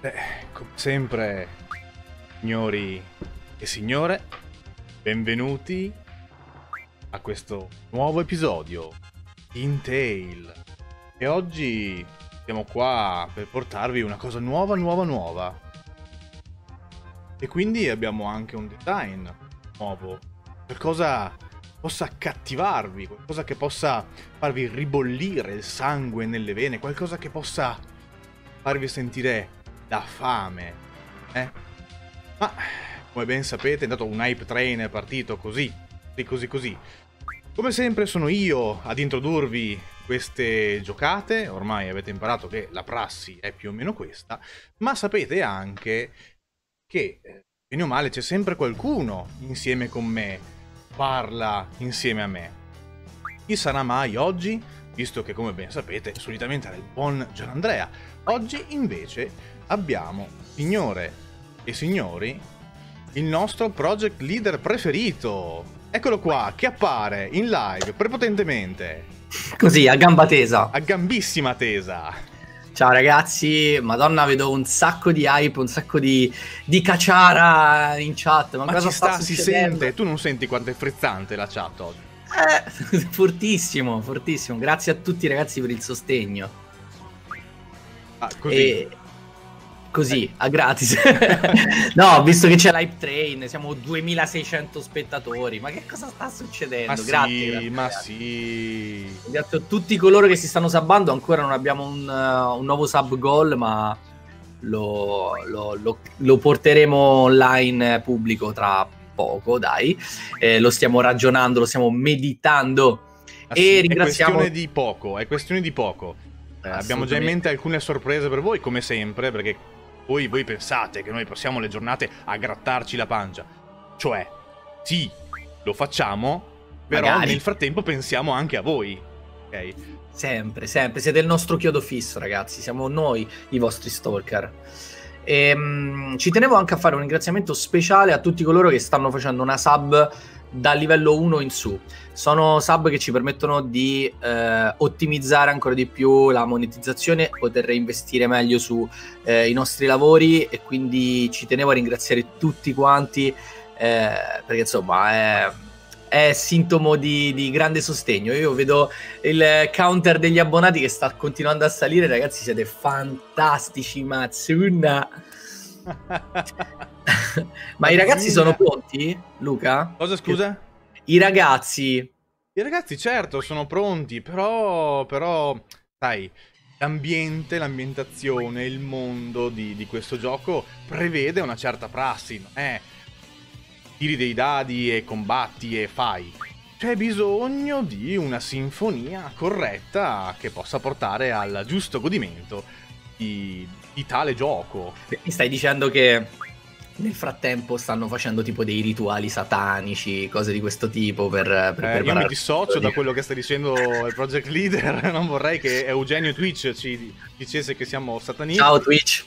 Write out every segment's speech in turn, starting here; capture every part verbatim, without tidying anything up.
Eh, come sempre, signori e signore, benvenuti a questo nuovo episodio in Tale. E oggi siamo qua per portarvi una cosa nuova, nuova, nuova. E quindi abbiamo anche un design nuovo, qualcosa possa accattivarvi, qualcosa che possa farvi ribollire il sangue nelle vene, qualcosa che possa farvi sentire la fame, eh? Ma, come ben sapete, è andato un hype train, è partito così, così, così, così. Come sempre sono io ad introdurvi queste giocate, ormai avete imparato che la prassi è più o meno questa, ma sapete anche che, bene o male, c'è sempre qualcuno insieme con me, parla insieme a me. Chi sarà mai oggi? Visto che, come ben sapete, solitamente era il buon Gianandrea. Oggi, invece, abbiamo, signore e signori, il nostro project leader preferito. Eccolo qua, che appare in live prepotentemente. Così, a gamba tesa. A gambissima tesa. Ciao ragazzi, madonna, vedo un sacco di hype, un sacco di, di cacciara in chat. Ma, Ma cosa ci sta, sta si succedendo? sente. Tu non senti quanto è frizzante la chat oggi? Eh, fortissimo, fortissimo. Grazie a tutti ragazzi per il sostegno. Ah, così. E... Così, a gratis. No, visto che c'è l'hype train, siamo duemilaseicento spettatori. Ma che cosa sta succedendo? Ma grazie, sì, grazie, ma ragazzi. sì. Grazie a tutti coloro che si stanno subbando. Ancora non abbiamo un, uh, un nuovo sub goal, ma lo, lo, lo, lo porteremo online pubblico tra poco, dai. Eh, lo stiamo ragionando, lo stiamo meditando. Ah, e sì, ringraziamo... È questione di poco, è questione di poco. Eh, abbiamo già in mente alcune sorprese per voi, come sempre, perché voi, voi pensate che noi passiamo le giornate a grattarci la pancia. Cioè, sì, lo facciamo, però Magari. nel frattempo pensiamo anche a voi, ok? Sempre, sempre. Siete il nostro chiodo fisso, ragazzi. Siamo noi i vostri stalker. E, um, ci tenevo anche a fare un ringraziamento speciale a tutti coloro che stanno facendo una sub dal livello uno in su. Sono sub che ci permettono di eh, ottimizzare ancora di più la monetizzazione, poter investire meglio su eh, i nostri lavori, e quindi ci tenevo a ringraziare tutti quanti eh, perché insomma è, è sintomo di, di grande sostegno. Io vedo il counter degli abbonati che sta continuando a salire, ragazzi, siete fantastici, Mazzuna. Ma i ragazzi sono pronti, Luca? Cosa, scusa? I ragazzi. I ragazzi, certo, sono pronti, però, però, sai, l'ambiente, l'ambientazione, il mondo di, di questo gioco prevede una certa prassi, non è tiri dei dadi e combatti e fai. C'è bisogno di una sinfonia corretta che possa portare al giusto godimento di, di tale gioco. Mi stai dicendo che nel frattempo stanno facendo tipo dei rituali satanici, cose di questo tipo per, per eh, io mi dissocio da quello che sta dicendo il project leader. Non vorrei che Eugenio Twitch ci dicesse che siamo satanisti. Ciao Twitch.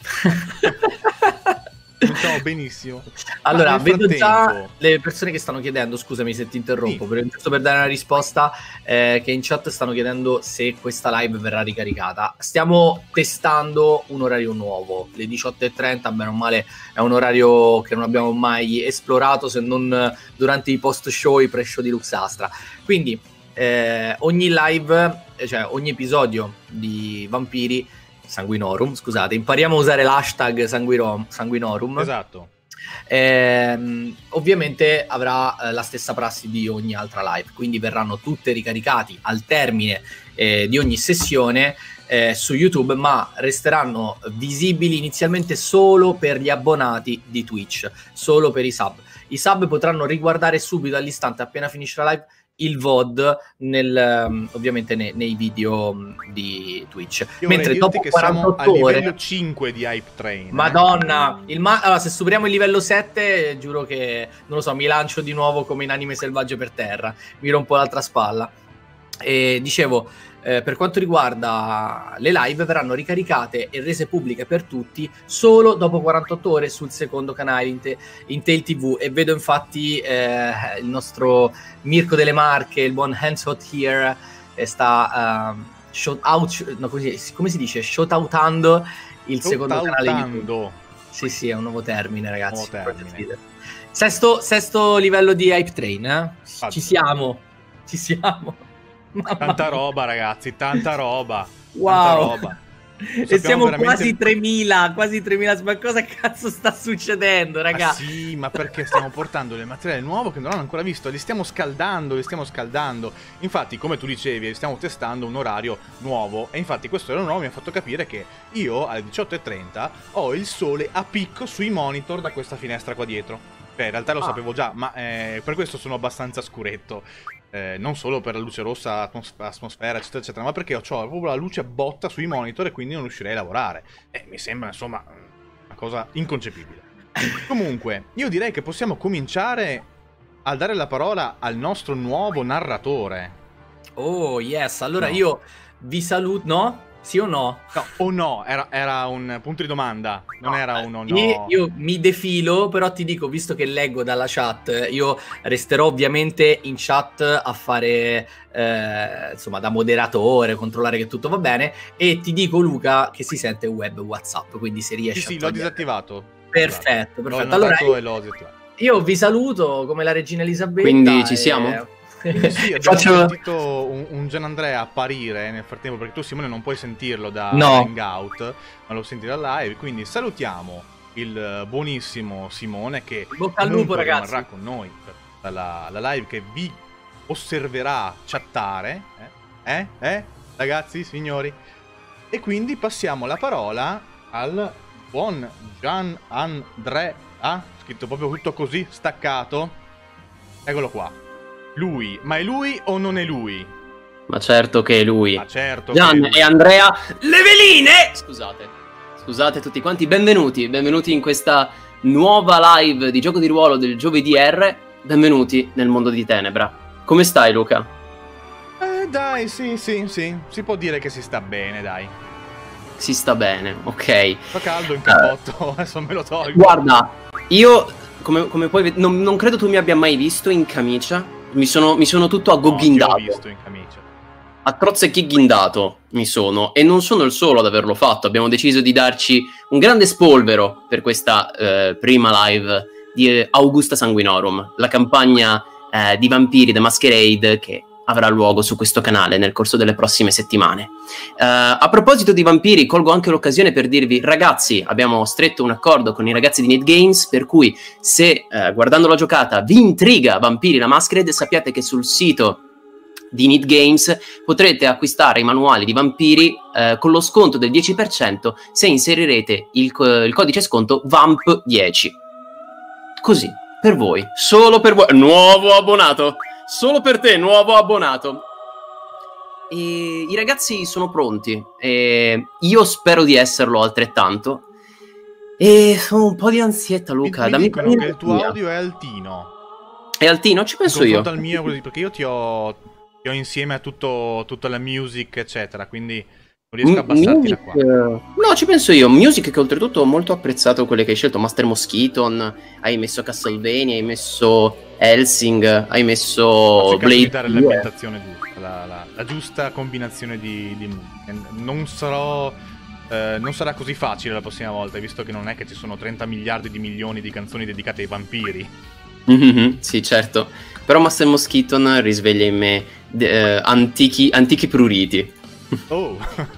Ciao, benissimo. Allora, vedo frattempo... già le persone che stanno chiedendo, scusami se ti interrompo, sì. per, giusto per dare una risposta, eh, che in chat stanno chiedendo se questa live verrà ricaricata. Stiamo testando un orario nuovo, le diciotto e trenta, bene o male è un orario che non abbiamo mai esplorato, se non durante i post show, i pre show di Lux Astra. Quindi eh, ogni live, cioè ogni episodio di Vampiri Sanguinorum, scusate, impariamo a usare l'hashtag Sanguirom, Sanguinorum. Esatto. Ehm, ovviamente avrà eh, la stessa prassi di ogni altra live, quindi verranno tutte ricaricati al termine eh, di ogni sessione eh, su YouTube, ma resteranno visibili inizialmente solo per gli abbonati di Twitch, solo per i sub. I sub potranno riguardare subito all'istante, appena finisce la live, il V O D nel, um, ovviamente ne, nei video um, di Twitch. Io mentre dopo che quarantotto siamo ore, a livello cinque di Hype Train. Madonna, il ma- allora, se superiamo il livello sette, giuro che non lo so, mi lancio di nuovo come in Anime Selvaggio per terra, mi rompo l'altra spalla. E dicevo, eh, per quanto riguarda le live, verranno ricaricate e rese pubbliche per tutti solo dopo quarantotto ore sul secondo canale in, te- in Tale T V. E vedo infatti eh, il nostro Mirko delle Marche, il buon Hands Hot Here, eh, sta uh, shout out, no, così, come si dice, shout outando il secondo canale YouTube. Tautando. Sì, sì, è un nuovo termine, ragazzi. Nuovo termine. Sesto, sesto livello di Hype Train, eh? Infatti. Ci siamo, ci siamo. Mamma Tanta mia. roba, ragazzi, tanta roba. Wow. Tanta roba. E Sappiamo siamo veramente- quasi tremila, quasi tremila. Ma cosa cazzo sta succedendo, Ah, raga? sì, ma perché stiamo portando del materiale nuovo che non hanno ancora visto, li stiamo scaldando, li stiamo scaldando. Infatti, come tu dicevi, stiamo testando un orario nuovo e infatti questo orario nuovo mi ha fatto capire che io alle diciotto e trenta ho il sole a picco sui monitor da questa finestra qua dietro. Cioè, in realtà lo Ah. sapevo già, ma eh, per questo sono abbastanza scuretto. Eh, non solo per la luce rossa, atmos- atmosfera, eccetera, eccetera, ma perché ho c'ho proprio la luce botta sui monitor e quindi non riuscirei a lavorare. E mi sembra, insomma, una cosa inconcepibile. Comunque, io direi che possiamo cominciare a dare la parola al nostro nuovo narratore. Oh, yes. Allora No. io vi saluto. No? Sì o no? No, o no, era, era un punto di domanda, non era uno no. Io, io mi defilo, però ti dico, visto che leggo dalla chat, io resterò ovviamente in chat a fare, eh, insomma, da moderatore, controllare che tutto va bene, e ti dico, Luca, che si sente web WhatsApp, quindi se riesci Sì, a sì, l'ho togliere- disattivato. Perfetto, L'ho perfetto. Allora notato e l'ho disattivato. io vi saluto come la regina Elisabetta. Quindi ci e- siamo? Quindi sì, abbiamo Faccio- sentito un, un Gianandrea apparire nel frattempo, perché tu Simone non puoi sentirlo da No. Hangout, ma lo senti da live, quindi salutiamo il buonissimo Simone che Bocca al lupo, comunque ragazzi. rimarrà con noi per la, la live che vi osserverà chattare, eh? eh? Eh? Ragazzi, signori? E quindi passiamo la parola al buon Gian Andrea, scritto proprio tutto così, staccato. Eccolo qua. Lui, ma è lui o non è lui? Ma certo che è lui. Ma certo che è Gian lui. e Andrea Leveline! Scusate. Scusate tutti quanti, benvenuti. Benvenuti in questa nuova live di gioco di ruolo del giovedì R. Benvenuti nel mondo di Tenebra. Come stai, Luca? Eh, dai, sì, sì, sì. Si può dire che si sta bene, dai. Si sta bene, ok. Fa caldo in cappotto, adesso me lo tolgo. Guarda, io, come, come puoi vedere, non, non credo tu mi abbia mai visto in camicia. Mi sono, mi sono tutto No, ti ho aggoghindato. visto in camicia. A trozza e chighindato mi sono, e non sono il solo ad averlo fatto. Abbiamo deciso di darci un grande spolvero per questa eh, prima live di eh, Augusta Sanguinorum, la campagna eh, di Vampiri The Masquerade che avrà luogo su questo canale nel corso delle prossime settimane. Eh, a proposito di vampiri, colgo anche l'occasione per dirvi, ragazzi, abbiamo stretto un accordo con i ragazzi di Need Games, per cui se eh, guardando la giocata vi intriga Vampiri la Masquerade, sappiate che sul sito di Need Games potrete acquistare i manuali di Vampiri eh, con lo sconto del dieci per cento se inserirete il, co- il codice sconto V A M P dieci. Così, per voi, solo per voi, nuovo abbonato, solo per te, nuovo abbonato. E i ragazzi sono pronti, e io spero di esserlo altrettanto. E ho un po' di ansietta, Luca. Mi, mi dammi dicono che il tuo via. audio è altino. È altino? Ci In penso io. confronto al mio, così, perché io ti ho, ti ho insieme a tutto, tutta la music, eccetera, quindi non riesco a M- abbassarti da music, qua. eh, No, ci penso io. Music che oltretutto ho molto apprezzato quelle che hai scelto. Master Moschiton, hai messo Castlevania, hai messo Helsing, hai messo Ho cercato di Blade dare due. l'ambientazione giusta, la, la- la giusta combinazione di, di musiche. Non sarò... eh, non sarà così facile la prossima volta, visto che non è che ci sono trenta miliardi di milioni di canzoni dedicate ai vampiri. Mhm, sì, certo. Però Master Moschiton risveglia in me de- eh, antichi, antichi pruriti. Oh!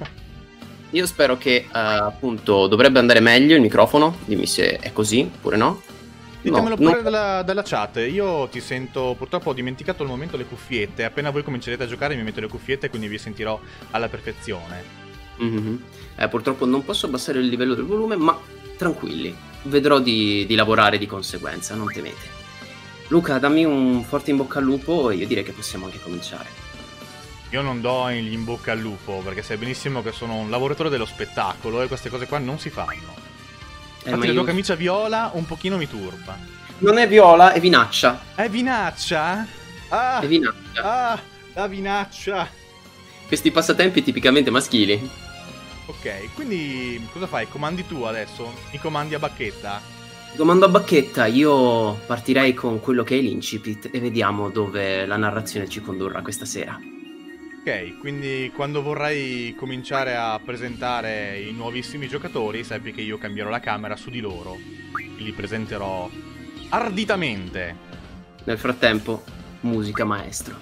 Io spero che, eh, appunto, dovrebbe andare meglio il microfono. Dimmi se è così, oppure no. Ditemelo No, pure no. dalla, dalla chat, io ti sento, purtroppo ho dimenticato al momento le cuffiette, appena voi comincerete a giocare mi metto le cuffiette, quindi vi sentirò alla perfezione. Mhm. Eh, purtroppo non posso abbassare il livello del volume, ma tranquilli, vedrò di, di lavorare di conseguenza, non temete. Luca, dammi un forte in bocca al lupo e io direi che possiamo anche cominciare. Io non do gli in bocca al lupo, perché sai benissimo che sono un lavoratore dello spettacolo e queste cose qua non si fanno. Eh, Infatti ma la io- tua camicia viola un pochino mi turba. Non è viola, è vinaccia. È vinaccia? Ah! È vinaccia. Ah! La vinaccia! Questi passatempi tipicamente maschili. Ok, quindi cosa fai? Comandi tu adesso? Mi comandi a bacchetta? Domando a bacchetta, io partirei con quello che è l'incipit e vediamo dove la narrazione ci condurrà questa sera. Ok, quindi quando vorrai cominciare a presentare i nuovissimi giocatori, sappi che io cambierò la camera su di loro. Li presenterò arditamente. Nel frattempo, musica maestro.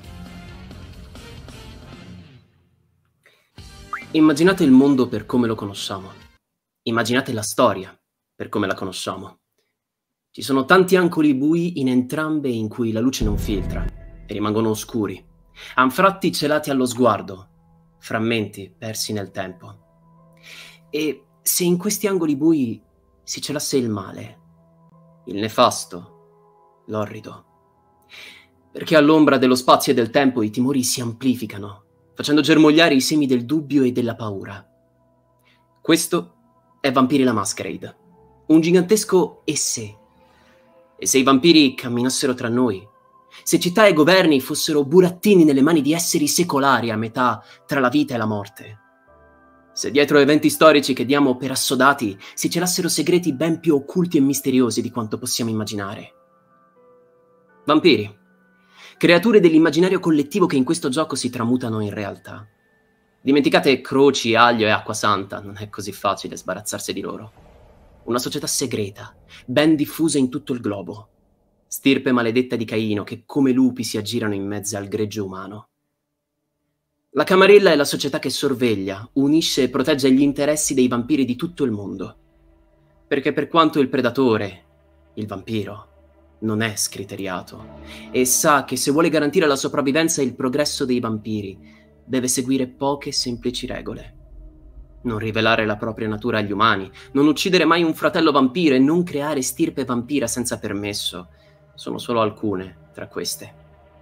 Immaginate il mondo per come lo conosciamo. Immaginate la storia per come la conosciamo. Ci sono tanti angoli bui in entrambe in cui la luce non filtra e rimangono oscuri. Anfratti celati allo sguardo, frammenti persi nel tempo. E se in questi angoli bui si celasse il male, il nefasto, l'orrido, perché all'ombra dello spazio e del tempo i timori si amplificano, facendo germogliare i semi del dubbio e della paura. Questo è Vampiri la Masquerade, un gigantesco e se. E se i vampiri camminassero tra noi, se città e governi fossero burattini nelle mani di esseri secolari a metà tra la vita e la morte, se dietro eventi storici che diamo per assodati si celassero segreti ben più occulti e misteriosi di quanto possiamo immaginare. Vampiri, creature dell'immaginario collettivo che in questo gioco si tramutano in realtà. Dimenticate croci, aglio e acqua santa, non è così facile sbarazzarsi di loro. Una società segreta, ben diffusa in tutto il globo. Stirpe maledetta di Caino che come lupi si aggirano in mezzo al greggio umano. La Camarilla è la società che sorveglia, unisce e protegge gli interessi dei vampiri di tutto il mondo. Perché per quanto il predatore, il vampiro, non è scriteriato e sa che se vuole garantire la sopravvivenza e il progresso dei vampiri, deve seguire poche semplici regole. Non rivelare la propria natura agli umani, non uccidere mai un fratello vampiro e non creare stirpe vampira senza permesso sono solo alcune tra queste.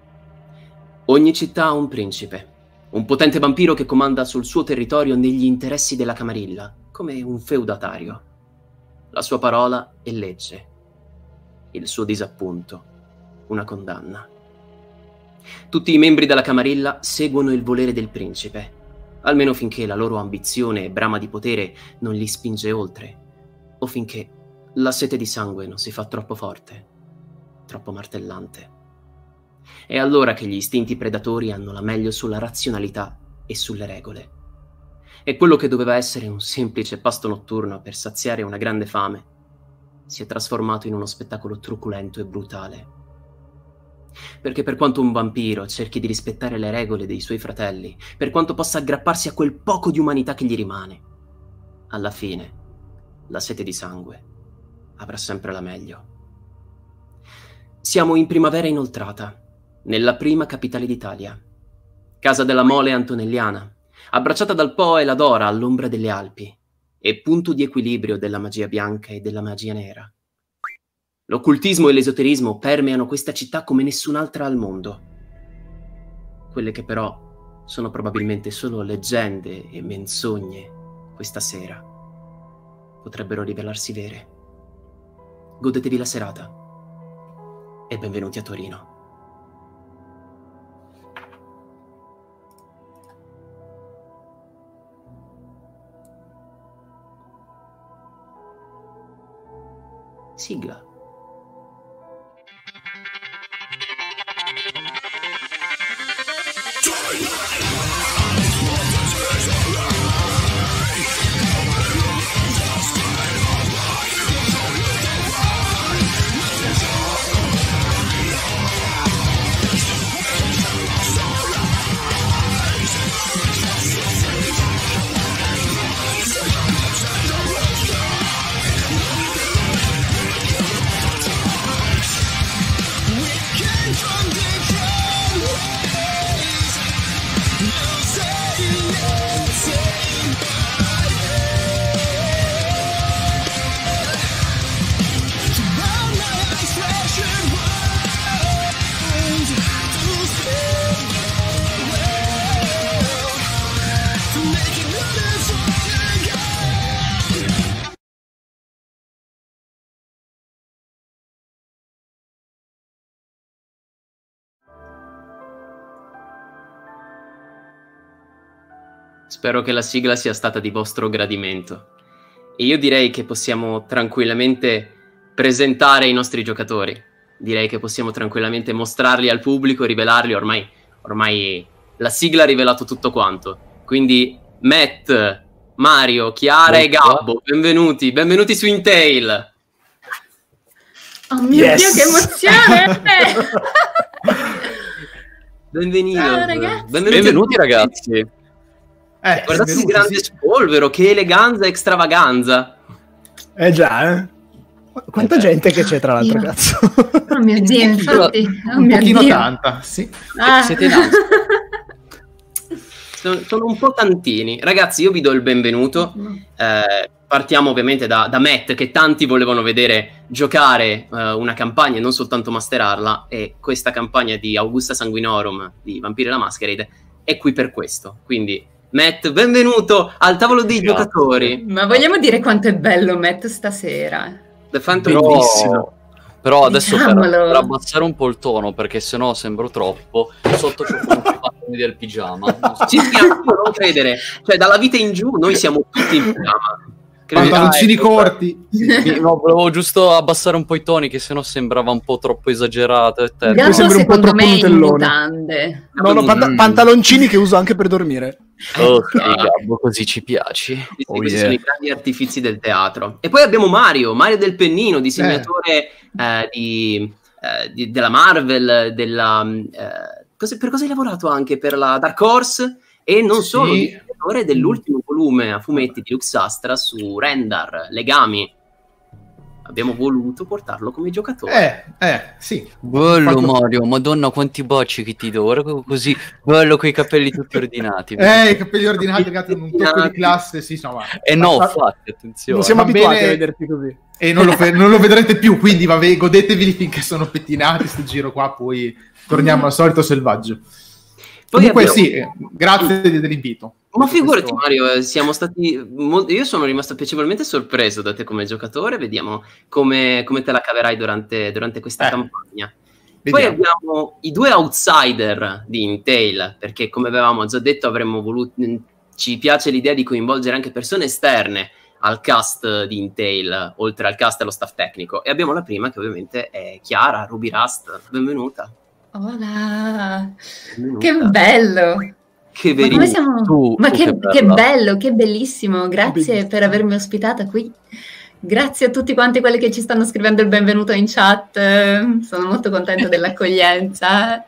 Ogni città ha un principe, un potente vampiro che comanda sul suo territorio negli interessi della Camarilla, come un feudatario. La sua parola è legge, il suo disappunto una condanna. Tutti i membri della Camarilla seguono il volere del principe, almeno finché la loro ambizione e brama di potere non li spinge oltre, o finché la sete di sangue non si fa troppo forte, troppo martellante. È allora che gli istinti predatori hanno la meglio sulla razionalità e sulle regole. E quello che doveva essere un semplice pasto notturno per saziare una grande fame si è trasformato in uno spettacolo truculento e brutale. Perché per quanto un vampiro cerchi di rispettare le regole dei suoi fratelli, per quanto possa aggrapparsi a quel poco di umanità che gli rimane, alla fine la sete di sangue avrà sempre la meglio. Siamo in primavera inoltrata, nella prima capitale d'Italia, casa della mole antonelliana, abbracciata dal Po e la Dora all'ombra delle Alpi, e punto di equilibrio della magia bianca e della magia nera. L'occultismo e l'esoterismo permeano questa città come nessun'altra al mondo. Quelle che però sono probabilmente solo leggende e menzogne questa sera potrebbero rivelarsi vere. Godetevi la serata e benvenuti a Torino. Sigla. Spero che la sigla sia stata di vostro gradimento. E io direi che possiamo tranquillamente presentare i nostri giocatori. Direi che possiamo tranquillamente mostrarli al pubblico, rivelarli. Ormai, ormai la sigla ha rivelato tutto quanto. Quindi Matt, Mario, Chiara e Gabbo, benvenuti, benvenuti su Intel. Oh mio Yes! Dio, che emozione! Benvenuti, Ciao, ragazzi. benvenuti, Benvenuti ragazzi. Eh, Guardate il benvenuti, grande sì. spolvero, che eleganza e extravaganza. Eh già, eh. Quanta Eh beh. gente che c'è tra l'altro, Io. cazzo. Oh mio Dio, infatti. Oh Un mio pochino Dio. tanta, sì. Ah. Siete in ansia. Sono, sono un po' tantini. Ragazzi, io vi do il benvenuto. Eh, partiamo ovviamente da, da Matt, che tanti volevano vedere giocare eh, una campagna e non soltanto masterarla, e questa campagna di Augusta Sanguinorum di Vampiri la Masquerade è qui per questo. Quindi Matt, benvenuto al tavolo dei Grazie. giocatori. Ma vogliamo dire quanto è bello Matt stasera? The Phantom Però, Bellissimo. però adesso per, Diciamolo. per abbassare un po' il tono, perché sennò sembro troppo, sotto c'è un po' del pigiama. Non so- Ci spiace non credere. Cioè, dalla vita in giù noi siamo tutti in pigiama. Credete- Pantaloncini Ah, ecco, corti. Sì, no, volevo giusto abbassare un po' i toni, che sennò sembrava un po' troppo esagerato. E te. Gatto sembri un po' secondo troppo me in Nutellone. mutande. No, no, panta- Mm. pantaloncini che uso anche per dormire. Ok, Gabbo, così ci piaci. Sì, sì, Oh, questi yeah. sono i grandi artifici del teatro. E poi abbiamo Mario, Mario del Pennino, disegnatore eh, di, eh, di- della Marvel, della, eh, cosa- per cosa hai lavorato anche? Per la Dark Horse e non Sì. solo, disegnatore dell'ultimo volume a fumetti di Lux Astra su Rendar, Legami. Abbiamo voluto portarlo come giocatore. Eh, eh, sì. Bello Fatto- Mario, madonna quanti baci che ti do, ora co- così bello con i capelli tutti ordinati. Eh, i capelli ordinati, ragazzi, un tocco di classe, sì, insomma. E no, Ma- fatti, attenzione. Non siamo va abituati bene. a vederti così. E non lo, fe- non lo vedrete più, quindi vabbè, godetevi finché sono pettinati sto giro qua, poi torniamo al solito selvaggio. Poi Comunque abbiamo- sì, eh, grazie de- dell'invito. Ma figurati Questo- Mario, eh, siamo stati mol- io sono rimasto piacevolmente sorpreso da te come giocatore, vediamo come, come te la caverai durante, durante questa Eh, campagna. Poi Vediamo. abbiamo i due outsider di Intel, perché come avevamo già detto avremmo voluto, ci piace l'idea di coinvolgere anche persone esterne al cast di Intel, oltre al cast e allo staff tecnico. E abbiamo la prima che ovviamente è Chiara, Ruby Rust, benvenuta. Hola. benvenuta. Che bello. Che Ma come verino. siamo? Tu- Ma tu che, che che bella. bello, che bellissimo. Grazie Bellissimo. per avermi ospitata qui. Grazie a tutti quanti quelli che ci stanno scrivendo il benvenuto in chat. Sono molto contenta dell'accoglienza.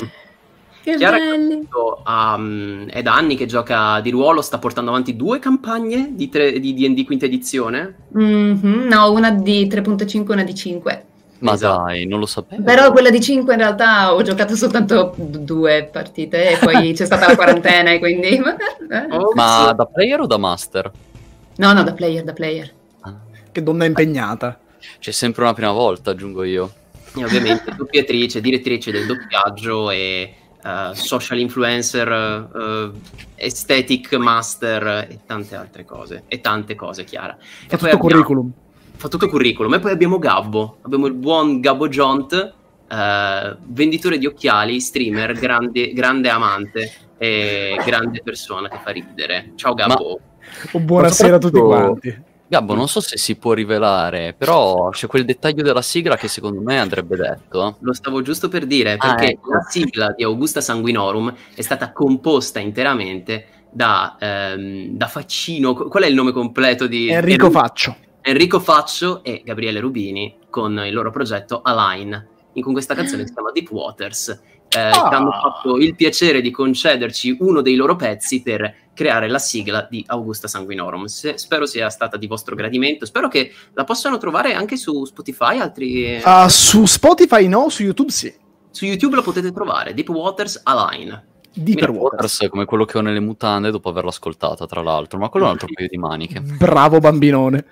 Che Chiara belli. um, è da anni che gioca di ruolo, sta portando avanti due campagne di, tre, di D and D quinta edizione. Mhm, no, una di tre punto cinque e una di cinque. Ma Esatto. dai, non lo sapevo. Però quella di cinque in realtà ho giocato soltanto d- due partite e poi c'è stata la quarantena e quindi... eh. Oh, Ma sì. da player o da master? No, no, da player, da player. Che donna impegnata. C'è sempre una prima volta, aggiungo io. E ovviamente doppiatrice, direttrice del doppiaggio e uh, social influencer, uh, aesthetic master e tante altre cose. E tante cose, Chiara. Fa E poi tutto abbiamo- curriculum. Fa tutto curriculum. E poi abbiamo Gabbo. Abbiamo il buon Gabbo Jont, eh, venditore di occhiali, streamer, grande, grande amante e grande persona che fa ridere. Ciao Gabbo. Oh, buonasera a tutti soprattutto- quanti. Gabbo, non so se si può rivelare, però c'è quel dettaglio della sigla che secondo me andrebbe detto. Lo stavo giusto per dire, Ah, perché ecco. la sigla di Augusta Sanguinorum è stata composta interamente da, ehm, da Faccino. Qual è il nome completo di Enrico Faccio. Enrico Faccio e Gabriele Rubini con il loro progetto Align, in con questa canzone che si chiama Deep Waters, eh, Ah. che hanno fatto il piacere di concederci uno dei loro pezzi per creare la sigla di Augusta Sanguinorum. Se- spero sia stata di vostro gradimento, spero che la possano trovare anche su Spotify, altri... Ah, su Spotify no, su YouTube sì. Su YouTube lo potete trovare, Deep Waters Align. Deeper Mira, Waters. Waters come quello che ho nelle mutande dopo averla ascoltata, tra l'altro, ma quello è un altro paio di maniche. Bravo bambinone.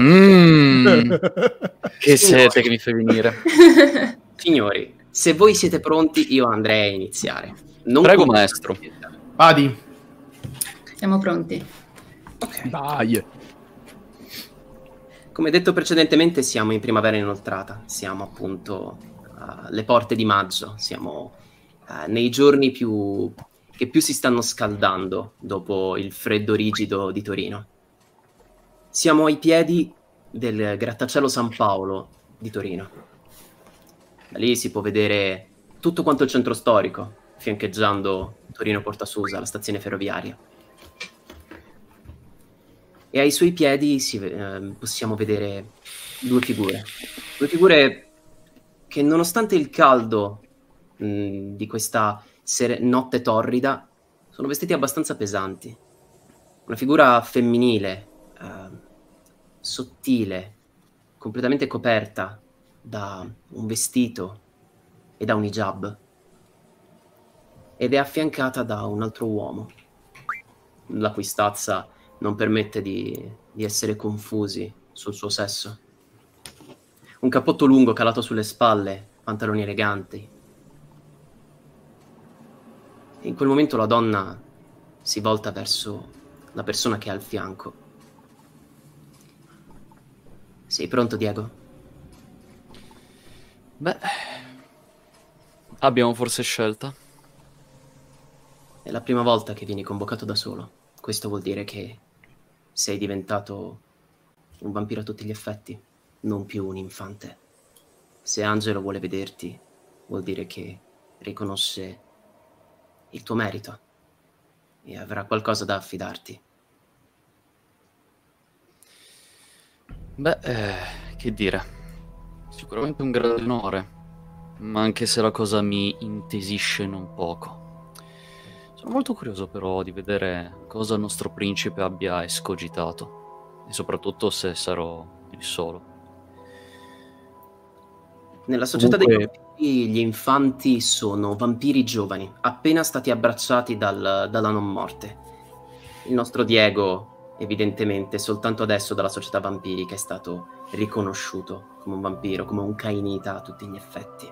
Mm, che sete che mi fai venire. Signori, se voi siete pronti io andrei a iniziare. Non Prego, con- maestro. Vadi. Siamo pronti. Dai. Come detto precedentemente, siamo in primavera inoltrata, siamo appunto alle porte di maggio, siamo eh, nei giorni più che più si stanno scaldando dopo il freddo rigido di Torino. Siamo ai piedi del grattacielo San Paolo di Torino. Da lì si può vedere tutto quanto il centro storico, fiancheggiando Torino Porta Susa, la stazione ferroviaria. E ai suoi piedi si, eh, possiamo vedere due figure. Due figure che, nonostante il caldo mh, di questa sere- notte torrida, sono vestiti abbastanza pesanti. Una figura femminile, eh, sottile, completamente coperta da un vestito e da un hijab, ed è affiancata da un altro uomo, la cui stazza non permette di, di essere confusi sul suo sesso. Un cappotto lungo calato sulle spalle, pantaloni eleganti. In quel momento la donna si volta verso la persona che ha al fianco. Sei pronto, Diego? Beh, abbiamo forse scelta? È la prima volta che vieni convocato da solo. Questo vuol dire che sei diventato un vampiro a tutti gli effetti, non più un infante. Se Angelo vuole vederti, vuol dire che riconosce il tuo merito e avrà qualcosa da affidarti. Beh, eh, che dire, sicuramente un grande onore, ma anche se la cosa mi intesisce non poco. Sono molto curioso però di vedere cosa il nostro principe abbia escogitato, e soprattutto se sarò il solo. Nella società Comunque... dei vampiri, gli infanti sono vampiri giovani, appena stati abbracciati dal, dalla non morte. Il nostro Diego, evidentemente, soltanto adesso dalla società vampirica è stato riconosciuto come un vampiro, come un cainita a tutti gli effetti.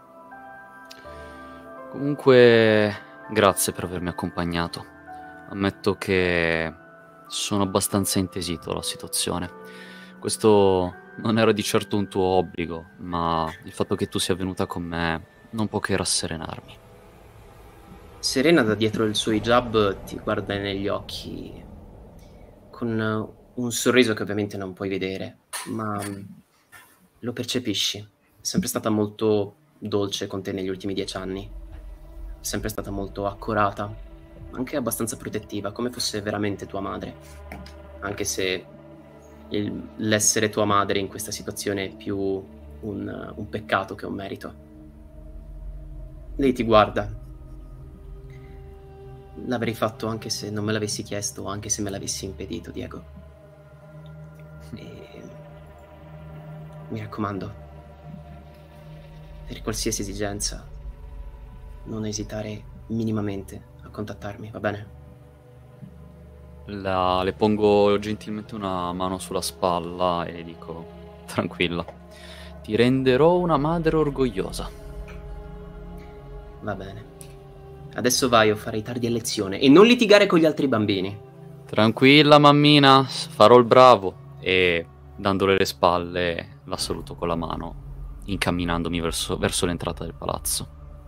Comunque, grazie per avermi accompagnato. Ammetto che sono abbastanza intesito dalla situazione. Questo non era di certo un tuo obbligo, ma il fatto che tu sia venuta con me non può che rasserenarmi. Serena, da dietro il suo hijab, ti guarda negli occhi con un sorriso che ovviamente non puoi vedere, ma lo percepisci. È sempre stata molto dolce con te negli ultimi dieci anni. È sempre stata molto accurata, anche abbastanza protettiva, come fosse veramente tua madre. Anche se il, l'essere tua madre in questa situazione è più un, un peccato che un merito. Lei ti guarda. L'avrei fatto anche se non me l'avessi chiesto o anche se me l'avessi impedito, Diego. E mi raccomando, per qualsiasi esigenza, non esitare minimamente a contattarmi, va bene? La- le pongo gentilmente una mano sulla spalla e le dico, tranquilla, ti renderò una madre orgogliosa. Va bene. Adesso vai o farai tardi a lezione e non litigare con gli altri bambini. Tranquilla, mammina, farò il bravo. E dandole le spalle la saluto con la mano, incamminandomi verso, verso l'entrata del palazzo.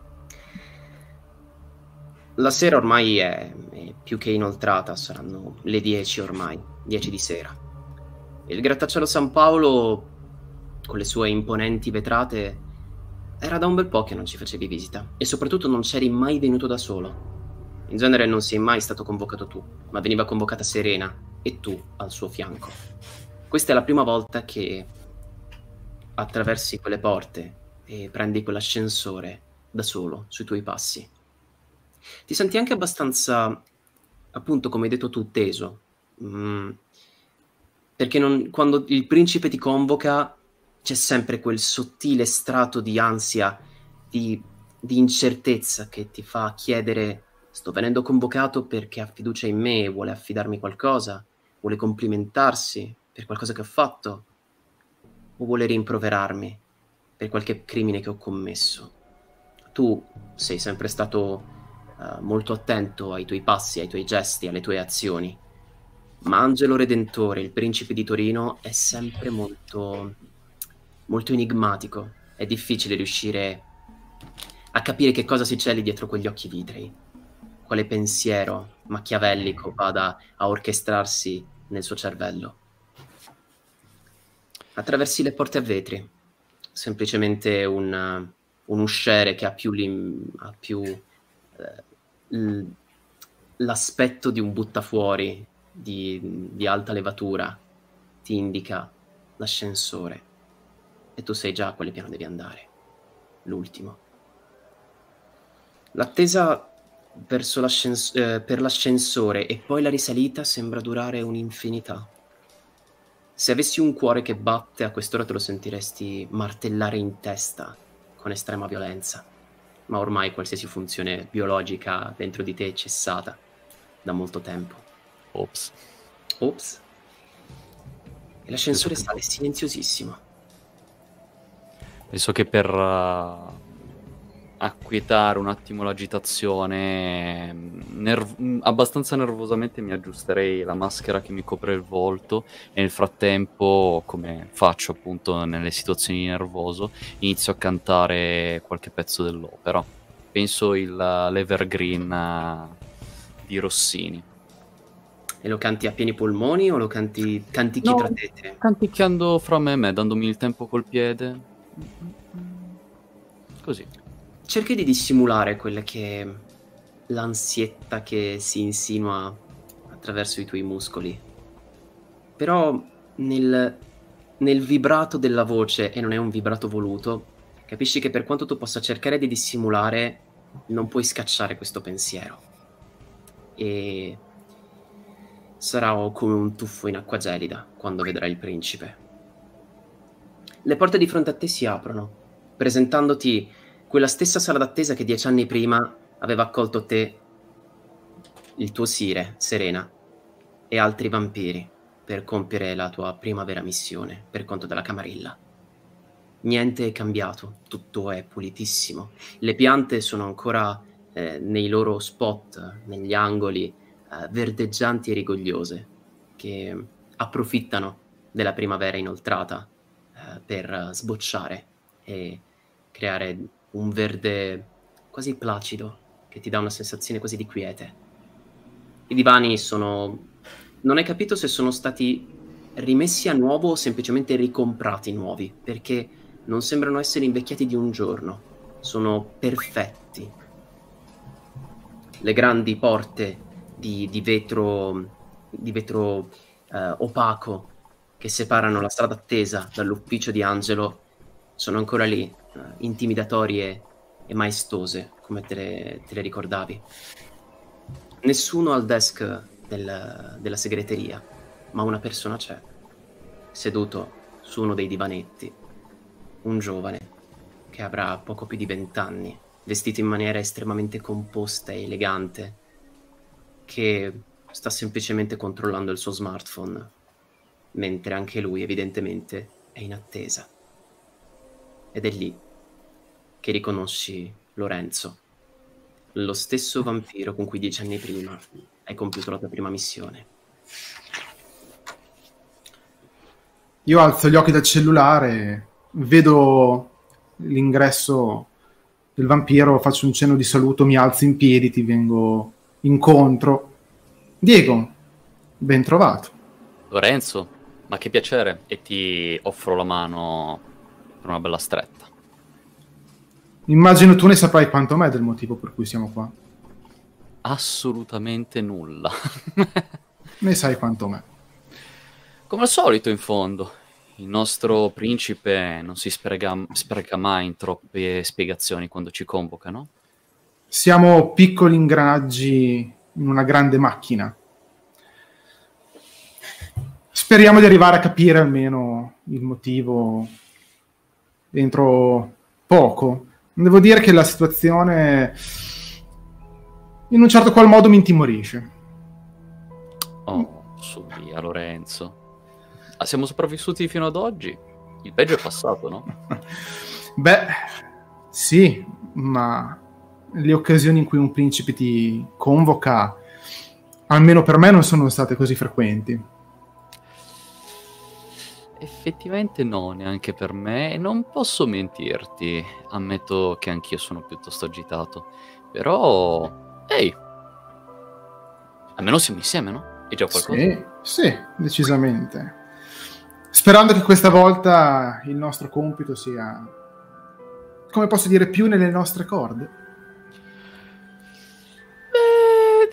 La sera ormai è, è più che inoltrata, saranno le dieci ormai, dieci di sera. Il grattacielo San Paolo, con le sue imponenti vetrate, era da un bel po' che non ci facevi visita, e soprattutto non c'eri mai venuto da solo. In genere non sei mai stato convocato tu, ma veniva convocata Serena, e tu al suo fianco. Questa è la prima volta che attraversi quelle porte e prendi quell'ascensore da solo, sui tuoi passi. Ti senti anche abbastanza, appunto, come hai detto tu, teso. Mm. Perché non, quando il principe ti convoca c'è sempre quel sottile strato di ansia, di, di incertezza che ti fa chiedere: sto venendo convocato perché ha fiducia in me, vuole affidarmi qualcosa, vuole complimentarsi per qualcosa che ho fatto, o vuole rimproverarmi per qualche crimine che ho commesso. Tu sei sempre stato uh, molto attento ai tuoi passi, ai tuoi gesti, alle tue azioni, ma Angelo Redentore, il principe di Torino, è sempre molto, molto enigmatico. È difficile riuscire a capire che cosa si celi dietro quegli occhi vitrei, quale pensiero machiavellico vada a orchestrarsi nel suo cervello. Attraversi le porte a vetri, semplicemente un, un usciere che ha più, lim, ha più eh, l- l'aspetto di un buttafuori di, di alta levatura ti indica l'ascensore e tu sai già a quale piano devi andare, l'ultimo. L'attesa verso l'ascens- eh, per l'ascensore e poi la risalita sembra durare un'infinità. Se avessi un cuore che batte, a quest'ora te lo sentiresti martellare in testa con estrema violenza, ma ormai qualsiasi funzione biologica dentro di te è cessata da molto tempo. Ops. Ops. E l'ascensore sale silenziosissimo. Penso che per uh, acquietare un attimo l'agitazione, nerv- abbastanza nervosamente mi aggiusterei la maschera che mi copre il volto e nel frattempo, come faccio appunto nelle situazioni di nervoso, inizio a cantare qualche pezzo dell'opera. Penso il, l'Evergreen uh, di Rossini. E lo canti a pieni polmoni o lo canti cantichi No, tra te e te? canticchiando fra me e me, dandomi il tempo col piede. Così. Cerchi di dissimulare quella che è l'ansietta che si insinua attraverso i tuoi muscoli. Però nel, nel vibrato della voce, e non è un vibrato voluto, capisci che per quanto tu possa cercare di dissimulare, non puoi scacciare questo pensiero. E sarà come un tuffo in acqua gelida quando vedrai il principe. Le porte di fronte a te si aprono, presentandoti quella stessa sala d'attesa che dieci anni prima aveva accolto te, il tuo sire, Serena, e altri vampiri per compiere la tua prima vera missione per conto della Camarilla. Niente è cambiato, tutto è pulitissimo. Le piante sono ancora eh, nei loro spot, negli angoli, eh, verdeggianti e rigogliose, che approfittano della primavera inoltrata eh, per sbocciare e creare un verde quasi placido che ti dà una sensazione quasi di quiete. I divani sono... non hai capito se sono stati rimessi a nuovo o semplicemente ricomprati nuovi, perché non sembrano essere invecchiati di un giorno. Sono perfetti. Le grandi porte di, di vetro, di vetro eh, opaco che separano la strada attesa dall'ufficio di Angelo sono ancora lì, eh, intimidatorie e maestose, come te le, te le ricordavi. Nessuno al desk del, della segreteria, ma una persona c'è, seduto su uno dei divanetti, un giovane che avrà poco più di vent'anni, vestito in maniera estremamente composta e elegante, che sta semplicemente controllando il suo smartphone, mentre anche lui evidentemente è in attesa. Ed è lì che riconosci Lorenzo, lo stesso vampiro con cui dieci anni prima hai compiuto la tua prima missione. Io alzo gli occhi dal cellulare, vedo l'ingresso del vampiro, faccio un cenno di saluto, mi alzo in piedi, ti vengo incontro. Diego, ben trovato. Lorenzo, ma che piacere, e ti offro la mano per una bella stretta. Immagino tu ne saprai quanto me del motivo per cui siamo qua. Assolutamente nulla. Ne sai quanto me. Come al solito, in fondo. Il nostro principe non si spreca, spreca mai in troppe spiegazioni quando ci convoca, no? Siamo piccoli ingranaggi in una grande macchina. Speriamo di arrivare a capire almeno il motivo entro poco. Devo dire che la situazione in un certo qual modo mi intimorisce. Oh, su via, Lorenzo. Ah, siamo sopravvissuti fino ad oggi. Il peggio è passato, no? Beh, sì, ma le occasioni in cui un principe ti convoca, almeno per me, non sono state così frequenti. Effettivamente no, neanche per me. E non posso mentirti. Ammetto che anch'io sono piuttosto agitato. Però, ehi, almeno siamo insieme, no? È già qualcosa? Sì, sì, decisamente. Sperando che questa volta il nostro compito sia, come posso dire, più nelle nostre corde.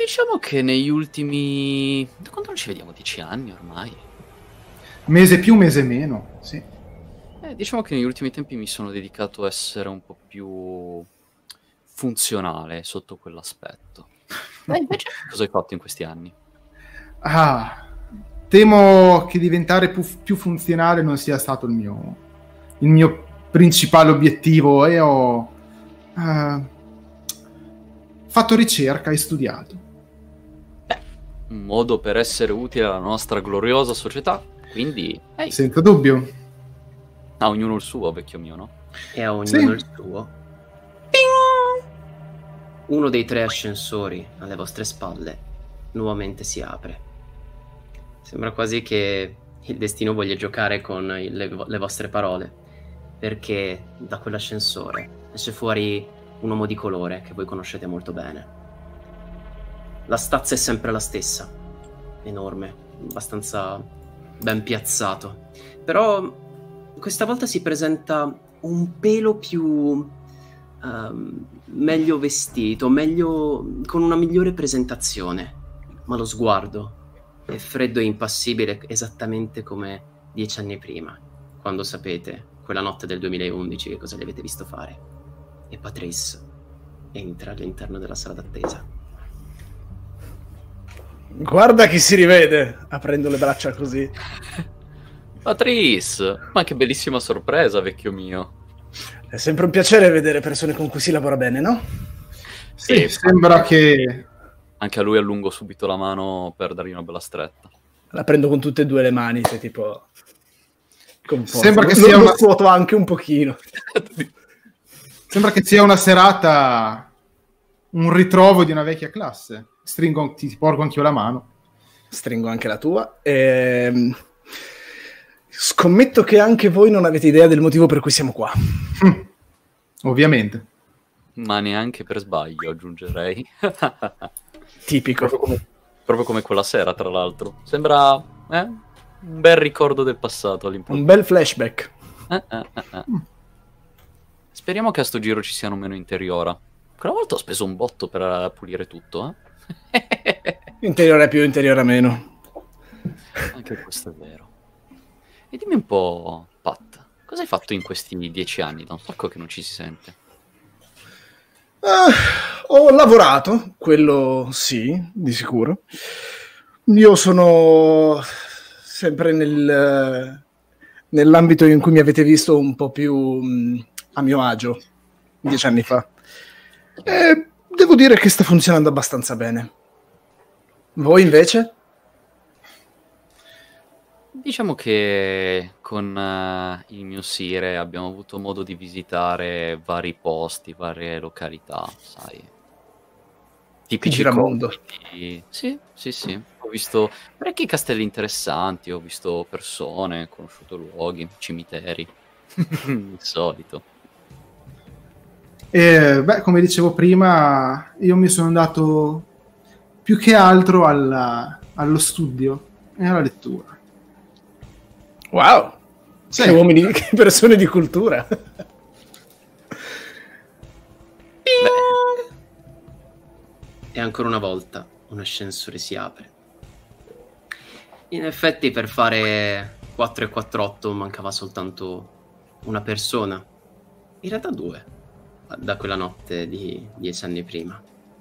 diciamo che negli ultimi... Da quando non ci vediamo? Dieci anni ormai? Mese più, mese meno, sì. Eh, diciamo che negli ultimi tempi mi sono dedicato a essere un po' più funzionale sotto quell'aspetto. Ma invece cosa hai fatto in questi anni? Ah, temo che diventare più, più funzionale non sia stato il mio, il mio principale obiettivo e ho uh, fatto ricerca e studiato. Beh, un modo per essere utile alla nostra gloriosa società, quindi... Hey. Senza dubbio. A ognuno il suo, vecchio mio, no? E a ognuno Sì. il suo. Ping! Uno dei tre ascensori alle vostre spalle nuovamente si apre. Sembra quasi che il destino voglia giocare con il- le, vo- le vostre parole, perché da quell'ascensore esce fuori un uomo di colore che voi conoscete molto bene. La stazza è sempre la stessa, enorme, abbastanza ben piazzato, però questa volta si presenta un pelo più ehm, meglio vestito, meglio, con una migliore presentazione, ma lo sguardo è freddo e impassibile, esattamente come dieci anni prima, quando sapete, quella notte del duemilaundici, che cosa gli avete visto fare. E Patrice entra all'interno della sala d'attesa. Guarda chi si rivede, aprendo le braccia così. Patrice! Ma che bellissima sorpresa, vecchio mio. È sempre un piacere vedere persone con cui si lavora bene, no? Sì, Sì, sembra che... Anche a lui allungo subito la mano per dargli una bella stretta. La prendo con tutte e due le mani, se tipo... composto. Sembra che Lo- sia lo una- scuoto anche un pochino. Sembra che sia una serata, un ritrovo di una vecchia classe. Stringo, ti porgo anch'io la mano. Stringo anche la tua. Ehm... Scommetto che anche voi non avete idea del motivo per cui siamo qua. Ovviamente. Ma neanche per sbaglio, aggiungerei. Tipico. Proprio come, proprio come quella sera, tra l'altro. Sembra eh, un bel ricordo del passato Un all'improvviso. bel flashback. Eh, eh, eh, eh. Speriamo che a sto giro ci siano meno interiora. Quella volta ho speso un botto per eh, pulire tutto, eh? Interiore più, interiore meno. Anche questo è vero. E dimmi un po', Pat, cosa hai fatto in questi dieci anni? Da un sacco che non ci si sente. Ah, ho lavorato, quello sì, di sicuro. Io sono sempre nel, nell'ambito in cui mi avete visto un po' più mh, a mio agio, dieci anni fa. E devo dire che sta funzionando abbastanza bene. Voi invece? Diciamo che con eh, il mio Sire abbiamo avuto modo di visitare vari posti, varie località, sai. Tipici giramondo. comici. Sì, sì, sì. Ho visto parecchi castelli interessanti, ho visto persone, ho conosciuto luoghi, cimiteri. Il solito. E, beh, come dicevo prima, io mi sono dato più che altro alla- allo studio e alla lettura. Wow! Sì. Che uomini, che persone di cultura. E ancora una volta un ascensore si apre. In effetti per fare quattro e quattro otto mancava soltanto una persona. In realtà due, da quella notte di dieci anni prima.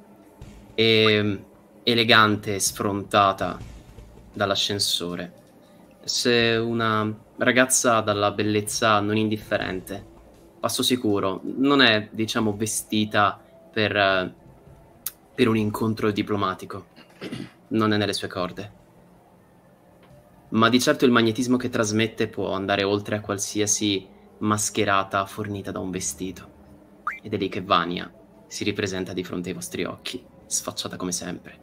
E elegante e sfrontata dall'ascensore. Se una ragazza dalla bellezza non indifferente, passo sicuro, non è, diciamo, vestita per, eh, per un incontro diplomatico, non è nelle sue corde. Ma di certo il magnetismo che trasmette può andare oltre a qualsiasi mascherata fornita da un vestito. Ed è lì che Vania si ripresenta di fronte ai vostri occhi, sfacciata come sempre.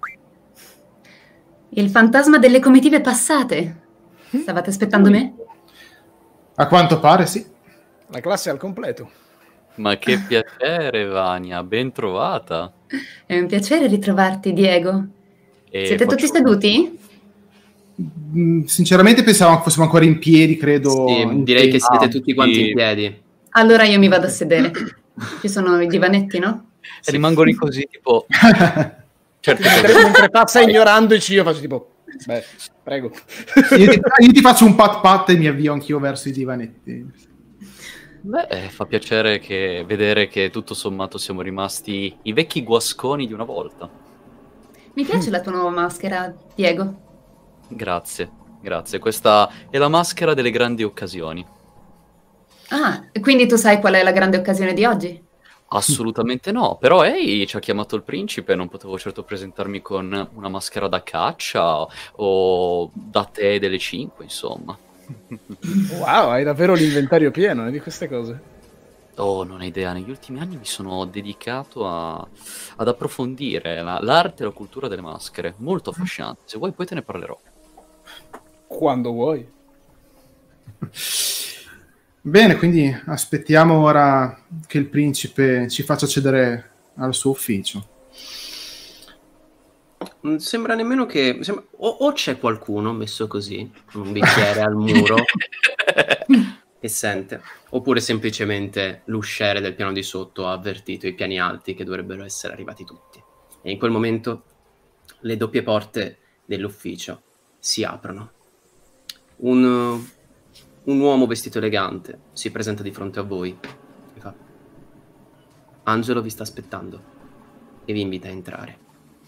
Il fantasma delle comitive passate. Stavate aspettando me? A quanto pare sì. La classe è al completo. Ma che piacere, Vania, ben trovata. È un piacere ritrovarti, Diego. E Siete tutti faccio- seduti? Mm, Sinceramente pensavo che fossimo ancora in piedi, credo. Sì, in direi che piedi. siete Ah, tutti quanti sì. in piedi. Allora io mi vado a sedere. Ci sono i divanetti, no? E rimango lì così, tipo... Certe mentre, cose. mentre passa ignorandoci, io faccio tipo, beh, prego. Io ti, io ti faccio un pat pat e mi avvio anch'io verso i divanetti. Beh, eh, fa piacere che vedere che tutto sommato siamo rimasti i vecchi guasconi di una volta. Mi piace la tua nuova maschera, Diego. Grazie, grazie. Questa è la maschera delle grandi occasioni. Ah, quindi tu sai qual è la grande occasione di oggi? Assolutamente no, però ehi, ci ha chiamato il principe, non potevo certo presentarmi con una maschera da caccia o da tè delle cinque, insomma. Wow, hai davvero l'inventario pieno eh, di queste cose. Oh, non hai idea, negli ultimi anni mi sono dedicato a- ad approfondire la- l'arte e la cultura delle maschere, molto affascinante. Se vuoi poi te ne parlerò. Quando vuoi. Bene, quindi aspettiamo ora che il principe ci faccia accedere al suo ufficio. Non sembra nemmeno che... sembra- O, o c'è qualcuno messo così, con un bicchiere al muro, e sente. Oppure semplicemente l'usciere del piano di sotto ha avvertito i piani alti che dovrebbero essere arrivati tutti. E in quel momento le doppie porte dell'ufficio si aprono. Un, un uomo vestito elegante si presenta di fronte a voi e fa: Angelo vi sta aspettando e vi invita a entrare.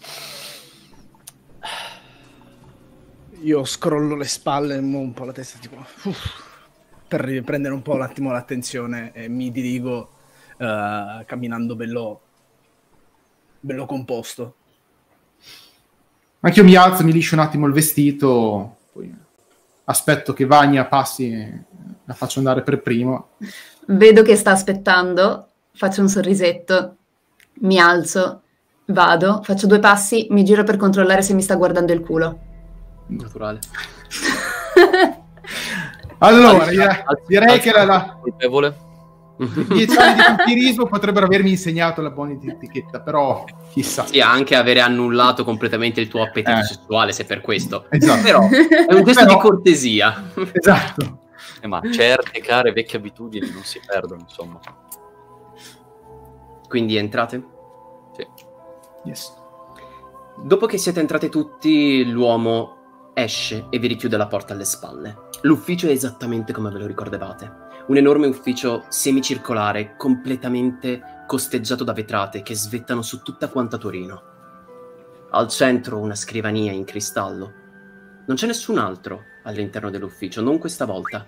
Io scrollo le spalle, muovo un po' la testa, tipo, uff, per riprendere un po' un attimo l'attenzione e mi dirigo eh, camminando bello, bello composto. Anche io mi alzo, mi liscio un attimo il vestito, poi aspetto che Vania passi e la faccio andare per primo. Vedo che sta aspettando, faccio un sorrisetto, mi alzo, vado, faccio due passi, mi giro per controllare se mi sta guardando il culo. Naturale. Allora, Alza- direi, alza- direi alza- che la, la, colpevole. i dieci anni di vampirismo potrebbero avermi insegnato la buona etichetta, però chissà. Sì, anche avere annullato completamente il tuo appetito Eh. sessuale, se per questo. Esatto. Però è un gesto Però- di cortesia. Esatto. Eh, ma certe care vecchie abitudini non si perdono, insomma. Quindi entrate. Sì. Yes. Dopo che siete entrati tutti, l'uomo esce e vi richiude la porta alle spalle. L'ufficio è esattamente come ve lo ricordavate. Un enorme ufficio semicircolare, completamente costeggiato da vetrate che svettano su tutta quanta Torino. Al centro una scrivania in cristallo. Non c'è nessun altro all'interno dell'ufficio, non questa volta.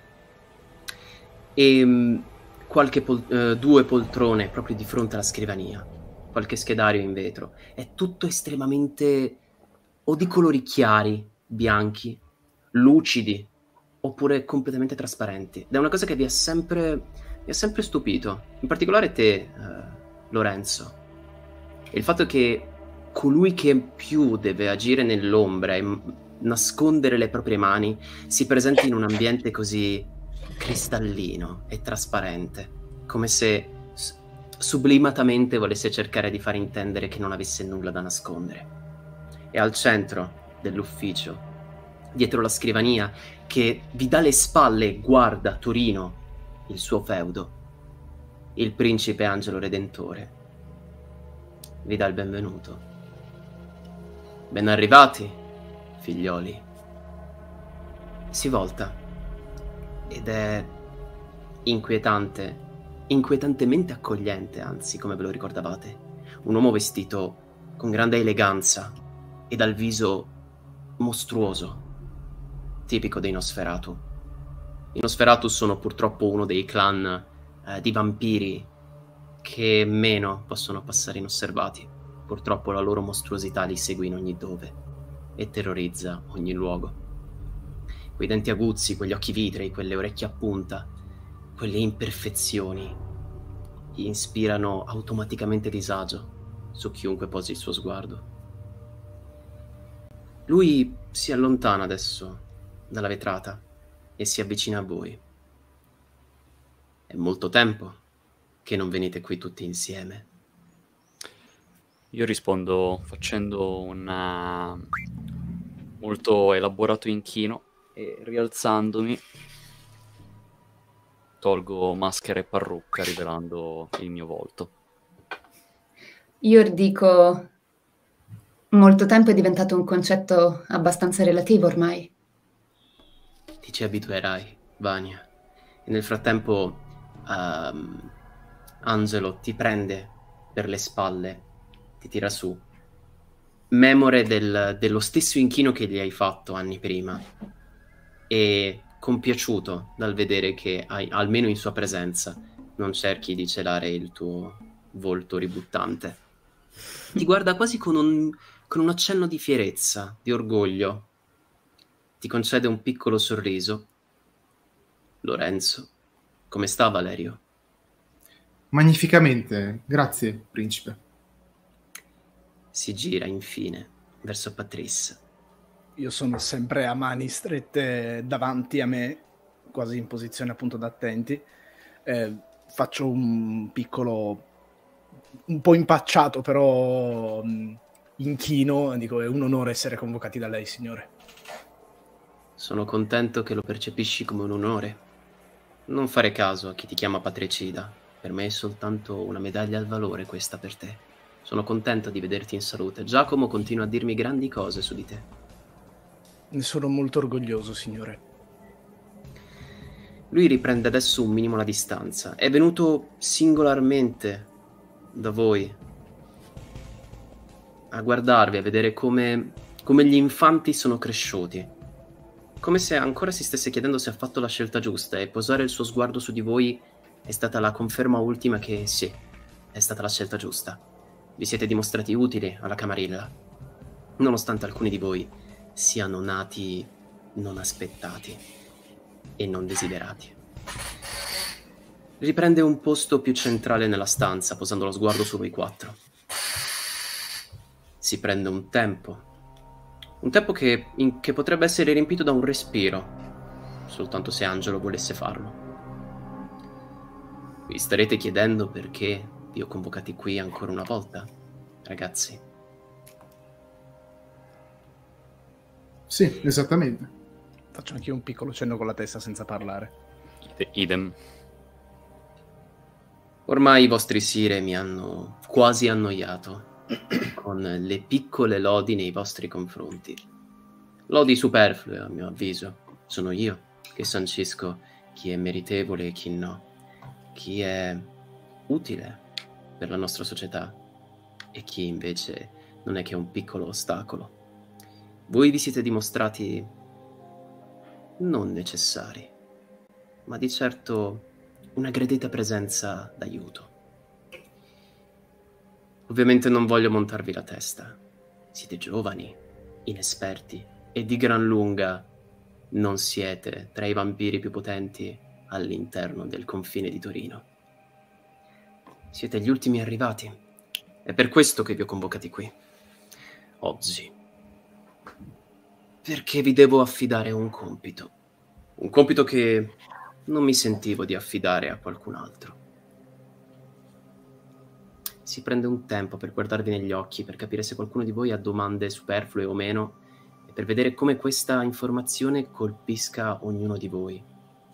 E mh, qualche pol- eh, due poltrone proprio di fronte alla scrivania. Qualche schedario in vetro. È tutto estremamente o di colori chiari, bianchi, lucidi, oppure completamente trasparenti. Ed è una cosa che vi ha sempre, vi ha sempre stupito. In particolare te, eh, Lorenzo. E il fatto che colui che più deve agire nell'ombra e m- nascondere le proprie mani si presenti in un ambiente così cristallino e trasparente, come se s- sublimatamente volesse cercare di far intendere che non avesse nulla da nascondere. E al centro dell'ufficio, dietro la scrivania, che vi dà le spalle e guarda Torino, il suo feudo, il principe Angelo Redentore vi dà il benvenuto. Ben arrivati, figlioli. Si volta ed è inquietante, inquietantemente accogliente, anzi, come ve lo ricordavate. Un uomo vestito con grande eleganza e dal viso mostruoso, tipico dei Nosferatu. I Nosferatu sono purtroppo uno dei clan eh, di vampiri che meno possono passare inosservati. Purtroppo la loro mostruosità li segue in ogni dove e terrorizza ogni luogo. Quei denti aguzzi, quegli occhi vitrei, quelle orecchie a punta, quelle imperfezioni ispirano automaticamente disagio su chiunque posi il suo sguardo. Lui si allontana adesso dalla vetrata e si avvicina a voi. È molto tempo che non venite qui tutti insieme. Io rispondo facendo un molto elaborato inchino e rialzandomi tolgo maschera e parrucca rivelando il mio volto. Io dico, Molto tempo è diventato un concetto abbastanza relativo ormai. Ti ci abituerai, Vania. E nel frattempo um, Angelo ti prende per le spalle, ti tira su, memore del, dello stesso inchino che gli hai fatto anni prima, e compiaciuto dal vedere che hai, almeno in sua presenza, non cerchi di celare il tuo volto ributtante. Ti guarda quasi con un, con un accenno di fierezza, di orgoglio. Ti concede un piccolo sorriso. Lorenzo, come sta Valerio? Magnificamente, grazie, principe. Si gira infine verso Patrice. Io sono sempre a mani strette davanti a me, quasi in posizione appunto da attenti. Eh, faccio un piccolo, un po' impacciato, però mh, inchino. Dico, è un onore essere convocati da lei, signore. Sono contento che lo percepisci come un onore. Non fare caso a chi ti chiama patricida. Per me è soltanto una medaglia al valore questa per te. Sono contento di vederti in salute. Giacomo continua a dirmi grandi cose su di te. Ne sono molto orgoglioso, signore. Lui riprende adesso un minimo la distanza. È venuto singolarmente da voi a guardarvi, a vedere come, come gli infanti sono cresciuti. Come se ancora si stesse chiedendo se ha fatto la scelta giusta, e posare il suo sguardo su di voi è stata la conferma ultima che sì, è stata la scelta giusta. Vi siete dimostrati utili alla Camarilla, nonostante alcuni di voi siano nati non aspettati e non desiderati. Riprende un posto più centrale nella stanza, posando lo sguardo su voi quattro. Si prende un tempo, un tempo che, in, che potrebbe essere riempito da un respiro, soltanto se Angelo volesse farlo. Vi starete chiedendo perché vi ho convocati qui ancora una volta, ragazzi? Sì, esattamente. Faccio anche io un piccolo cenno con la testa senza parlare. Idem. Ormai i vostri sire mi hanno quasi annoiato con le piccole lodi nei vostri confronti. Lodi superflue, a mio avviso. Sono io che sancisco chi è meritevole e chi no, chi è utile per la nostra società e chi invece non è che un piccolo ostacolo. Voi vi siete dimostrati non necessari, ma di certo una gradita presenza d'aiuto. Ovviamente non voglio montarvi la testa. Siete giovani, inesperti e di gran lunga non siete tra i vampiri più potenti all'interno del confine di Torino. Siete gli ultimi arrivati. È per questo che vi ho convocati qui, oggi. Perché vi devo affidare un compito. Un compito che non mi sentivo di affidare a qualcun altro. Si prende un tempo per guardarvi negli occhi, per capire se qualcuno di voi ha domande superflue o meno, e per vedere come questa informazione colpisca ognuno di voi.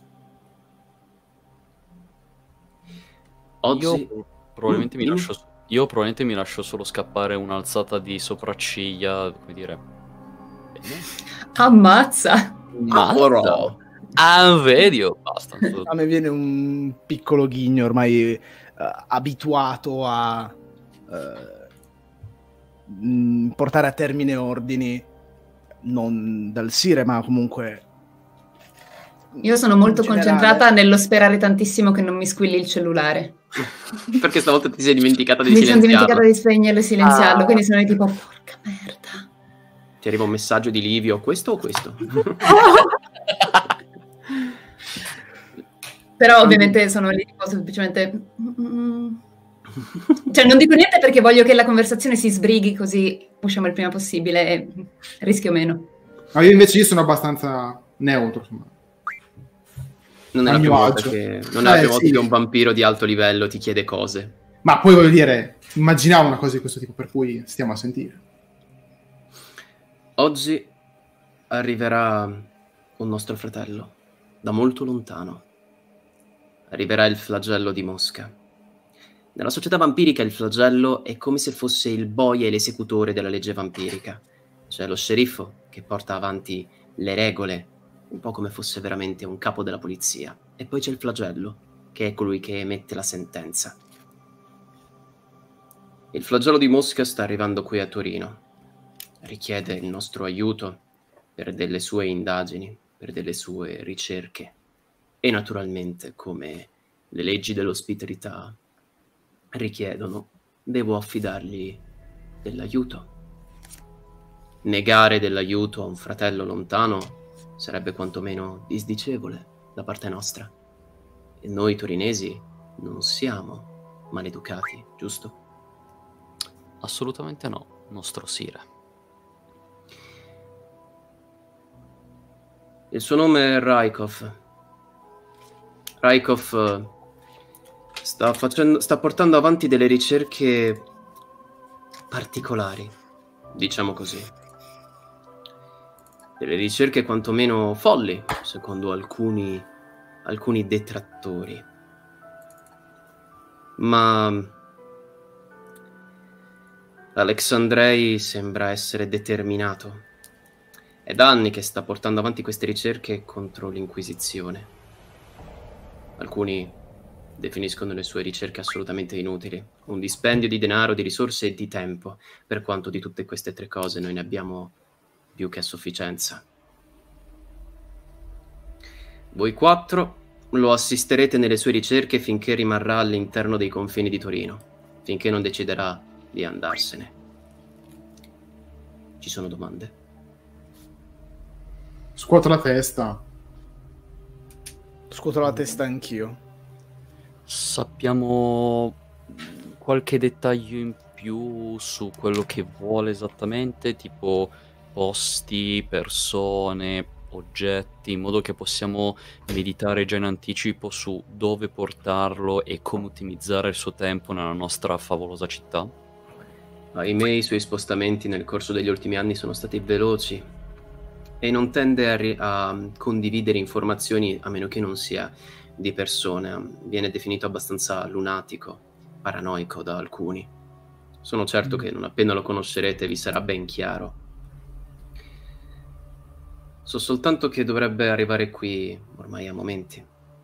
Oggi... Io probabilmente, Mm, mi dimmi. lascio, io probabilmente mi lascio solo scappare un'alzata di sopracciglia, come dire. Bene. Ammazza! Ah, però... Ah, vedi, oh, basta. A me viene un piccolo ghigno, ormai eh, abituato a eh, mh, portare a termine ordini non dal Sire, ma comunque Io sono molto in generale. concentrata nello sperare tantissimo che non mi squilli il cellulare. Perché stavolta ti sei dimenticata di Mi sono silenziarlo. dimenticata di spegnerlo e silenziarlo, Ah. quindi sono tipo, porca merda. Ti arriva un messaggio di Livio, questo o questo? Però ovviamente sono lì tipo semplicemente... mm, cioè non dico niente perché voglio che la conversazione si sbrighi così usciamo il prima possibile e rischio meno. Ma io invece io sono abbastanza neutro, insomma. Non è A la mio prima volta agio. che, non è la Eh, prima volta sì. che un vampiro di alto livello ti chiede cose. Ma poi voglio dire, immaginavo una cosa di questo tipo, per cui stiamo a sentire. Oggi arriverà un nostro fratello, da molto lontano. Arriverà il flagello di Mosca. Nella società vampirica il flagello è come se fosse il boia e l'esecutore della legge vampirica. C'è lo sceriffo che porta avanti le regole, un po' come fosse veramente un capo della polizia. E poi c'è il flagello, che è colui che emette la sentenza. Il flagello di Mosca sta arrivando qui a Torino. Richiede il nostro aiuto per delle sue indagini, per delle sue ricerche. E naturalmente, come le leggi dell'ospitalità richiedono, devo affidargli dell'aiuto. Negare dell'aiuto a un fratello lontano sarebbe quantomeno disdicevole da parte nostra. E noi torinesi non siamo maleducati, giusto? Assolutamente no, nostro sire. Il suo nome è Raikov. Raikov sta, facendo, sta portando avanti delle ricerche particolari, diciamo così. Delle ricerche quantomeno folli, secondo alcuni, alcuni detrattori. Ma Alexandrei sembra essere determinato. È da anni che sta portando avanti queste ricerche contro l'Inquisizione. Alcuni definiscono le sue ricerche assolutamente inutili, un dispendio di denaro, di risorse e di tempo, per quanto di tutte queste tre cose noi ne abbiamo più che a sufficienza. Voi quattro lo assisterete nelle sue ricerche finché rimarrà all'interno dei confini di Torino, finché non deciderà di andarsene. Ci sono domande? Scuoto la testa. Scuoto la testa anch'io. Sappiamo qualche dettaglio in più su quello che vuole esattamente, tipo posti, persone, oggetti, in modo che possiamo meditare già in anticipo su dove portarlo e come ottimizzare il suo tempo nella nostra favolosa città? Ahimè, i suoi spostamenti nel corso degli ultimi anni sono stati veloci e non tende a, ri- a condividere informazioni a meno che non sia di persona. Viene definito abbastanza lunatico, paranoico da alcuni. Sono certo che non appena lo conoscerete vi sarà ben chiaro. So soltanto che dovrebbe arrivare qui ormai a momenti.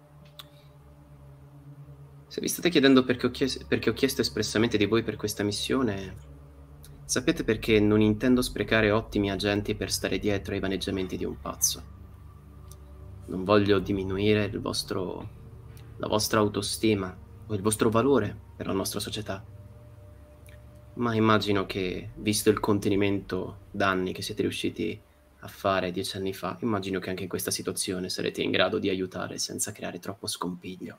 Se vi state chiedendo perché ho, chies- perché ho chiesto espressamente di voi per questa missione, sapete perché non intendo sprecare ottimi agenti per stare dietro ai vaneggiamenti di un pazzo. Non voglio diminuire il vostro, la vostra autostima o il vostro valore per la nostra società. Ma immagino che, visto il contenimento danni che siete riusciti a fare dieci anni fa, immagino che anche in questa situazione sarete in grado di aiutare senza creare troppo scompiglio.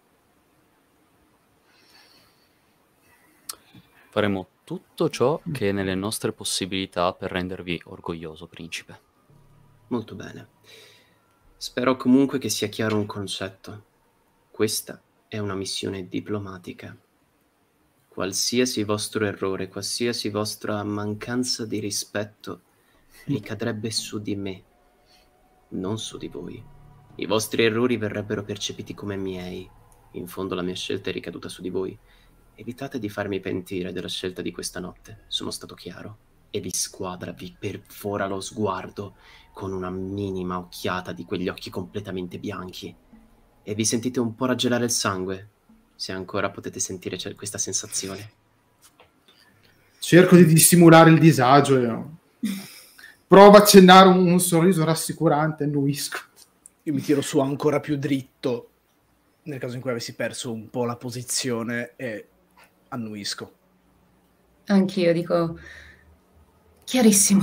Faremo tutto ciò che è nelle nostre possibilità per rendervi orgoglioso, principe. Molto bene. Spero comunque che sia chiaro un concetto. Questa è una missione diplomatica. Qualsiasi vostro errore, qualsiasi vostra mancanza di rispetto ricadrebbe su di me, non su di voi. I vostri errori verrebbero percepiti come miei. In fondo la mia scelta è ricaduta su di voi. Evitate di farmi pentire della scelta di questa notte. Sono stato chiaro. E vi squadra, vi perfora lo sguardo con una minima occhiata di quegli occhi completamente bianchi. E vi sentite un po' raggelare il sangue, se ancora potete sentire questa sensazione. Cerco di dissimulare il disagio. Io. Provo a accennare un, un sorriso rassicurante, annuisco. Io mi tiro su ancora più dritto, nel caso in cui avessi perso un po' la posizione, e annuisco. Anch'io dico chiarissimo.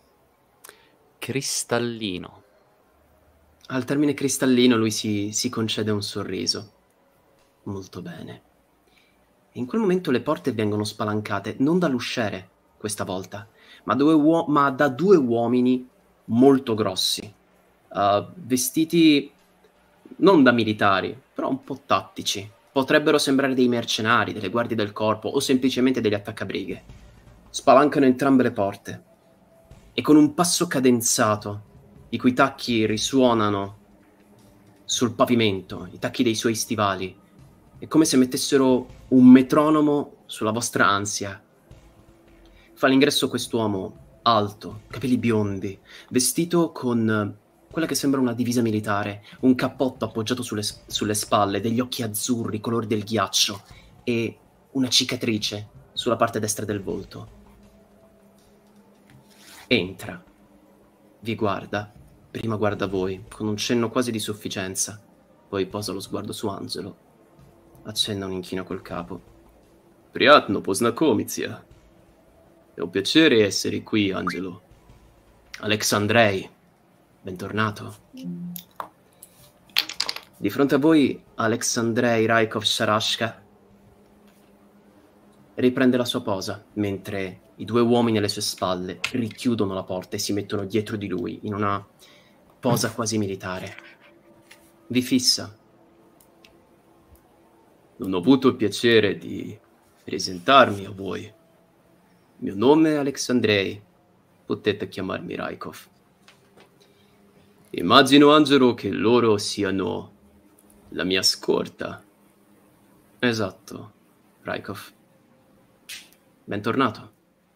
Cristallino. Al termine cristallino lui si, si concede un sorriso. Molto bene. E in quel momento le porte vengono spalancate, non dall'usciere questa volta, ma, due uo- ma da due uomini molto grossi, uh, vestiti non da militari, però un po' tattici. Potrebbero sembrare dei mercenari, delle guardie del corpo o semplicemente degli attaccabrighe. Spalancano entrambe le porte e con un passo cadenzato, i cui tacchi risuonano sul pavimento, i tacchi dei suoi stivali, È come se mettessero un metronomo sulla vostra ansia. Fa l'ingresso quest'uomo alto, capelli biondi, vestito con quella che sembra una divisa militare, un cappotto appoggiato sulle, sulle spalle, degli occhi azzurri, color del ghiaccio, e una cicatrice sulla parte destra del volto. Entra, vi guarda, prima guarda voi, con un cenno quasi di sufficienza, poi posa lo sguardo su Angelo, accenna un inchino col capo. Priatno poznakomizia. È un piacere essere qui, Angelo. Alexandrei, bentornato. Di fronte a voi, Alexandrei Raikov Sharashka riprende la sua posa, mentre i due uomini alle sue spalle richiudono la porta e si mettono dietro di lui, in una posa quasi militare. Vi fissa. Non ho avuto il piacere di presentarmi a voi. Il mio nome è Alexandrei. Potete chiamarmi Raikov. Immagino, Angelo, che loro siano la mia scorta. Esatto, Raikov. Bentornato.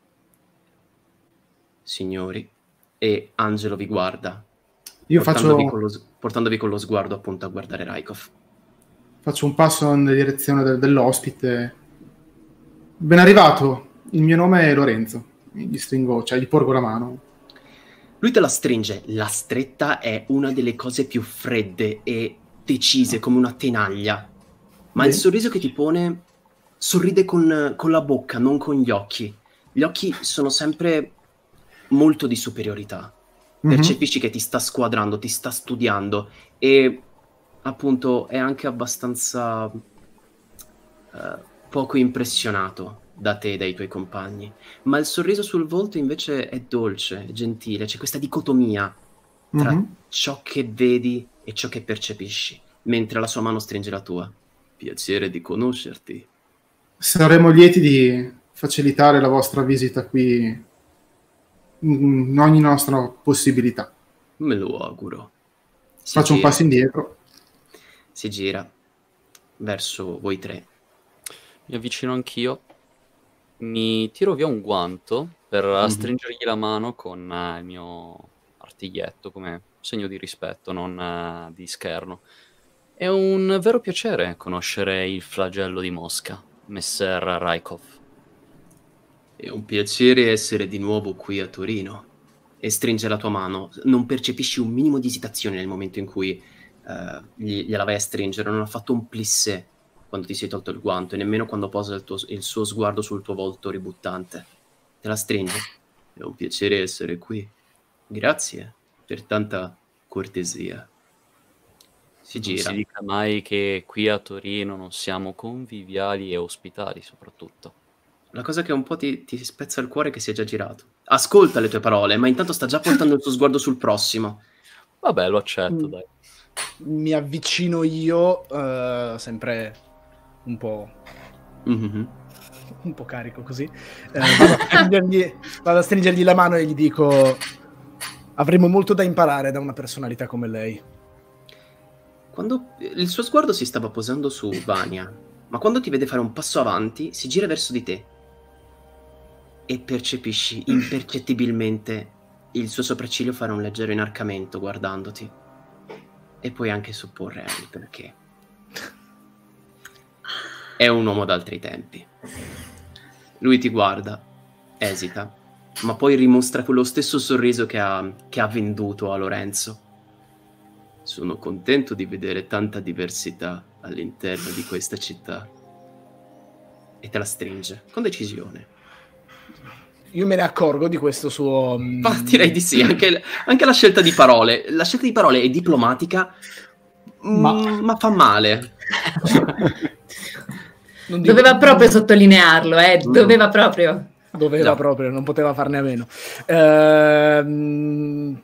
Signori, e Angelo vi guarda. Io portandovi, faccio... con lo, portandovi con lo sguardo appunto a guardare Raikov. Faccio un passo nella direzione del, dell'ospite. Ben arrivato, il mio nome è Lorenzo. Gli stringo, cioè gli porgo la mano. Lui te la stringe. La stretta è una delle cose più fredde e decise, come una tenaglia. Ma Beh. il sorriso che ti pone sorride con, con la bocca, non con gli occhi. Gli occhi sono sempre molto di superiorità. Mhm. Percepisci che ti sta squadrando, ti sta studiando e appunto è anche abbastanza eh, poco impressionato da te e dai tuoi compagni, ma il sorriso sul volto invece è dolce, è gentile, c'è questa dicotomia tra Mhm. ciò che vedi e ciò che percepisci, mentre la sua mano stringe la tua. Piacere di conoscerti. Saremo lieti di facilitare la vostra visita qui in ogni nostra possibilità. Me lo auguro. Si Faccio un gira. passo indietro. Si gira verso voi tre. Mi avvicino anch'io, mi tiro via un guanto per Mhm. stringergli la mano con eh, il mio artiglietto come segno di rispetto, non eh, di scherno. È un vero piacere conoscere il flagello di Mosca, Messer Raikov. È un piacere essere di nuovo qui a Torino. E stringe la tua mano. Non percepisci un minimo di esitazione nel momento in cui eh, gli- gliela vai a stringere. Non ha fatto un plissé quando ti sei tolto il guanto e nemmeno quando posa il, tuo- il suo sguardo sul tuo volto ributtante. Te la stringe. È un piacere essere qui. Grazie per tanta cortesia. Si Non gira. si dica mai che qui a Torino non siamo conviviali e ospitali, soprattutto. La cosa che un po' ti, ti spezza il cuore è che si è già girato. Ascolta le tue parole, ma intanto sta già portando il suo sguardo sul prossimo. Vabbè, lo accetto, Mm. dai. Mi avvicino io, eh, sempre un po', Mhm. un po' carico così. Eh, vado, a stringergli, vado a stringergli la mano e gli dico: avremo molto da imparare da una personalità come lei. Quando il suo sguardo si stava posando su Vania, ma quando ti vede fare un passo avanti, si gira verso di te e percepisci impercettibilmente il suo sopracciglio fare un leggero inarcamento guardandoti. E puoi anche supporre il perché. È un uomo d'altri tempi. Lui ti guarda, esita, ma poi dimostra quello stesso sorriso che ha, che ha venduto a Lorenzo. Sono contento di vedere tanta diversità all'interno di questa città. E te la stringe, con decisione. Io me ne accorgo di questo suo... mm, Ma direi di sì, anche, anche la scelta di parole. La scelta di parole è diplomatica, Ma- ma, ma fa male. non dico- Doveva proprio sottolinearlo, eh? Doveva proprio. Doveva No. proprio, non poteva farne a meno. Ehm,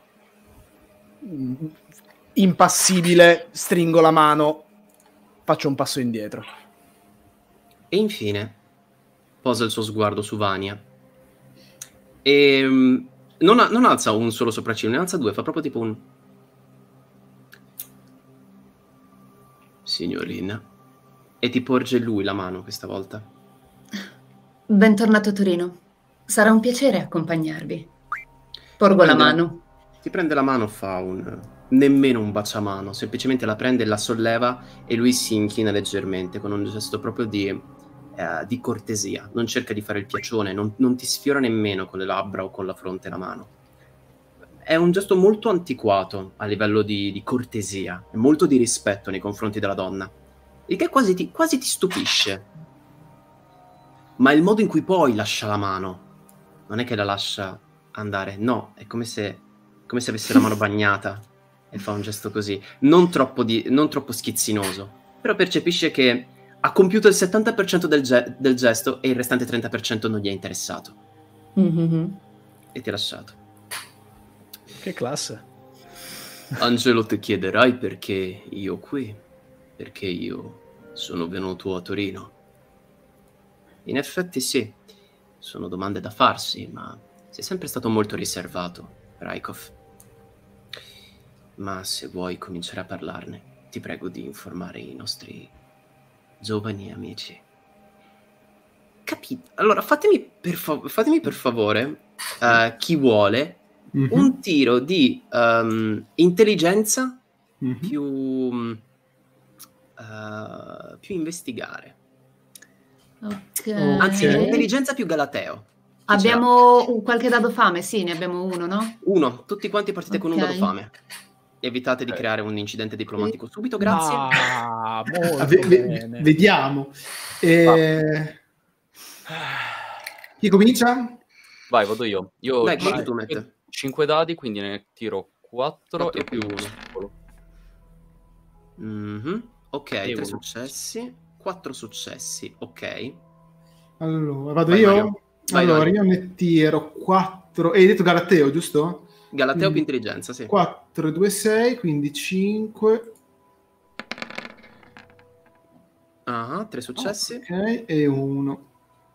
Impassibile, stringo la mano, faccio un passo indietro. E infine posa il suo sguardo su Vania. E mm, non, ha- non alza un solo sopracciglio, ne alza due, fa proprio tipo un... Signorina. e ti porge lui la mano questa volta. Bentornato a Torino. Sarà un piacere accompagnarvi. Porgo Prende- la mano. Ti prende la mano, fa un... nemmeno un baciamano, semplicemente la prende e la solleva e lui si inchina leggermente con un gesto proprio di, eh, di cortesia. Non cerca di fare il piacione, non, non ti sfiora nemmeno con le labbra o con la fronte la mano. È un gesto molto antiquato a livello di, di cortesia e molto di rispetto nei confronti della donna, il che quasi ti, quasi ti stupisce. Ma il modo in cui poi lascia la mano non è che la lascia andare, no, è come se, come se avesse la mano bagnata e fa un gesto così, non troppo, di, non troppo schizzinoso, però percepisce che ha compiuto il settanta per cento del, ge- del gesto e il restante trenta per cento non gli è interessato. Mm-hmm. E ti ha lasciato. Che classe. Angelo, ti chiederai perché io qui, perché io sono venuto a Torino. In effetti sì, sono domande da farsi, ma sei sempre stato molto riservato, Rykov. Ma se vuoi cominciare a parlarne, ti prego di informare i nostri giovani amici. Capito? Allora, fatemi per, fa- fatemi per favore, uh, chi vuole, Mhm. un tiro di um, intelligenza Mhm. più, uh, più investigare. Ok. Anzi, Ok. intelligenza più galateo. Chi Abbiamo un- qualche dado fame? Sì, ne abbiamo uno, no? ce l'ha? Uno, tutti quanti partite con un Ok. dado fame. Evitate di Ok. creare un incidente diplomatico subito, grazie. Ah, molto Ah, ve- ve- bene. vediamo. Eh, Chi comincia? Vai, vado io. Io Dai, ho cominci tu, Matt. cinque dadi, quindi ne tiro quattro Quattro e più più uno. uno. Mhm. Ok, E tre uno. successi, quattro successi, ok. Allora, vado Vai, io? Mario. Vai, allora, Mario. io ne tiro quattro. E hai detto Galateo, giusto? Galateo più Quindi intelligenza, sì. quattro, due, sei, quindi cinque. Ah, tre successi. Ok, e uno.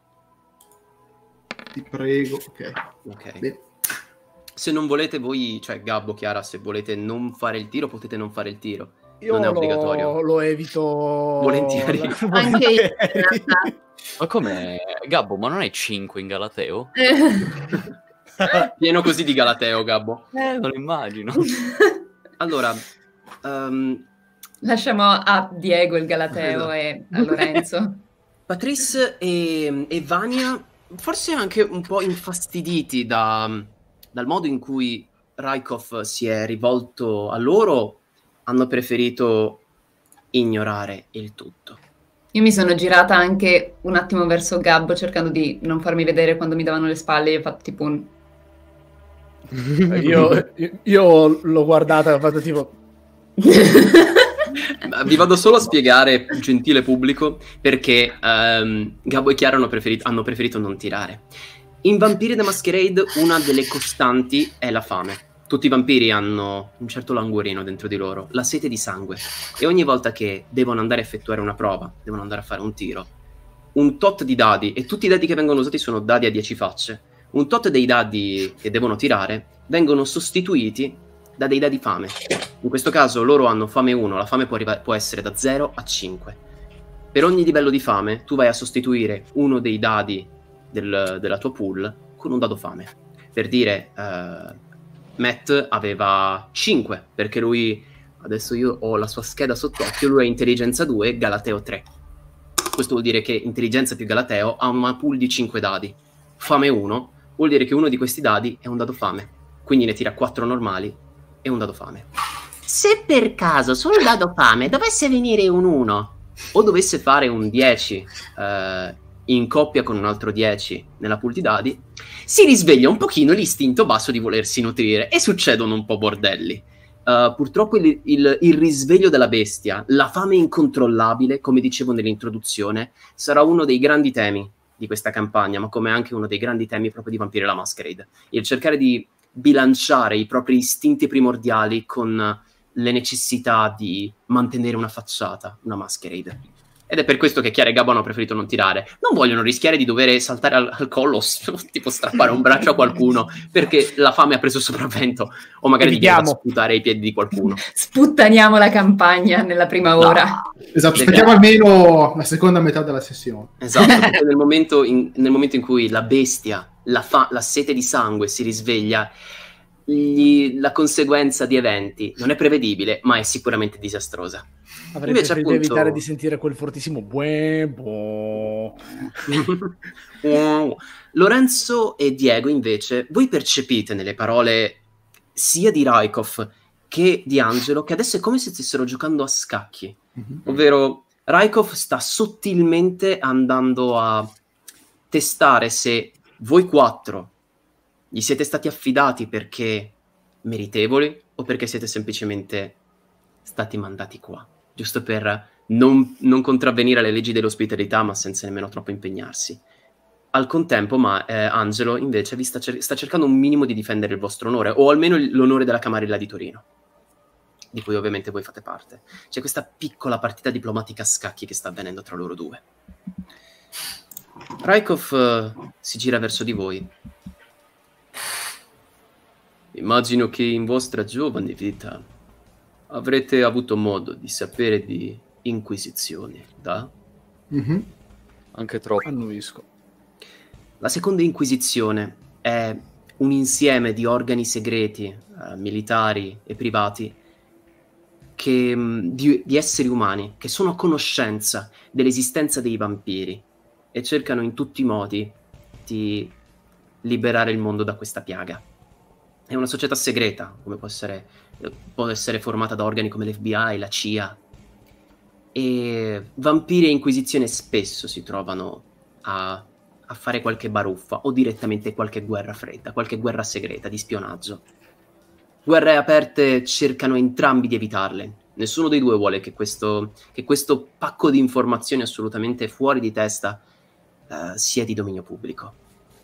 Ti prego. Ok. Ok. Bene. Se non volete voi, cioè Gabbo, Chiara, se volete non fare il tiro, potete non fare il tiro. Io non è lo, obbligatorio. lo evito Volentieri. la- Anche io, in volentieri. realtà. Ma com'è? Gabbo, ma non hai cinque in Galateo? Pieno così di Galateo, Gabbo. Eh, non immagino. Allora, ehm, Lasciamo a Diego il Galateo e a Lorenzo. Patrice e, e Vania, forse anche un po' infastiditi da- dal modo in cui Rykov si è rivolto a loro, hanno preferito ignorare il tutto. Io mi sono girata anche un attimo verso Gabbo cercando di non farmi vedere quando mi davano le spalle. Io ho fatto tipo un... io, io l'ho guardata e ho fatto tipo... Vi vado solo a spiegare, gentile pubblico, perché ehm, Gabbo e Chiara hanno preferito, hanno preferito non tirare. In Vampiri the Masquerade una delle costanti è la fame. Tutti i vampiri hanno un certo languorino dentro di loro, la sete di sangue. E ogni volta che devono andare a effettuare una prova, devono andare a fare un tiro, un tot di dadi, e tutti i dadi che vengono usati sono dadi a dieci facce, un tot dei dadi che devono tirare vengono sostituiti da dei dadi fame. In questo caso loro hanno fame uno, la fame può, arriva- può essere da zero a cinque. Per ogni livello di fame tu vai a sostituire uno dei dadi del- della tua pool con un dado fame. Per dire, eh, Matt aveva cinque, perché lui, adesso io ho la sua scheda sott'occhio, lui ha intelligenza due, Galateo tre. Questo vuol dire che intelligenza più Galateo ha una pool di cinque dadi. Fame uno vuol dire che uno di questi dadi è un dado fame, quindi ne tira quattro normali e un dado fame. Se per caso sul dado fame dovesse venire un uno o dovesse fare un dieci eh, in coppia con un altro dieci nella pool di dadi, si risveglia un pochino l'istinto basso di volersi nutrire e succedono un po' bordelli. Uh, purtroppo il, il, il risveglio della bestia, la fame incontrollabile, come dicevo nell'introduzione, sarà uno dei grandi temi di questa campagna, ma come anche uno dei grandi temi proprio di Vampiri la Masquerade. Il cercare di bilanciare i propri istinti primordiali con le necessità di mantenere una facciata, una masquerade. Ed è per questo che Chiara e Gabbo hanno preferito non tirare. Non vogliono rischiare di dover saltare al, al collo, tipo strappare un braccio a qualcuno, perché la fame ha preso sopravvento, o magari di sputare i piedi di qualcuno. Sputtaniamo la campagna nella prima ora. No. Esatto, aspettiamo almeno la seconda metà della sessione. Esatto, perché nel momento in, nel momento in cui la bestia, la, fa, la sete di sangue si risveglia, gli, la conseguenza di eventi non è prevedibile, ma è sicuramente disastrosa. Avrei Invece, preferito appunto, evitare di sentire quel fortissimo buebo. Lorenzo e Diego, invece, voi percepite nelle parole sia di Rykov che di Angelo che adesso è come se stessero giocando a scacchi. Mm-hmm. Ovvero, Rykov sta sottilmente andando a testare se voi quattro gli siete stati affidati perché meritevoli o perché siete semplicemente stati mandati qua, giusto per non, non contravvenire alle leggi dell'ospitalità, ma senza nemmeno troppo impegnarsi. Al contempo, ma eh, Angelo invece vi sta, cer- sta cercando un minimo di difendere il vostro onore, o almeno il- l'onore della Camarilla di Torino, di cui ovviamente voi fate parte. C'è questa piccola partita diplomatica a scacchi che sta avvenendo tra loro due. Rykov uh, si gira verso di voi. Immagino che in vostra giovane vita avrete avuto modo di sapere di inquisizioni, da? Mm-hmm. Anche troppo. Annuisco. La seconda inquisizione è un insieme di organi segreti, eh, militari e privati, che, mh, di, di esseri umani che sono a conoscenza dell'esistenza dei vampiri e cercano in tutti i modi di liberare il mondo da questa piaga. È una società segreta, come può essere, può essere formata da organi come l'F B I, la C I A, e vampiri e inquisizione spesso si trovano a, a fare qualche baruffa o direttamente qualche guerra fredda, qualche guerra segreta di spionaggio. Guerre aperte cercano entrambi di evitarle. Nessuno dei due vuole che questo, che questo pacco di informazioni assolutamente fuori di testa uh, sia di dominio pubblico.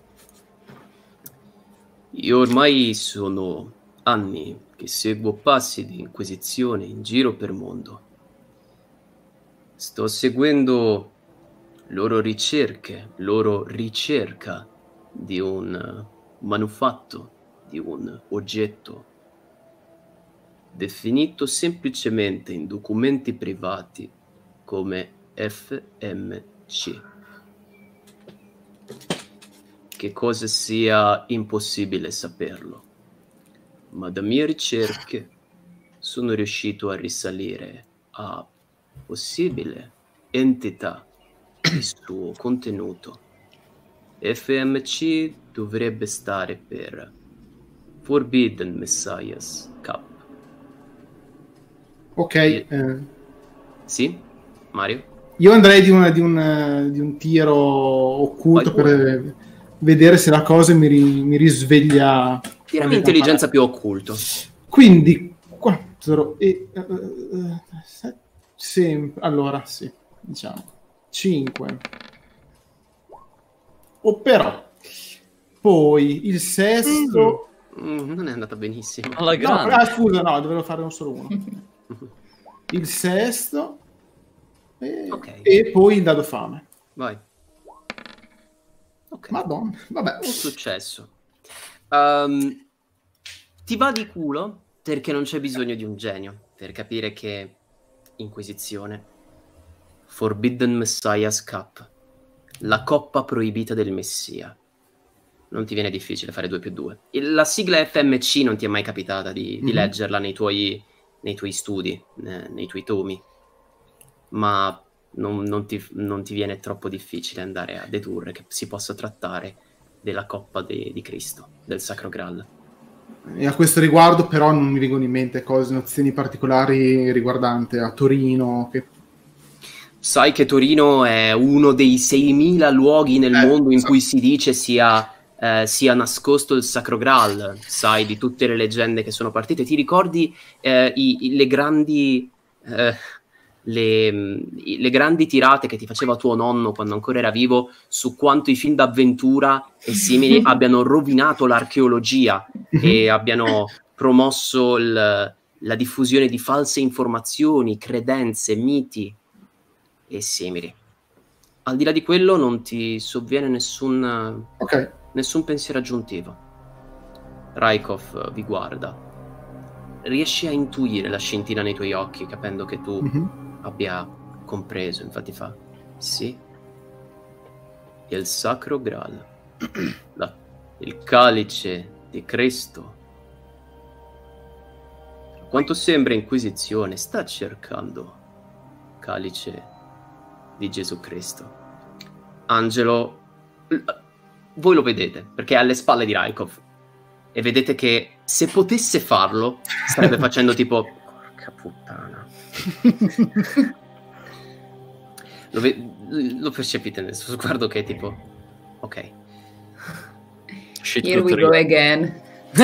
Io ormai sono anni che seguo passi di inquisizione in giro per mondo. Sto seguendo loro ricerche, loro ricerca di un manufatto, di un oggetto, definito semplicemente in documenti privati come F M C. Che cosa sia impossibile saperlo, ma da mie ricerche sono riuscito a risalire a possibile entità di suo contenuto. F M C dovrebbe stare per Forbidden Messiah's Cup. Ok. E... eh. Sì? Mario? Io andrei di, una, di, un, di un tiro occulto Vai, per vai. vedere se la cosa mi, ri, mi risveglia. Tirami intelligenza più occulto. Quindi quattro e uh, uh, sette, sempre. Allora sì, diciamo cinque. O però poi il sesto mm, non è andata benissimo. Alla no, grande. ah, scusa, no, dovevo fare un solo uno. Il sesto e, Okay. e poi il dado fame. Vai. Ok. Madonna, vabbè. Un successo. Um, ti va di culo perché non c'è bisogno di un genio per capire che Inquisizione, Forbidden Messiah's Cup, la coppa proibita del Messia. Non ti viene difficile fare due più due. Il- La sigla F M C non ti è mai capitata di, di Mhm. leggerla nei tuoi, nei tuoi studi, eh, nei tuoi tomi, ma non, non ti, non ti viene troppo difficile andare a dedurre che si possa trattare della coppa de- di Cristo, del Sacro Graal. E a questo riguardo però non mi vengono in mente cose, nozioni particolari riguardante a Torino. Che... Sai che Torino è uno dei seimila luoghi nel Eh, mondo in so. cui si dice sia, eh, sia nascosto il Sacro Graal. Sai di tutte le leggende che sono partite. Ti ricordi eh, i- i- le grandi eh, le, i- le grandi tirate che ti faceva tuo nonno quando ancora era vivo su quanto i film d'avventura e simili abbiano rovinato l'archeologia e abbiano promosso il- la diffusione di false informazioni, credenze, miti. e simili. Al di là di quello non ti sovviene nessun, Ok. nessun pensiero aggiuntivo. Rykov vi guarda. Riesci a intuire la scintilla nei tuoi occhi, capendo che tu Mhm. abbia compreso. Infatti fa: sì, il Sacro Graal, la- il calice di Cristo. A quanto sembra Inquisizione sta cercando calice di Gesù Cristo. Angelo, l- voi lo vedete perché è alle spalle di Rykov e vedete che se potesse farlo starebbe facendo tipo porca puttana. Lo, ve- lo percepite nel suo sguardo che è tipo ok. Shit Here we tutorial. go again.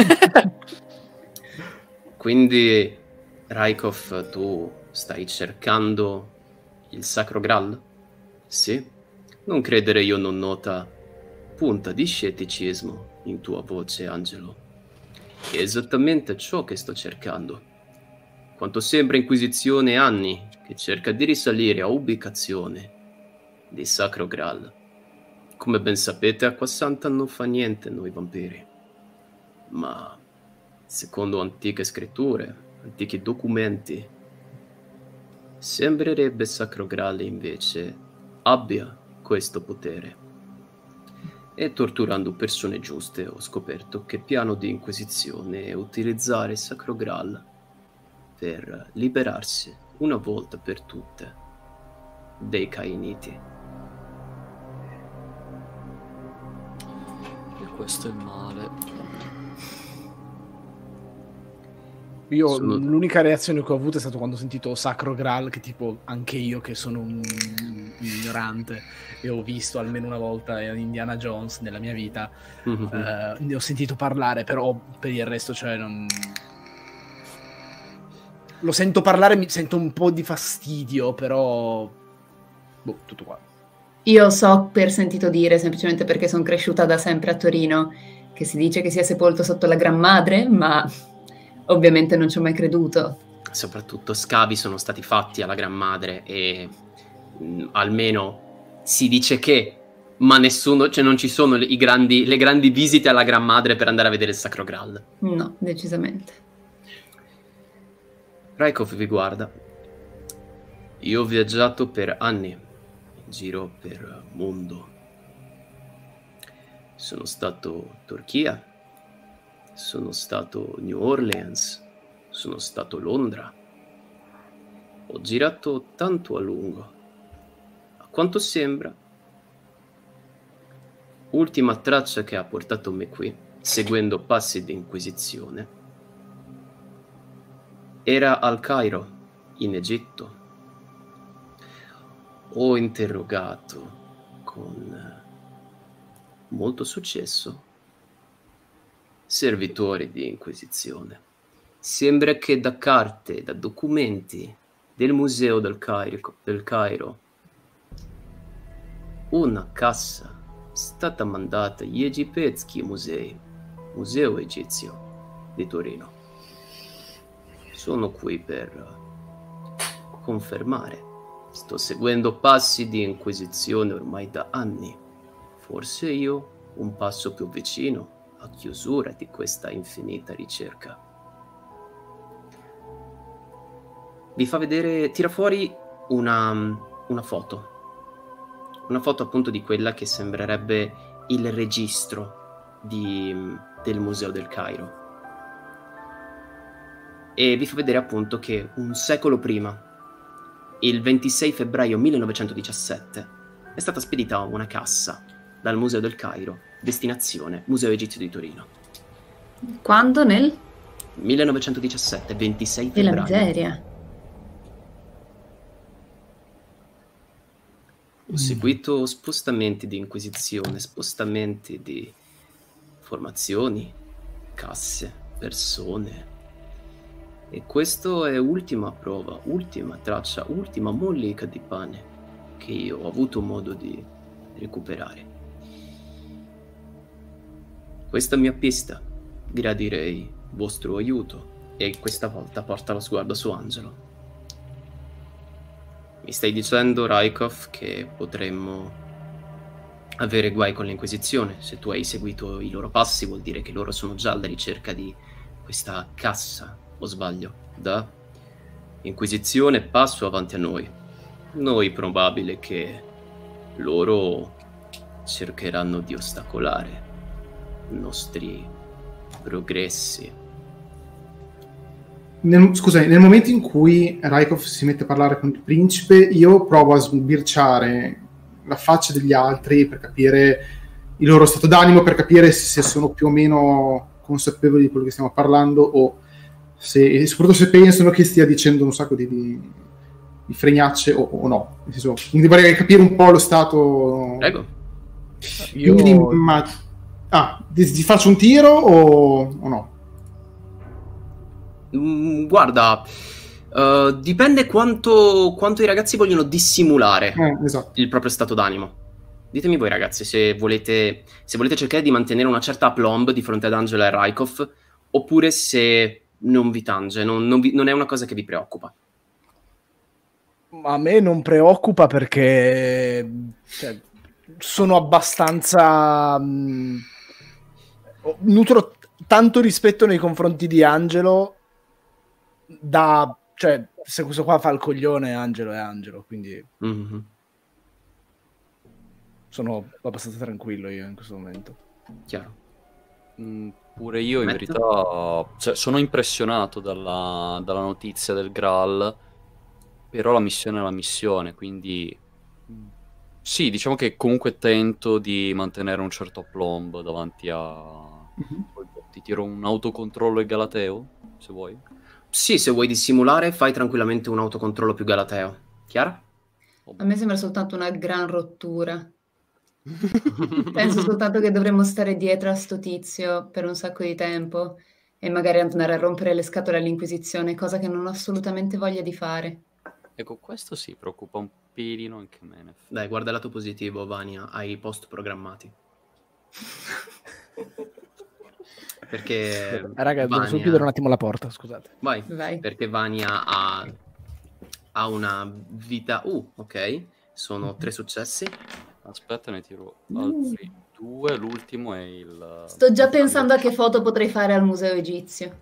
Quindi Rykov, tu stai cercando il Sacro Graal? Sì? Non credere, io non nota punta di scetticismo in tua voce, Angelo. È esattamente ciò che sto cercando. Quanto sembra Inquisizione anni che cerca di risalire a ubicazione di Sacro Graal. Come ben sapete, Acqua Santa non fa niente noi vampiri. Ma secondo antiche scritture, antichi documenti, sembrerebbe Sacro Graal invece abbia questo potere. E torturando persone giuste ho scoperto che piano di inquisizione è utilizzare Sacro Graal per liberarsi una volta per tutte dei Cainiti. E questo è il male. Io Sono- l'unica reazione che ho avuto è stato quando ho sentito Sacro Graal, che tipo anche io che sono un, un ignorante e ho visto almeno una volta Indiana Jones nella mia vita, Mhm. eh, ne ho sentito parlare, però per il resto cioè non... Lo sento parlare, mi sento un po' di fastidio, però... Boh, tutto qua. Io so per sentito dire, semplicemente perché sono cresciuta da sempre a Torino, che si dice che sia sepolto sotto la Gran Madre, ma ovviamente non ci ho mai creduto. Soprattutto scavi sono stati fatti alla Gran Madre e mh, almeno si dice che, ma nessuno, cioè non ci sono le, i grandi, le grandi visite alla Gran Madre per andare a vedere il Sacro Graal. No, decisamente. Rykov vi guarda. Io ho viaggiato per anni in giro per mondo. Sono stato in Turchia, sono stato New Orleans, sono stato Londra. Ho girato tanto a lungo. A quanto sembra, ultima traccia che ha portato me qui, seguendo passi di inquisizione, era al Cairo, in Egitto. Ho interrogato con molto successo servitori di inquisizione. Sembra che da carte, da documenti del museo del Cairo, del Cairo una cassa è stata mandata agli Egipetschi Musei, Museo Egizio di Torino. Sono qui per confermare. Sto seguendo passi di inquisizione ormai da anni. Forse io un passo più vicino a chiusura di questa infinita ricerca. Vi fa vedere, tira fuori una, una foto. Una foto appunto di quella che sembrerebbe il registro di, del Museo del Cairo. E vi fa vedere appunto che un secolo prima, il ventisei febbraio millenovecentodiciassette, è stata spedita una cassa dal Museo del Cairo, destinazione Museo Egizio di Torino. Quando? Nel? millenovecentodiciassette, ventisei Della febbraio. miseria. Ho seguito spostamenti di inquisizione, spostamenti di formazioni, casse, persone. E questo è ultima prova, ultima traccia, ultima mollica di pane che io ho avuto modo di recuperare. Questa mia pista, gradirei vostro aiuto. E questa volta porta lo sguardo su Angelo. Mi stai dicendo, Rykov, che potremmo avere guai con l'Inquisizione? Se tu hai seguito i loro passi, vuol dire che loro sono già alla ricerca di questa cassa, o sbaglio? Da Inquisizione, passo avanti a noi. Noi probabile che loro cercheranno di ostacolare i nostri progressi. Nel, scusami, nel momento in cui Rykov si mette a parlare con il principe, io provo a sbirciare la faccia degli altri per capire il loro stato d'animo, per capire se sono più o meno consapevoli di quello che stiamo parlando, o se, soprattutto se pensano che stia dicendo un sacco di, di, di fregnacce o, o no. Nel senso, quindi vorrei capire un po' lo stato. Prego. Io... Quindi, ma... ah, ti, ti faccio un tiro o, o no? Mm, guarda, uh, dipende quanto, quanto i ragazzi vogliono dissimulare Eh, esatto. il proprio stato d'animo. Ditemi voi ragazzi se volete, se volete cercare di mantenere una certa aplomb di fronte ad Angela e Rykov, oppure se non vi tange, non, non, vi, non è una cosa che vi preoccupa. A me non preoccupa perché cioè, sono abbastanza mh, nutro tanto rispetto nei confronti di Angelo da, cioè, se questo qua fa il coglione, Angelo è Angelo, quindi Mm-hmm. sono abbastanza tranquillo io in questo momento. Chiaro. Mm, pure io in Matt? verità, cioè, sono impressionato dalla, dalla notizia del Graal, però la missione è la missione, quindi sì, diciamo che comunque tento di mantenere un certo aplomb davanti a... Ti tiro un autocontrollo e galateo, se vuoi. Sì, se vuoi dissimulare, fai tranquillamente un autocontrollo più galateo. Chiara? A me sembra soltanto una gran rottura. Penso soltanto che dovremmo stare dietro a sto tizio per un sacco di tempo e magari andare a rompere le scatole all'Inquisizione, cosa che non ho assolutamente voglia di fare. Ecco, questo sì, preoccupa un pelino anche me. ne- Dai, guarda il lato positivo, Vania, hai i post programmati. Perché Eh, raga, devo solo Vania... chiudere un attimo la porta, scusate. Vai, Vai. perché Vania ha, ha una vita... Uh, ok, sono tre successi. Aspetta, ne tiro altri due, l'ultimo è il... Sto già pensando a che foto potrei fare al museo egizio.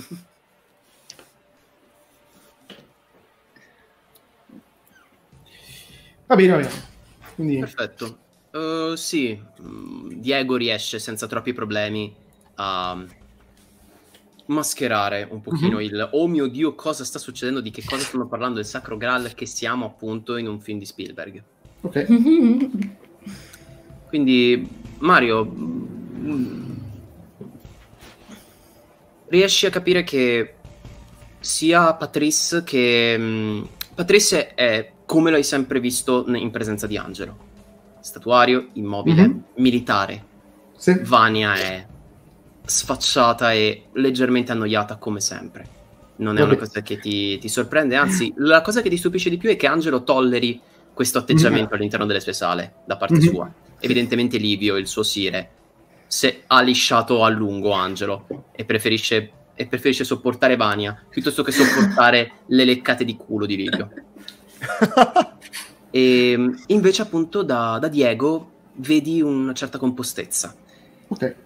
Va bene, va bene. Quindi, Perfetto. Uh, sì, mm, Diego riesce senza troppi problemi a mascherare un pochino Mhm. il oh mio Dio, cosa sta succedendo, di che cosa stanno parlando del Sacro Graal, che siamo appunto in un film di Spielberg. ok. Quindi Mario, mm, riesci a capire che sia Patrice che mm, Patrice è come l'hai sempre visto in presenza di Angelo, statuario, immobile, Mhm. militare. Sì. Vania è sfacciata e leggermente annoiata come sempre. Non è Vabbè. una cosa che ti, ti sorprende, anzi la cosa che ti stupisce di più è che Angelo tolleri questo atteggiamento Mhm. all'interno delle sue sale da parte Mhm. sua. Evidentemente Livio, il suo sire, se ha lisciato a lungo Angelo e preferisce, e preferisce sopportare Vania piuttosto che sopportare le leccate di culo di Livio. E invece appunto da, da Diego vedi una certa compostezza. Ok.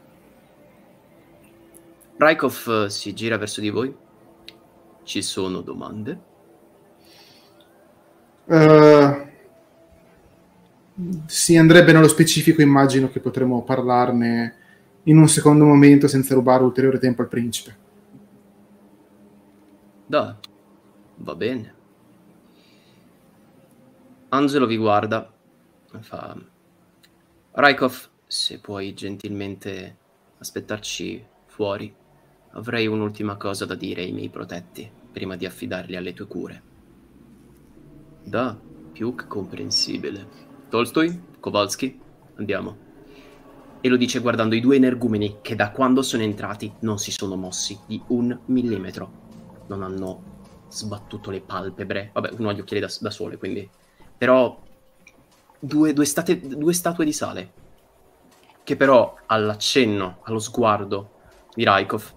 Rykov eh, si gira verso di voi. Ci sono domande? Eh, sì, andrebbe nello specifico, immagino che potremo parlarne in un secondo momento senza rubare ulteriore tempo al principe. Dai, va bene. Angelo vi guarda e fa: Rykov, se puoi gentilmente aspettarci fuori, avrei un'ultima cosa da dire ai miei protetti prima di affidarli alle tue cure. Da, più che comprensibile. Tolstoi, Kowalski, andiamo. E lo dice guardando i due energumeni che da quando sono entrati non si sono mossi di un millimetro. Non hanno sbattuto le palpebre. Vabbè, uno ha gli occhiali da, da sole, quindi... Però due, due, state, due statue di sale che però all'accenno, allo sguardo di Rykov,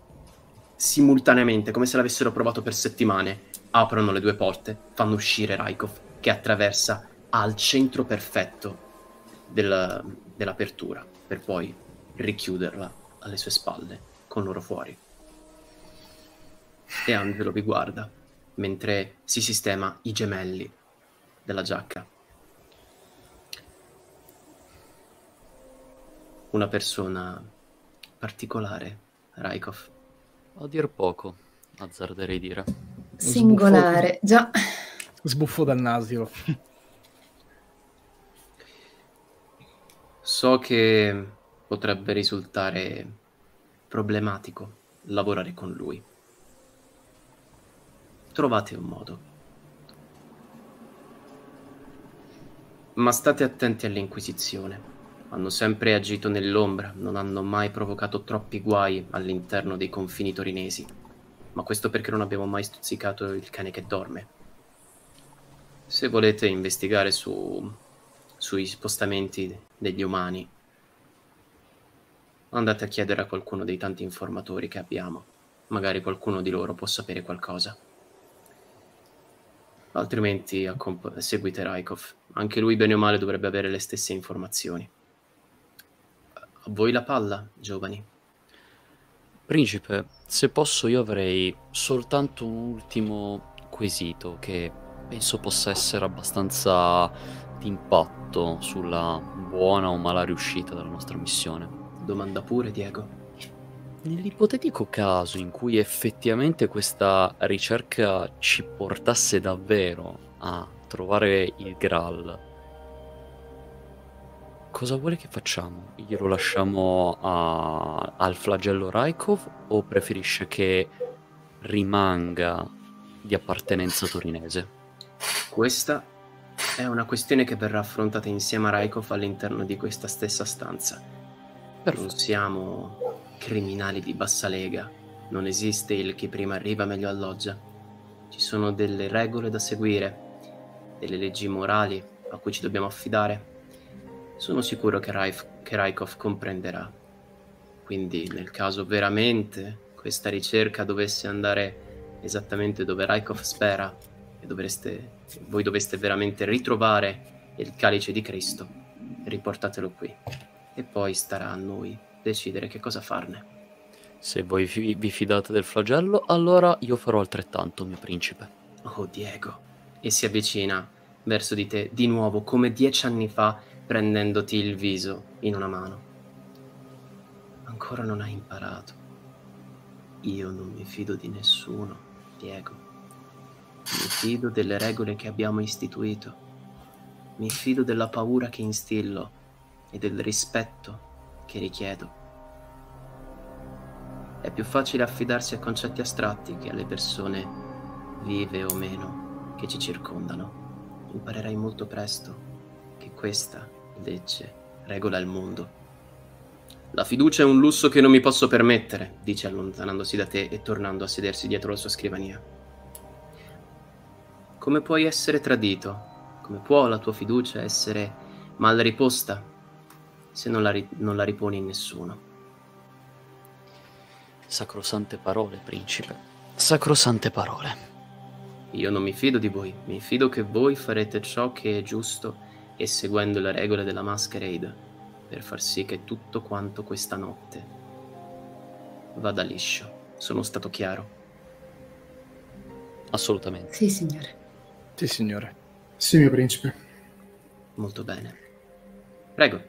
simultaneamente, come se l'avessero provato per settimane, aprono le due porte, fanno uscire Rykov che attraversa al centro perfetto del, dell'apertura, per poi richiuderla alle sue spalle, con loro fuori. E Angelo vi guarda, mentre si sistema i gemelli della giacca. Una persona particolare, Rykov. A dir poco, azzarderei dire. Singolare, già. Sbuffo dal nasio. So che potrebbe risultare problematico lavorare con lui. Trovate un modo. Ma state attenti all'Inquisizione. Hanno sempre agito nell'ombra, non hanno mai provocato troppi guai all'interno dei confini torinesi. Ma questo perché non abbiamo mai stuzzicato il cane che dorme. Se volete investigare su, sui spostamenti degli umani, andate a chiedere a qualcuno dei tanti informatori che abbiamo. Magari qualcuno di loro può sapere qualcosa. Altrimenti accomp- seguite Rykov. Anche lui, bene o male, dovrebbe avere le stesse informazioni. A voi la palla, giovani. Principe, se posso io avrei soltanto un ultimo quesito che penso possa essere abbastanza d'impatto sulla buona o mala riuscita della nostra missione. Domanda pure, Diego. Nell'ipotetico caso in cui effettivamente questa ricerca ci portasse davvero a trovare il Graal, cosa vuole che facciamo? Glielo lasciamo a- al flagello Rykov o preferisce che rimanga di appartenenza torinese? Questa è una questione che verrà affrontata insieme a Rykov all'interno di questa stessa stanza. Perfetto. Non siamo criminali di bassa lega. Non esiste il chi prima arriva meglio alloggia. Ci sono delle regole da seguire, delle leggi morali a cui ci dobbiamo affidare. Sono sicuro che, Raif, che Rykov comprenderà. Quindi, nel caso veramente questa ricerca dovesse andare esattamente dove Rykov spera e dovreste, voi doveste veramente ritrovare il calice di Cristo, riportatelo qui. E poi starà a noi decidere che cosa farne. Se voi fi- vi fidate del flagello, allora io farò altrettanto, mio principe. Oh, Diego. E si avvicina verso di te di nuovo, come dieci anni fa, prendendoti il viso in una mano. Ancora non hai imparato. Io non mi fido di nessuno, Diego. Mi fido delle regole che abbiamo istituito. Mi fido della paura che instillo e del rispetto che richiedo. È più facile affidarsi a concetti astratti che alle persone, vive o meno, che ci circondano. Imparerai molto presto che questa legge regola il mondo. La fiducia è un lusso che non mi posso permettere, dice allontanandosi da te e tornando a sedersi dietro la sua scrivania. Come puoi essere tradito? Come può la tua fiducia essere mal riposta se non la, ri- non la riponi in nessuno? Sacrosante parole, principe. Sacrosante parole. Io non mi fido di voi, mi fido che voi farete ciò che è giusto e seguendo le regole della Masquerade per far sì che tutto quanto questa notte vada liscio. Sono stato chiaro? Assolutamente. Sì, signore. Sì, signore. Sì, mio principe. Molto bene. Prego.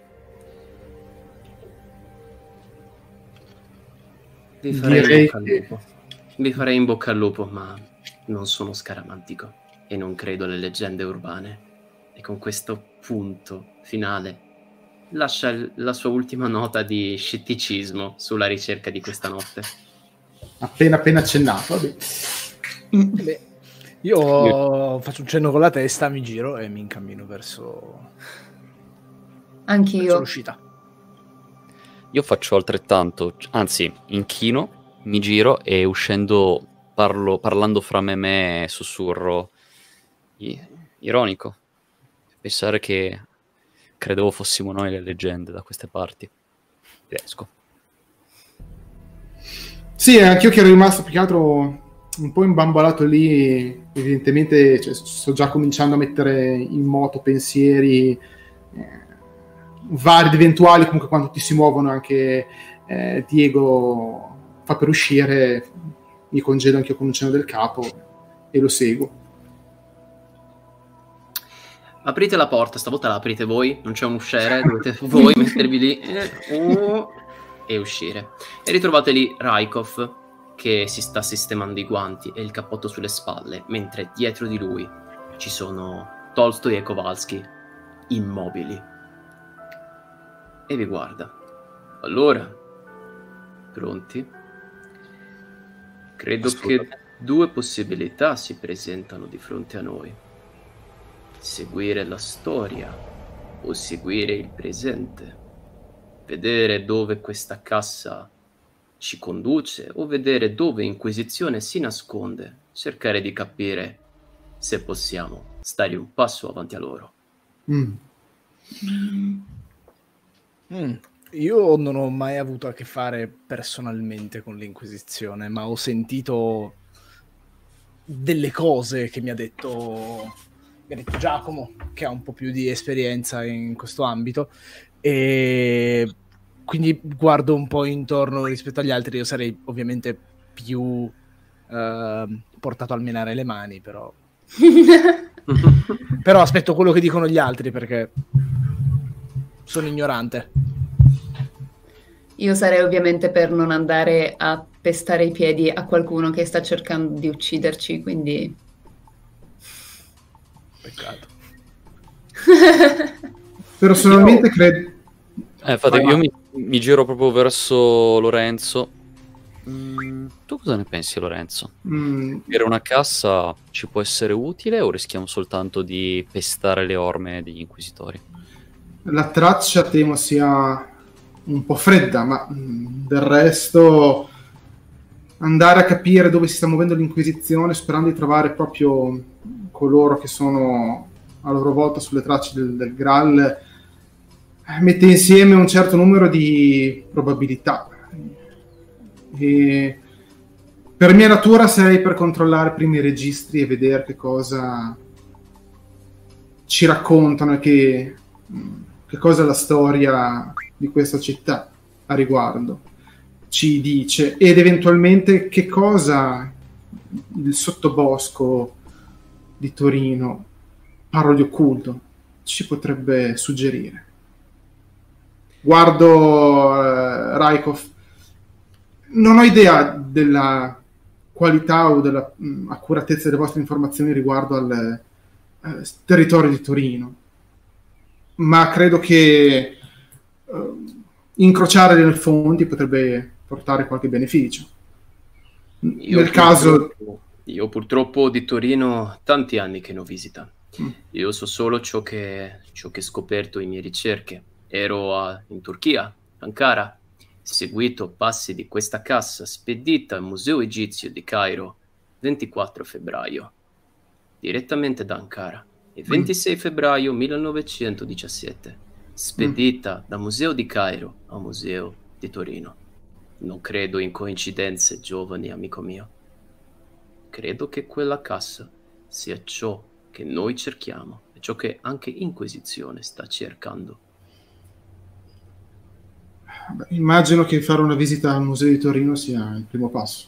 Vi farei Direi in bocca al che- lupo. Vi farei in bocca al lupo, ma non sono scaramantico e non credo alle leggende urbane. E con questo punto finale lascia il- la sua ultima nota di scetticismo sulla ricerca di questa notte. Appena appena accennato. Vabbè. Beh, io faccio un cenno con la testa, mi giro e mi incammino verso, verso Anch'io. l'uscita. Io faccio altrettanto, anzi, inchino, mi giro e uscendo parlo, parlando fra me e me sussurro. I- ironico. Pensare che credevo fossimo noi le leggende da queste parti. Riesco. Sì, anch'io che ero rimasto più che altro un po' imbambolato lì, evidentemente cioè, sto già cominciando a mettere in moto pensieri eh, vari ed eventuali, comunque quando tutti si muovono anche eh, Diego fa per uscire, mi congedo anche io con un cenno del capo e lo seguo. Aprite la porta, stavolta la aprite voi, non c'è un usciere, dovete voi mettervi lì eh, e uscire. E ritrovate lì Rykov che si sta sistemando i guanti e il cappotto sulle spalle, mentre dietro di lui ci sono Tolstoi e Kowalski immobili. E vi guarda. Allora, pronti? Credo che due possibilità si presentano di fronte a noi. Seguire la storia o seguire il presente. Vedere dove questa cassa ci conduce o vedere dove Inquisizione si nasconde. Cercare di capire se possiamo stare un passo avanti a loro. Mm. Mm. Io non ho mai avuto a che fare personalmente con l'Inquisizione, ma ho sentito delle cose che mi ha detto, mi ha detto Giacomo, che ha un po' più di esperienza in questo ambito, e quindi guardo un po' intorno rispetto agli altri. Io sarei ovviamente più eh, portato a menare le mani, però però aspetto quello che dicono gli altri perché sono ignorante. Io sarei ovviamente per non andare a pestare i piedi a qualcuno che sta cercando di ucciderci, quindi Peccato. Personalmente io... credo... Eh, infatti, io mi, mi giro proprio verso Lorenzo. Mm, tu cosa ne pensi, Lorenzo? Mm. Per una cassa ci può essere utile o rischiamo soltanto di pestare le orme degli inquisitori? La traccia temo sia un po' fredda, ma mh, del resto andare a capire dove si sta muovendo l'Inquisizione sperando di trovare proprio coloro che sono a loro volta sulle tracce del, del Graal mette insieme un certo numero di probabilità. E per mia natura sarei per controllare prima i registri e vedere che cosa ci raccontano e che, che cosa la storia di questa città a riguardo ci dice, ed eventualmente che cosa il sottobosco di Torino, parlo di occulto, ci potrebbe suggerire. Guardo uh, Rykov, non ho idea della qualità o della mh, accuratezza delle vostre informazioni riguardo al uh, territorio di Torino, ma credo che uh, incrociare le fonti potrebbe portare qualche beneficio. Io Nel caso... Io purtroppo di Torino tanti anni che non visita. Mm. Io so solo ciò che, ciò che ho scoperto in mie ricerche. Ero a, in Turchia, Ankara, seguito passi di questa cassa spedita al Museo Egizio di Cairo ventiquattro febbraio, direttamente da Ankara, e ventisei febbraio millenovecentodiciassette, spedita mm. dal Museo di Cairo al Museo di Torino. Non credo in coincidenze, giovane amico mio. Credo che quella cassa sia ciò che noi cerchiamo e ciò che anche Inquisizione sta cercando. Beh, immagino che fare una visita al Museo di Torino sia il primo passo.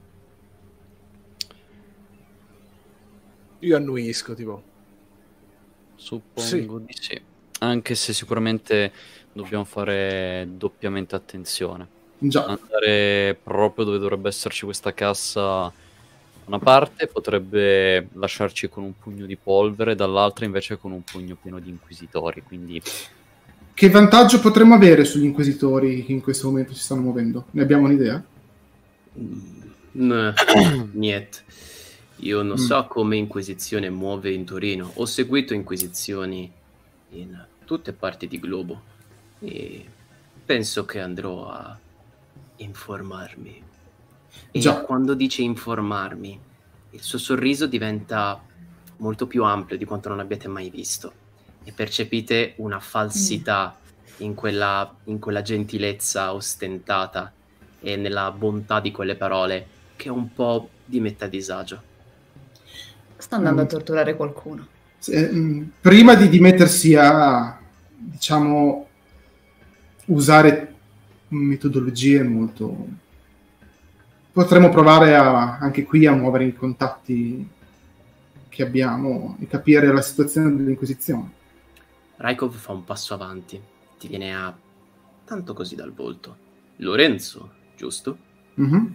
Io annuisco, tipo. Suppongo Sì. di sì. Anche se sicuramente dobbiamo fare doppiamente attenzione. Già. Andare proprio dove dovrebbe esserci questa cassa, una parte potrebbe lasciarci con un pugno di polvere, dall'altra invece con un pugno pieno di inquisitori, quindi... Che vantaggio potremmo avere sugli inquisitori che in questo momento si stanno muovendo? Ne abbiamo un'idea? Mm, niente. Io non mm. so come Inquisizione muove in Torino. Ho seguito Inquisizioni in tutte parti di globo e penso che andrò a informarmi. E Già. quando dice informarmi, il suo sorriso diventa molto più ampio di quanto non abbiate mai visto. E percepite una falsità mm. in, quella, in quella gentilezza ostentata e nella bontà di quelle parole che un po' di mette a disagio. Sta andando Mm. a torturare qualcuno. Se- mh, prima di dimettersi a, diciamo, usare metodologie molto... Potremmo provare a- anche qui a muovere i contatti che abbiamo e capire la situazione dell'Inquisizione. Raikov fa un passo avanti, ti viene a tanto così dal volto. Lorenzo, giusto? Mhm.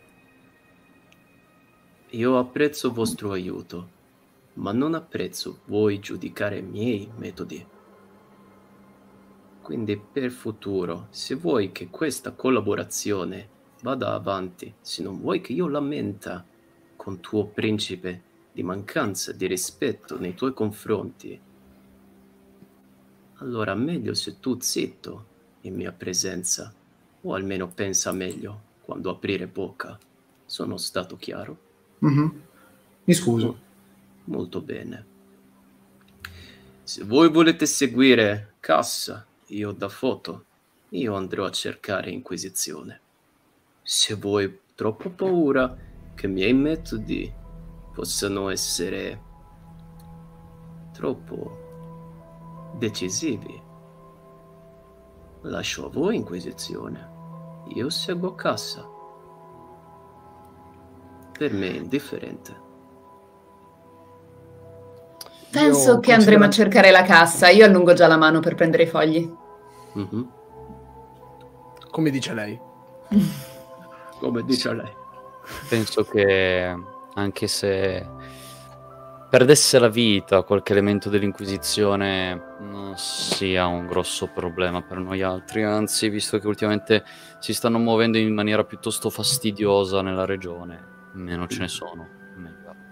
Io apprezzo il vostro aiuto, ma non apprezzo voi giudicare i miei metodi. Quindi per futuro, se vuoi che questa collaborazione vada avanti, se non vuoi che io lamenta con tuo principe di mancanza di rispetto nei tuoi confronti, allora meglio se tu zitto in mia presenza, o almeno pensa meglio quando aprire bocca. Sono stato chiaro? Mhm. Mi scuso. Molto bene. Se voi volete seguire Cassa, io da foto, io andrò a cercare Inquisizione. Se voi avete troppo paura che i miei metodi possano essere troppo decisivi, lascio a voi Inquisizione. Io seguo Cassa. Per me è indifferente. Penso Io che andremo a considero- cercare la cassa. Io allungo già la mano per prendere i fogli. Mhm. Come dice lei. Come dice lei. Penso che anche se perdesse la vita qualche elemento dell'Inquisizione non sia un grosso problema per noi altri, anzi, visto che ultimamente si stanno muovendo in maniera piuttosto fastidiosa nella regione, meno ce ne sono, meglio.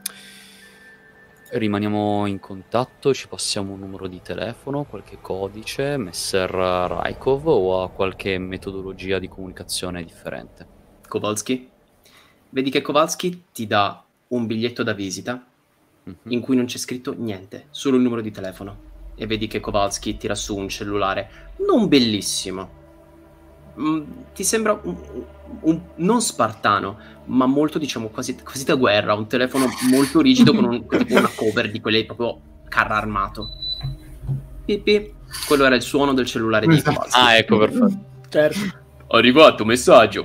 Rimaniamo in contatto, ci passiamo un numero di telefono, qualche codice, Messer Raikov, o a qualche metodologia di comunicazione differente. Kowalski. Vedi che Kowalski ti dà un biglietto da visita Mhm. in cui non c'è scritto niente, solo il numero di telefono. E vedi che Kowalski tira su un cellulare non bellissimo. Mm, ti sembra un, un- non spartano, ma molto, diciamo, quasi, quasi da guerra. Un telefono molto rigido con, un, con tipo una cover di quelle proprio carro armato. Pipì. Quello era il suono del cellulare di Esatto. Kowalski. Ah, ecco, perfetto. Certo. Arrivato, messaggio.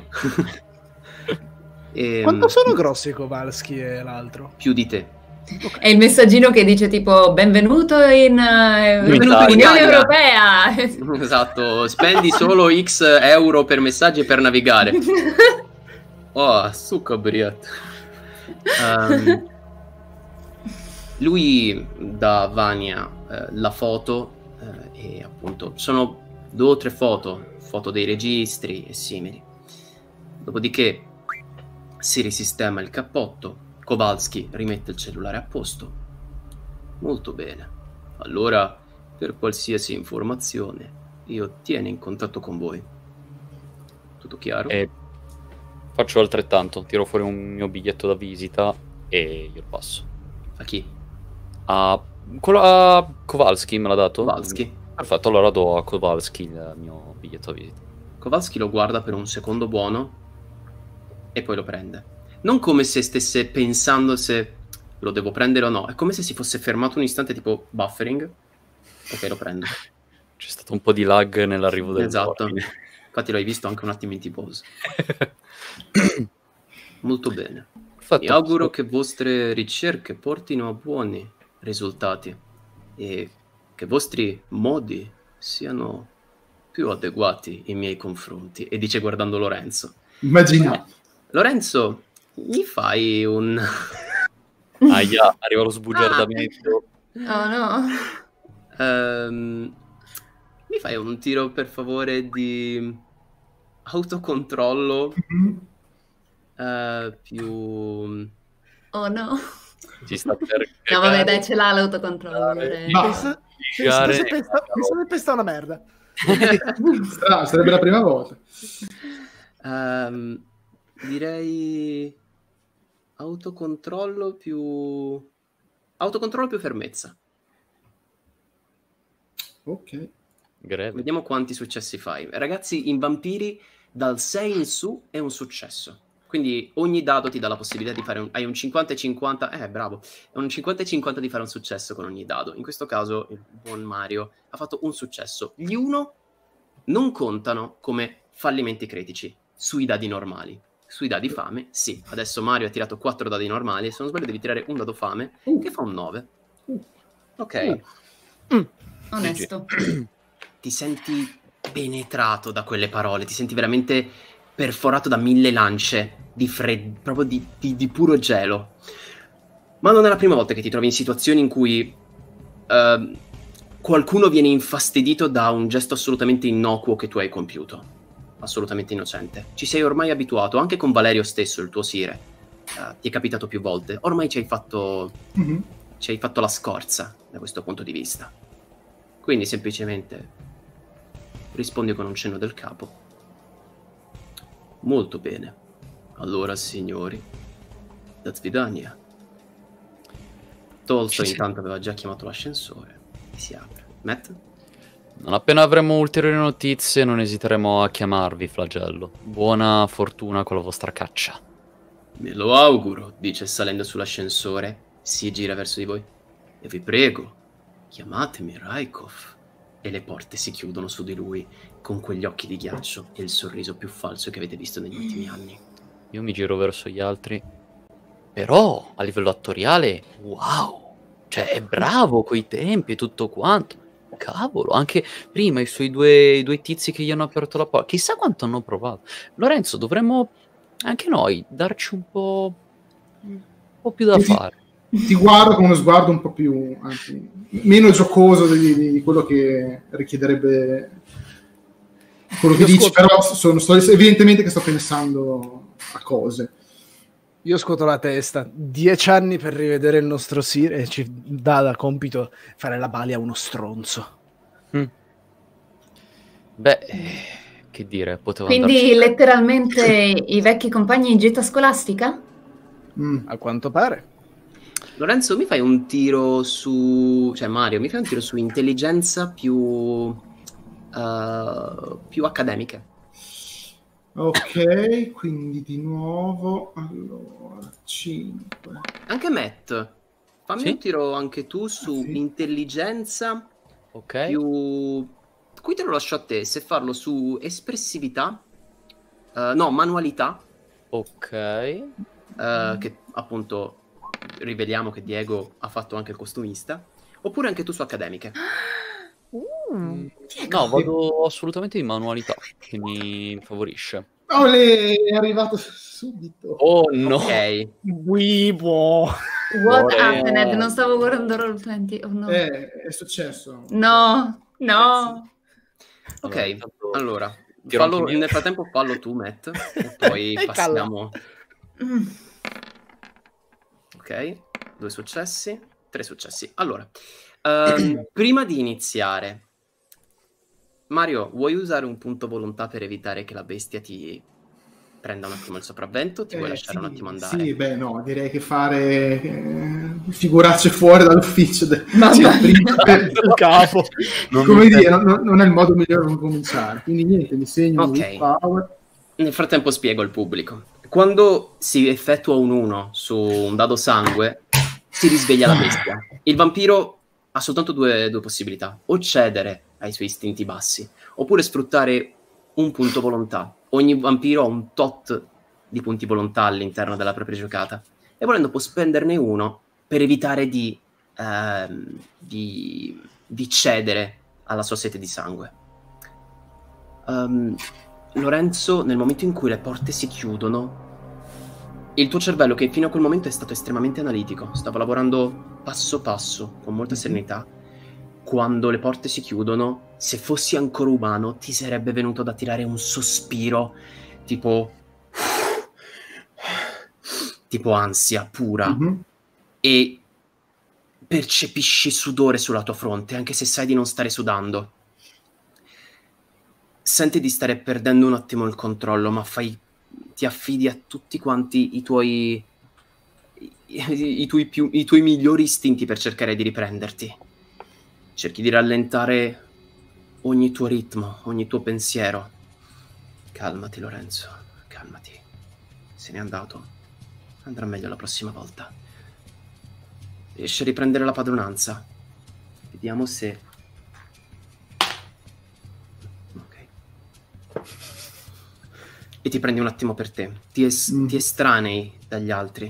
Ehm, Quanto sono grossi Kowalski e l'altro? Più di te. È il messaggino che dice tipo benvenuto in eh, Benvenuto in Unione Italia. Europea. Esatto, spendi solo X euro per messaggi e per navigare. Oh, succa briat. Ehm, lui dà a Vania eh, la foto eh, e appunto sono due o tre foto, foto dei registri e simili. Dopodiché si risistema il cappotto, Kowalski rimette il cellulare a posto. Molto bene. Allora, per qualsiasi informazione, io tieno in contatto con voi. Tutto chiaro? E faccio altrettanto, tiro fuori un mio biglietto da visita e io passo. A chi? A, quello a Kowalski me l'ha dato? Kowalski. Perfetto, allora do a Kowalski il mio biglietto da visita. Kowalski lo guarda per un secondo buono e poi lo prende. Non come se stesse pensando se lo devo prendere o no, è come se si fosse fermato un istante tipo buffering. Ok, lo prendo. C'è stato un po' di lag nell'arrivo del Esatto. Infatti l'hai visto anche un attimo in T-pose. Molto bene. Perfetto. Mi auguro che vostre ricerche portino a buoni risultati e che i vostri modi siano più adeguati ai miei confronti. E dice guardando Lorenzo. Immagina. Lorenzo, mi fai un... Aia, arriva lo sbugiardamento. Oh no. Ehm, mi fai un tiro per favore di autocontrollo Mhm. eh, più... Oh no. Ci sta per No vabbè dai, ce l'ha l'autocontrollo. Eh, direi. Ma- Pensa, Piegare- pensa, pensa, pensa, pensa una merda. Sarà- sarebbe la prima volta. Ehm, direi autocontrollo più... Autocontrollo più fermezza. Ok. Greve. Vediamo quanti successi fai. Ragazzi, in vampiri dal sei in su è un successo. Quindi ogni dado ti dà la possibilità di fare un... hai un cinquanta e cinquanta, eh bravo, è un cinquanta e cinquanta di fare un successo con ogni dado. In questo caso il buon Mario ha fatto un successo. Gli uno non contano come fallimenti critici sui dadi normali. Sui dadi fame, sì. Adesso Mario ha tirato quattro dadi normali e se non sbaglio devi tirare un dado fame che fa un nove. Ok. Mm. Onesto. Ti senti penetrato da quelle parole, ti senti veramente perforato da mille lance di freddo, proprio di, di, di puro gelo. Ma non è la prima volta che ti trovi in situazioni in cui uh, qualcuno viene infastidito da un gesto assolutamente innocuo che tu hai compiuto. Assolutamente innocente. Ci sei ormai abituato, anche con Valerio stesso, il tuo sire. Uh, ti è capitato più volte. Ormai ci hai fatto... Mm-hmm. ci hai fatto la scorza da questo punto di vista. Quindi semplicemente rispondi con un cenno del capo. Molto bene. Allora, signori, da Svidania. Tolstoi sì, intanto sì. aveva già chiamato l'ascensore. Si apre. Matt? Non appena avremo ulteriori notizie non esiteremo a chiamarvi, Flagello. Buona fortuna con la vostra caccia. Me lo auguro, dice salendo sull'ascensore. Si gira verso di voi. E vi prego, chiamatemi Raikov. E le porte si chiudono su di lui con quegli occhi di ghiaccio e il sorriso più falso che avete visto negli ultimi anni. Io mi giro verso gli altri. Però, a livello attoriale, wow! Cioè, è bravo coi tempi e tutto quanto. Cavolo, anche prima i suoi due, i due tizi che gli hanno aperto la porta. Chissà quanto hanno provato. Lorenzo, dovremmo anche noi darci un po', un po' più da ti, fare. Ti guardo con uno sguardo un po' più, anzi, meno giocoso di, di quello che richiederebbe quello che Io dici, scuoto... però sono, sto, evidentemente che sto pensando a cose. Io scuoto la testa. Dieci anni per rivedere il nostro Sir e ci dà da compito fare la balia a uno stronzo. Mm. Beh, che dire, poteva Quindi andarci... letteralmente i vecchi compagni in gita scolastica? Mm, a quanto pare. Lorenzo, mi fai un tiro su... cioè Mario, mi fai un tiro su intelligenza più... Uh, più accademiche. Ok, quindi di nuovo, allora, cinque. Anche Matt, fammi sì? un tiro anche tu su ah, sì. intelligenza ok. più... Qui te lo lascio a te, se farlo su espressività, uh, no, manualità. Ok. Uh, che appunto riveliamo che Diego ha fatto anche il costumista, oppure anche tu su accademiche. Mm. No, vado assolutamente in manualità, che mi favorisce. Oh, le è arrivato subito. Oh no. Ok. Wibo. What happened? Non stavo guardando Roll venti. Oh no. Eh, è successo. No, no. Ok, allora, fallo, nel frattempo fallo tu, Matt, e poi passiamo... Mm. Ok, due successi, tre successi. Allora, um, prima di iniziare, Mario, vuoi usare un punto volontà per evitare che la bestia ti prenda un attimo il sopravvento? Ti eh, vuoi lasciare sì, un attimo andare? Sì, beh no, direi che fare eh, figuracce fuori dall'ufficio del del capo. Come dire, non, non è il modo migliore per cominciare. Quindi niente, mi segno Ok. un power. Nel frattempo spiego al pubblico. Quando si effettua un uno su un dado sangue, si risveglia la bestia. Il vampiro ha soltanto due, due possibilità. O cedere ai suoi istinti bassi, oppure sfruttare un punto volontà. Ogni vampiro ha un tot di punti volontà all'interno della propria giocata. E volendo può spenderne uno per evitare di, ehm, di, di cedere alla sua sete di sangue. Um, Lorenzo, nel momento in cui le porte si chiudono, il tuo cervello, che fino a quel momento è stato estremamente analitico, stava lavorando passo passo, con molta serenità, quando le porte si chiudono, se fossi ancora umano, ti sarebbe venuto da tirare un sospiro, tipo... tipo ansia pura, mm-hmm. e percepisci sudore sulla tua fronte, anche se sai di non stare sudando. Senti di stare perdendo un attimo il controllo, ma fai, ti affidi a tutti quanti i tuoi, i, i, tuoi più, i tuoi migliori istinti per cercare di riprenderti. Cerchi di rallentare ogni tuo ritmo, ogni tuo pensiero. Calmati, Lorenzo, calmati. se n'è andato. Andrà meglio la prossima volta. Riesce a riprendere la padronanza. Vediamo se... Ok. E ti prendi un attimo per te. Ti, es- mm. ti estranei dagli altri.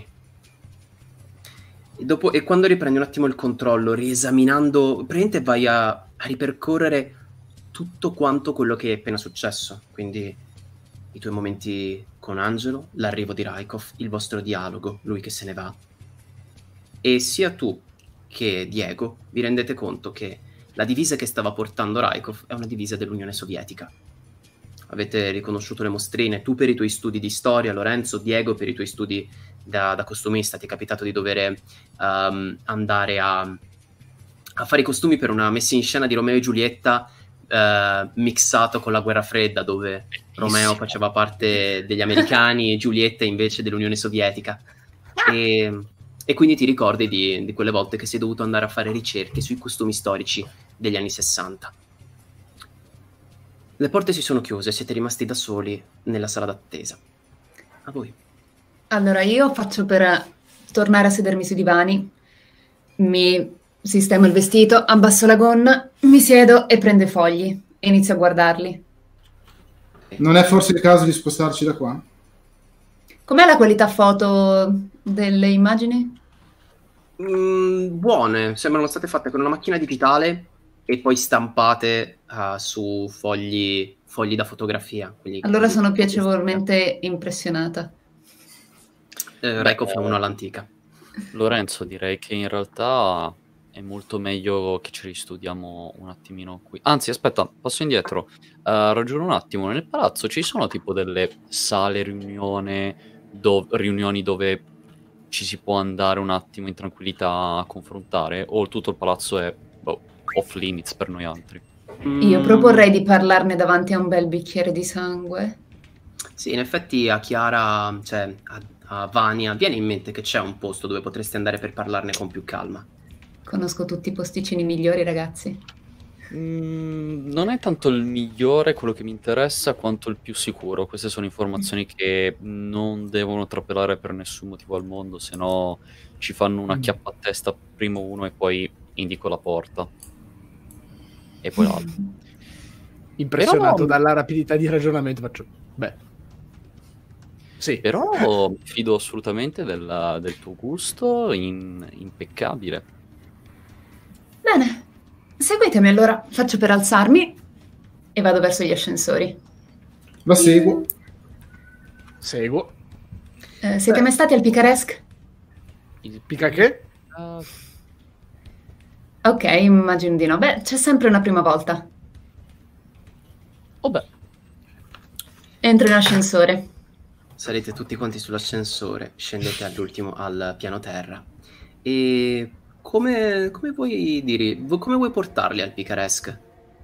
E, dopo, e quando riprendi un attimo il controllo, riesaminando, praticamente vai a, a ripercorrere tutto quanto quello che è appena successo. Quindi i tuoi momenti con Angelo, l'arrivo di Rykov, il vostro dialogo, lui che se ne va. E sia tu che Diego vi rendete conto che la divisa che stava portando Rykov è una divisa dell'Unione Sovietica. Avete riconosciuto le mostrine, tu per i tuoi studi di storia, Lorenzo, Diego per i tuoi studi da, da costumista. Ti è capitato di dover um, andare a, a fare i costumi per una messa in scena di Romeo e Giulietta uh, mixato con la guerra fredda, dove Romeo faceva parte degli americani e Giulietta invece dell'Unione Sovietica. E, e quindi ti ricordi di, di quelle volte che sei dovuto andare a fare ricerche sui costumi storici degli anni sessanta. Le porte si sono chiuse, siete rimasti da soli nella sala d'attesa. A voi. Allora, io faccio per tornare a sedermi sui divani, mi sistemo il vestito, abbasso la gonna, mi siedo e prendo i fogli e inizio a guardarli. Non è forse il caso di spostarci da qua? Com'è la qualità foto delle immagini? Mm, buone, sembrano state fatte con una macchina digitale e poi stampate uh, su fogli, fogli da fotografia. Allora sono piacevolmente impressionata. Eh, Rykov è uno all'antica. Lorenzo, direi che in realtà è molto meglio che ci ristudiamo un attimino qui. Anzi, aspetta, passo indietro. Uh, ragiono un attimo. Nel palazzo ci sono tipo delle sale riunione, do- riunioni dove ci si può andare un attimo in tranquillità a confrontare? O tutto il palazzo è boh, off limits per noi altri? Io proporrei di parlarne davanti a un bel bicchiere di sangue. Sì, in effetti a Chiara, cioè a, a Vania, viene in mente che c'è un posto dove potreste andare per parlarne con più calma. Conosco tutti i posticini migliori, ragazzi. Mm, non è tanto il migliore quello che mi interessa quanto il più sicuro. Queste sono informazioni che non devono trapelare per nessun motivo al mondo, se no ci fanno una chiappa a testa primo uno e poi indico la porta e poi l'altro. Impressionato Però... dalla rapidità di ragionamento faccio beh sì, però mi fido assolutamente della, del tuo gusto in, impeccabile. Bene, seguitemi allora. Faccio per alzarmi e vado verso gli ascensori. La seguo. Seguo. Eh, siete Beh. mai stati al Picaresque? Il Pica che? Uh, Ok, immagino di no. Beh, c'è sempre una prima volta. oh beh, Entro in ascensore. Salite tutti quanti sull'ascensore, scendete all'ultimo al piano terra. E come, come vuoi dire, come vuoi portarli al Picaresque?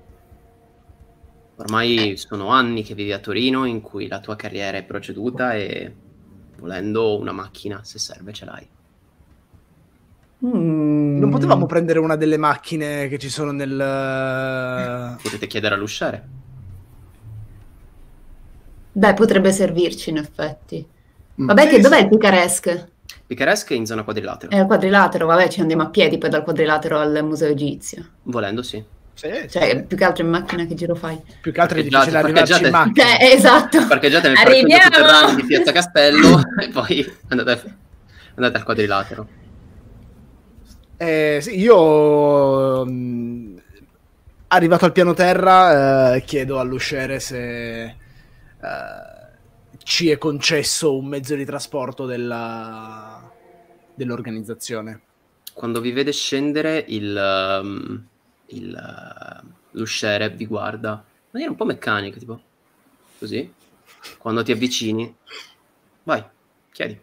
Ormai sono anni che vivi a Torino, in cui la tua carriera è proceduta e volendo una macchina, se serve, ce l'hai. Mm. Non potevamo prendere una delle macchine che ci sono nel... Potete chiedere all'usciere. Beh, potrebbe servirci in effetti. Vabbè, Sì, che dov'è sì. il Picaresque? Picaresque è in zona quadrilatero. È al quadrilatero, vabbè, ci andiamo a piedi poi dal quadrilatero al museo egizio. Volendo, sì. Sì, Cioè, sì. più che altro in macchina che giro fai? Più che altro è Parcheggiate- difficile arrivarci in parcheggiate- macchina. Cioè, esatto. Parcheggiate nel Arriviamo! parcheggio sotterraneo di Piazza Castello e poi andate, andate al quadrilatero. Eh, sì, io mh, arrivato al piano terra eh, chiedo all'usciere se eh, ci è concesso un mezzo di trasporto della, dell'organizzazione. Quando vi vede scendere, il, um, il, uh, l'usciere vi guarda in maniera un po' meccanica, tipo così. Quando ti avvicini, vai, chiedi.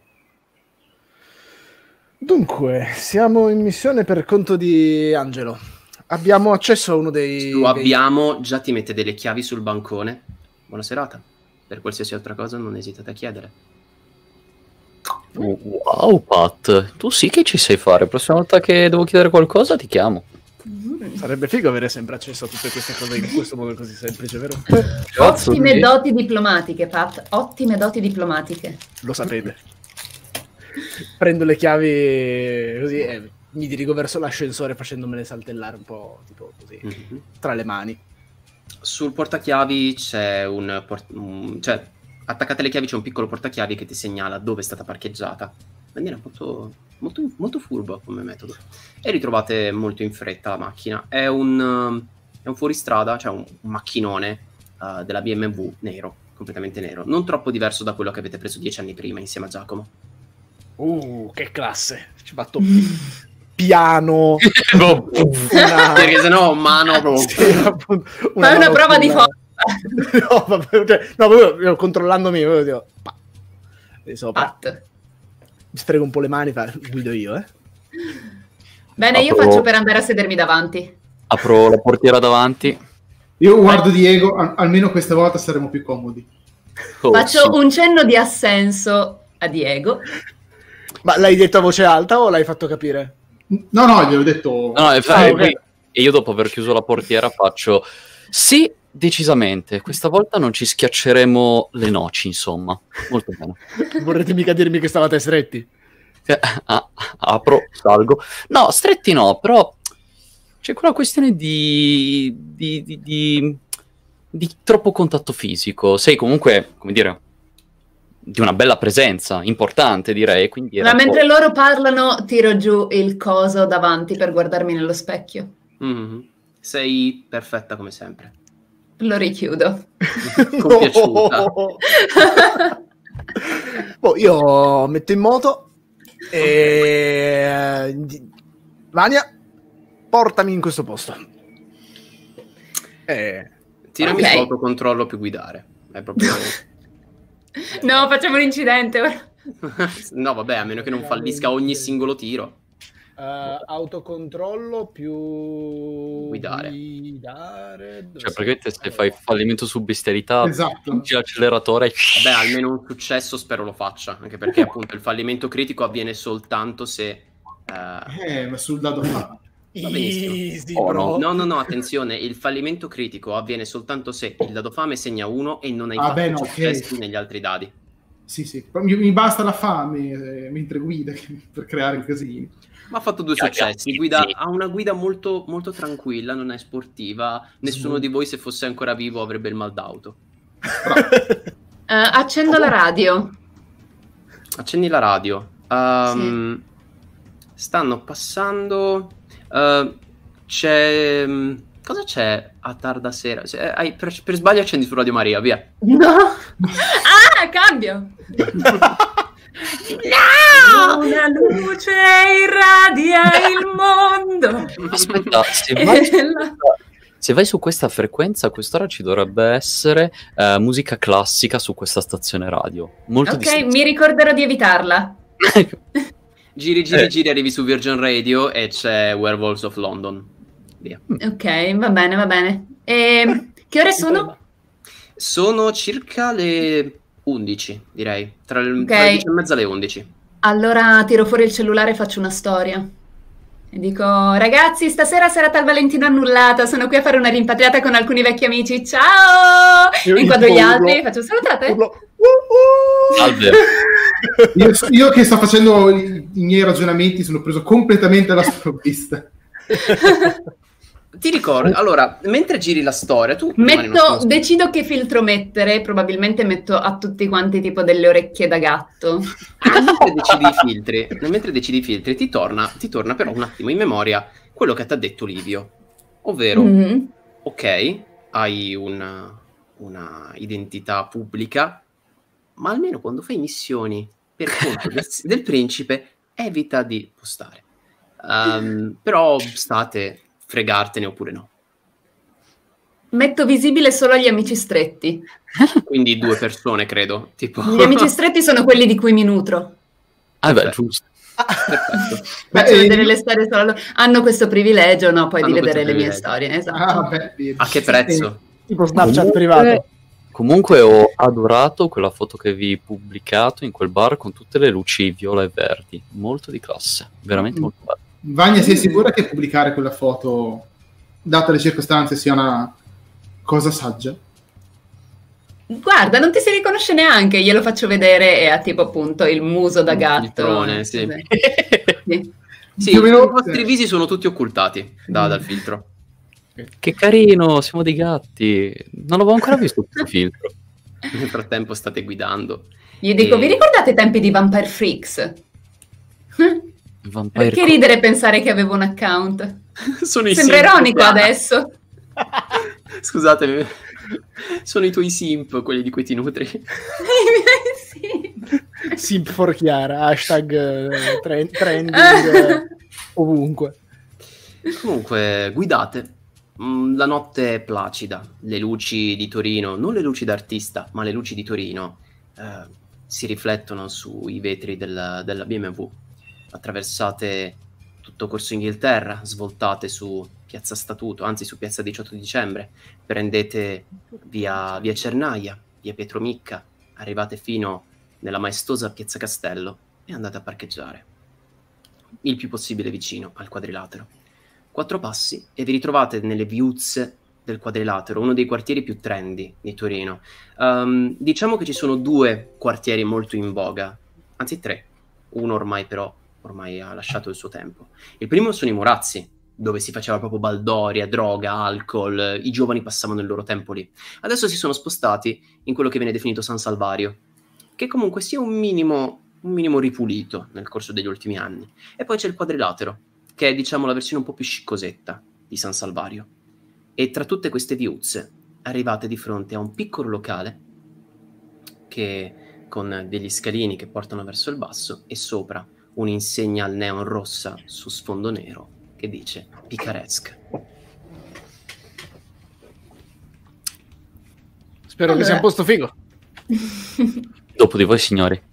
Dunque, siamo in missione per conto di Angelo. Abbiamo accesso a uno dei... Lo dei- abbiamo, già ti mette delle chiavi sul bancone. Buona serata. Per qualsiasi altra cosa non esitate a chiedere. wow Pat, tu sì che ci sai fare. Prossima volta che devo chiedere qualcosa ti chiamo. Mm. Sarebbe figo avere sempre accesso a tutte queste cose in questo modo così semplice, vero? Ottime doti diplomatiche, Pat. Ottime doti diplomatiche. Lo sapete. Prendo le chiavi così e mi dirigo verso l'ascensore facendomele saltellare un po' tipo così, mm-hmm. tra le mani. Sul portachiavi c'è un, port- un... cioè, attaccate alle chiavi c'è un piccolo portachiavi che ti segnala dove è stata parcheggiata. In maniera molto, molto, molto furba come metodo. E ritrovate molto in fretta la macchina. È un, è un fuoristrada, cioè un, un macchinone uh, della B M W nero, completamente nero. Non troppo diverso da quello che avete preso dieci anni prima insieme a Giacomo. Uh, che classe! Ci fatto piano. una... Perché sennò mano proprio. Sì, appunto, una Fai una prova di forza. forza. No, vabbè, cioè, no, proprio controllandomi, proprio dico, pa. Di sopra. Pat. Mi sfrego un po' le mani, fa, guido io, eh. Bene, io Apro- faccio per andare a sedermi davanti. Apro la portiera davanti. Io guardo Diego, al- almeno questa volta saremo più comodi. Oh, Faccio sì. un cenno di assenso a Diego. Ma l'hai detto a voce alta o l'hai fatto capire? No, no, gliel'ho detto... No, no, e, fa- Ah, e ok. poi- e io dopo aver chiuso la portiera faccio sì, decisamente, questa volta non ci schiacceremo le noci, insomma. Molto bene. Vorrete mica dirmi che stavate stretti? Eh, ah, apro, salgo. No, stretti no, però c'è quella questione di, di, di, di, di troppo contatto fisico. Sei comunque, come dire, di una bella presenza, importante direi. Quindi era Ma un po'- mentre loro parlano, tiro giù il coso davanti per guardarmi nello specchio. Mm-hmm. Sei perfetta come sempre. Lo richiudo. Compiaciuta. Boh, io metto in moto e... Vania, portami in questo posto. E... Tirami Ok. su autocontrollo più guidare. È proprio... No, facciamo un incidente ora. No, vabbè, a meno che non fallisca ogni singolo tiro. Uh, autocontrollo più Guidare. guidare. Dove Cioè, sei? praticamente se fai fallimento su bestialità, Esatto. punti l'acceleratore. Vabbè, almeno un successo spero lo faccia. Anche perché appunto il fallimento critico avviene soltanto se... eh, Eh, ma sul dado fa. Va benissimo. Easy, Oh, bro. No, no, no, attenzione, il fallimento critico avviene soltanto se il dado fame segna uno e non hai Ah, fatto beh, no, successi ok. negli altri dadi. Sì, sì. Però Mi, mi basta la fame eh, mentre guida che- per creare il casino. Ma ha fatto due Ragazzi, successi, guida, sì. ha una guida molto, molto tranquilla, non è sportiva. Nessuno di voi, se fosse ancora vivo, avrebbe il mal d'auto. Eh, accendo la radio. Accendi la radio. Ehm, Stanno passando... eh, c'è... Cosa c'è a tarda sera? Se- eh, hai- per, per sbaglio accendi su Radio Maria, via. No. Ah, cambio. No! Una luce irradia il mondo. Aspetta, se vai, su, E la- se vai su questa frequenza, a quest'ora ci dovrebbe essere eh, musica classica su questa stazione radio. Molto Ok, distinta. mi ricorderò di evitarla. Giri, giri, Eh. giri, arrivi su Virgin Radio e c'è Werewolves of London. Via. Ok, va bene, va bene. E che ore sono? Sono circa le undici, direi. Tra, le- Ok. tra le dieci e mezza e le undici. Allora tiro fuori il cellulare e faccio una storia. E dico, ragazzi, stasera serata al Valentino annullata, sono qui a fare una rimpatriata con alcuni vecchi amici, ciao! Io E inquadro gli gli urlo- altri, faccio salutate. Urlo, "Uh, uh". Salve. Io, io che sto facendo i, i miei ragionamenti sono preso completamente alla sprovvista. Ti ricordo, allora, mentre giri la storia, tu rimani un Metto, attimo- decido che filtro mettere, probabilmente metto a tutti quanti tipo delle orecchie da gatto. mentre decidi i filtri, mentre decidi i filtri, ti torna, ti torna però un attimo in memoria quello che ti ha detto Livio, ovvero, Mhm. ok, hai una, una identità pubblica, ma almeno quando fai missioni per conto del, del principe, evita di postare. Ehm, però state fregartene oppure no. Metto visibile solo agli amici stretti. Quindi due persone, credo. Tipo... Gli amici stretti sono quelli di cui mi nutro. Ah, beh, Perfetto. giusto. Perfetto. Beh, Faccio eh, vedere le storie solo a loro. Hanno questo privilegio, no? Poi di Hanno vedere questo le mie privilegio. storie. Esatto. Ah, beh, vedi. A che prezzo? Tipo Snapchat Comunque- privato. Comunque ho adorato quella foto che vi pubblicato in quel bar con tutte le luci viola e verdi. Molto di classe. Veramente Mm. molto bello. Vania, sei sicura che pubblicare quella foto date le circostanze, sia una cosa saggia. Guarda, non ti si riconosce neanche, glielo faccio vedere e ha tipo appunto il muso da gatto. Il prone, sì. Sì. Sì, i vostri visi sono tutti occultati da, dal filtro. Che carino, siamo dei gatti. Non l'avevo ancora visto questo filtro. Nel frattempo state guidando. Gli dico, E- vi ricordate i tempi di Vampire Freaks? Vampire Perché ridere e pensare che avevo un account? Sono i Sembra simp, ironico guarda. adesso. Scusatemi, sono i tuoi simp, quelli di cui ti nutri. Sì. Simp for Chiara, hashtag eh, trend- trending eh, ovunque. Comunque, guidate. Mm, La notte è placida, le luci di Torino, non le luci d'artista, ma le luci di Torino, eh, si riflettono sui vetri del- della B M W. Attraversate tutto Corso Inghilterra, svoltate su Piazza Statuto, anzi su Piazza diciotto dicembre, prendete via, via Cernaia, via Pietromicca, arrivate fino nella maestosa Piazza Castello e andate a parcheggiare il più possibile vicino al quadrilatero. Quattro passi e vi ritrovate nelle viuzze del quadrilatero, uno dei quartieri più trendy di Torino. Um, diciamo che ci sono due quartieri molto in voga, anzi tre, uno ormai però ormai ha lasciato il suo tempo. Il primo sono i Murazzi, dove si faceva proprio baldoria, droga, alcol, i giovani passavano il loro tempo lì. Adesso si sono spostati in quello che viene definito San Salvario, che comunque sia un minimo, un minimo ripulito nel corso degli ultimi anni. E poi c'è il quadrilatero, che è diciamo la versione un po' più sciccosetta di San Salvario. E tra tutte queste viuzze arrivate di fronte a un piccolo locale che con degli scalini che portano verso il basso e sopra un'insegna al neon rossa su sfondo nero che dice Picaresque. Spero che sia un posto figo. Dopo di voi, signori.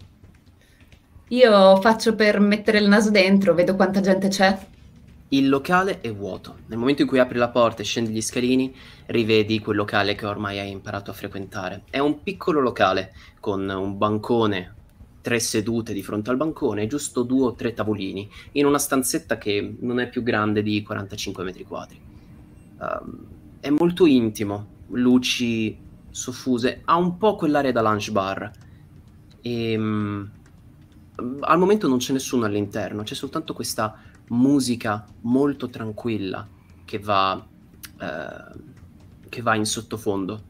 Io faccio per mettere il naso dentro, vedo quanta gente c'è. Il locale è vuoto. Nel momento in cui apri la porta e scendi gli scalini, rivedi quel locale che ormai hai imparato a frequentare. È un piccolo locale con un bancone, tre sedute di fronte al bancone e giusto due o tre tavolini in una stanzetta che non è più grande di quarantacinque metri quadri. Um, è molto intimo, luci soffuse, ha un po' quell'area da lunch bar e um, al momento non c'è nessuno all'interno, c'è soltanto questa musica molto tranquilla che va eh, che va in sottofondo.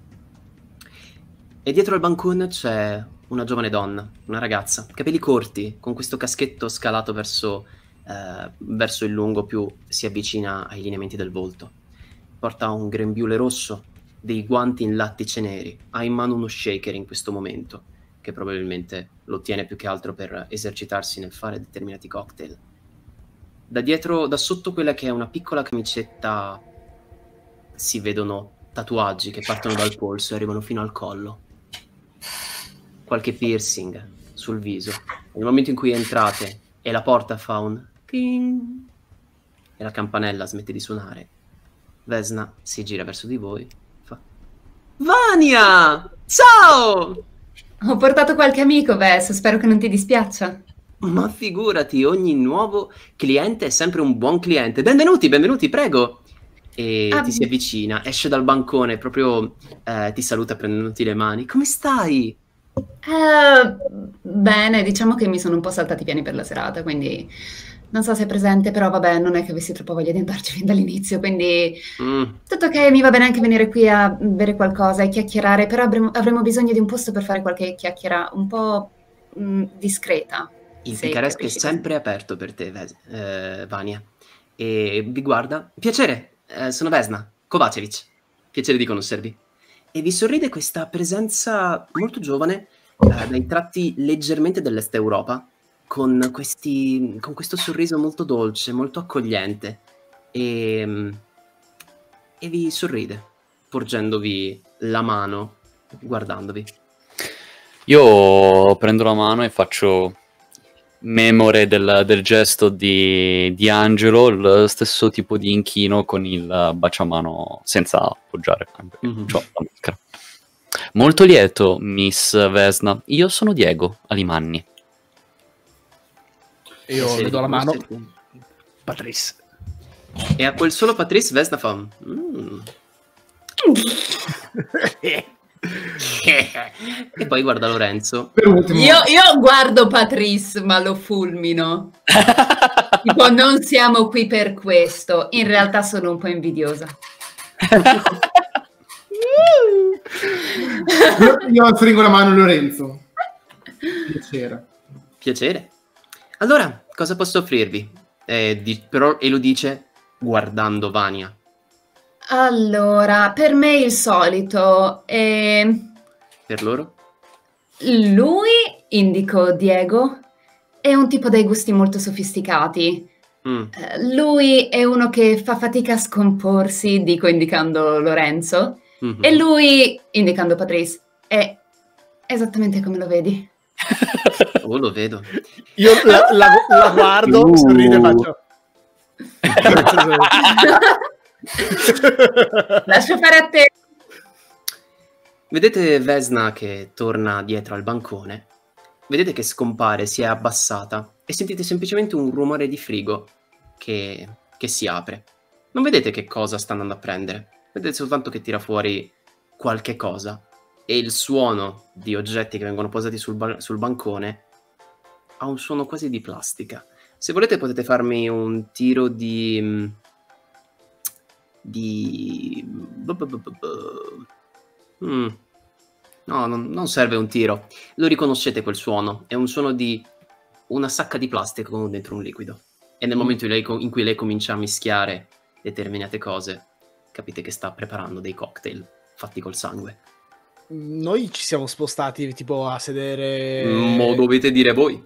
E dietro al bancone c'è una giovane donna, una ragazza, capelli corti, con questo caschetto scalato verso, eh, verso il lungo più si avvicina ai lineamenti del volto. Porta un grembiule rosso, dei guanti in lattice neri, ha in mano uno shaker in questo momento, che probabilmente lo tiene più che altro per esercitarsi nel fare determinati cocktail. Da dietro, da sotto quella che è una piccola camicetta, si vedono tatuaggi che partono dal polso e arrivano fino al collo. Qualche piercing sul viso. Nel momento in cui entrate e la porta fa un ting e la campanella smette di suonare, Vesna si gira verso di voi, fa Vania! Ciao! Ho portato qualche amico, Ves, spero che non ti dispiaccia. Ma figurati, ogni nuovo cliente è sempre un buon cliente. Benvenuti, benvenuti, prego. E Ah, ti si avvicina, esce dal bancone, proprio eh, ti saluta prendendoti le mani. Come stai? Eh, bene, diciamo che mi sono un po' saltati i piani per la serata, quindi non so se è presente, però vabbè, non è che avessi troppa voglia di andarci fin dall'inizio, quindi Mm, tutto ok, mi va bene anche venire qui a bere qualcosa e chiacchierare, però avremo, avremo bisogno di un posto per fare qualche chiacchiera un po' mh, discreta. il se Picaresque è capisci sempre aperto per te, Ves- eh, Vania. E vi guarda. Piacere, eh, sono Vesna Kovacevic. Piacere di conoscervi. E vi sorride questa presenza molto giovane, eh, dai tratti leggermente dell'Est Europa, con, questi, con questo sorriso molto dolce, molto accogliente. E, e vi sorride, porgendovi la mano, guardandovi. Io prendo la mano e faccio memore del, del gesto di, di Angelo, il stesso tipo di inchino con il baciamano senza appoggiare, anche Mhm. c'ho la maschera. Molto lieto, Miss Vesna. Io sono Diego Alimanni. Io Piacere le do di la mano. conoscerti. Patrice. E a quel solo Patrice Vesna fa... Mm. E poi guarda Lorenzo. Per ultimo, Io, io guardo Patrice, ma lo fulmino. Tipo, non siamo qui per questo. In realtà sono un po' invidiosa. io, io stringo la mano a Lorenzo. Piacere. Piacere. Allora, cosa posso offrirvi? Eh, di- però, e lo dice guardando Vania. Allora, per me il solito. E Per loro? lui, indico Diego, è un tipo dai gusti molto sofisticati. Mm. Eh, Lui è uno che fa fatica a scomporsi, dico indicando Lorenzo. Mhm. E lui, indicando Patrice, è esattamente come lo vedi. Oh, lo vedo. Io la, la- la guardo, Uh. sorrido e faccio... Lascio fare a te. Vedete Vesna che torna dietro al bancone? Vedete che scompare, si è abbassata e sentite semplicemente un rumore di frigo che, che si apre. Non vedete che cosa sta andando a prendere, vedete soltanto che tira fuori qualche cosa e il suono di oggetti che vengono posati sul, ba- sul bancone ha un suono quasi di plastica. Se volete potete farmi un tiro di... mm, di... bu- bu- bu- bu- bu- Mm. No, non, non serve un tiro. Lo riconoscete quel suono. È un suono di una sacca di plastica con dentro un liquido. E nel momento in, lei co- in cui lei comincia a mischiare determinate cose, capite che sta preparando dei cocktail fatti col sangue. Noi ci siamo spostati tipo a sedere... Mo dovete dire voi.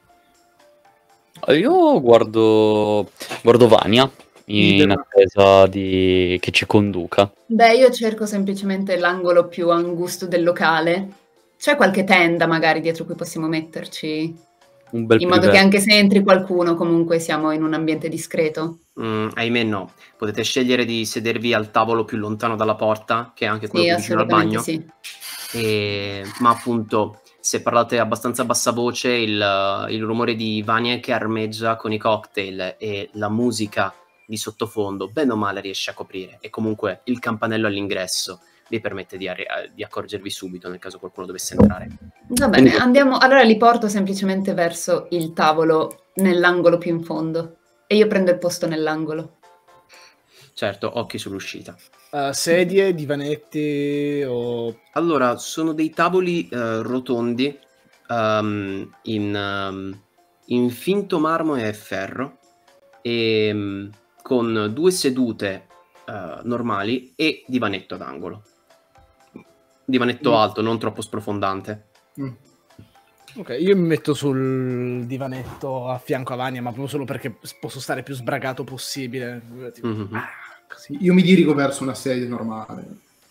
Io guardo, guardo Vania in Idem. attesa di... che ci conduca. Beh, io cerco semplicemente l'angolo più angusto del locale. C'è qualche tenda magari dietro cui possiamo metterci? Un bel In modo privé. che anche se entri qualcuno comunque siamo in un ambiente discreto. Mm, ahimè no. Potete scegliere di sedervi al tavolo più lontano dalla porta, che è anche quello Sì, più vicino al assolutamente bagno. sì. E- ma appunto, se parlate abbastanza a bassa voce, il, il rumore di Vania che armeggia con i cocktail e la musica di sottofondo, bene o male, riesce a coprire. E comunque il campanello all'ingresso vi permette di, arri- di accorgervi subito nel caso qualcuno dovesse entrare. Va bene, andiamo. Allora li porto semplicemente verso il tavolo nell'angolo più in fondo. E io prendo il posto nell'angolo. Certo, occhi sull'uscita. Uh, sedie, divanetti o... Allora, sono dei tavoli eh, rotondi ehm, in, ehm, in finto marmo e ferro e mm, con due sedute eh, normali e divanetto ad angolo. Divanetto Mm. alto, non troppo sprofondante. Mm. Ok, io mi metto sul divanetto a fianco a Vania, ma proprio solo perché posso stare più sbragato possibile. Tipo, Mhm. ah, Sì, io mi dirigo verso una sedia normale.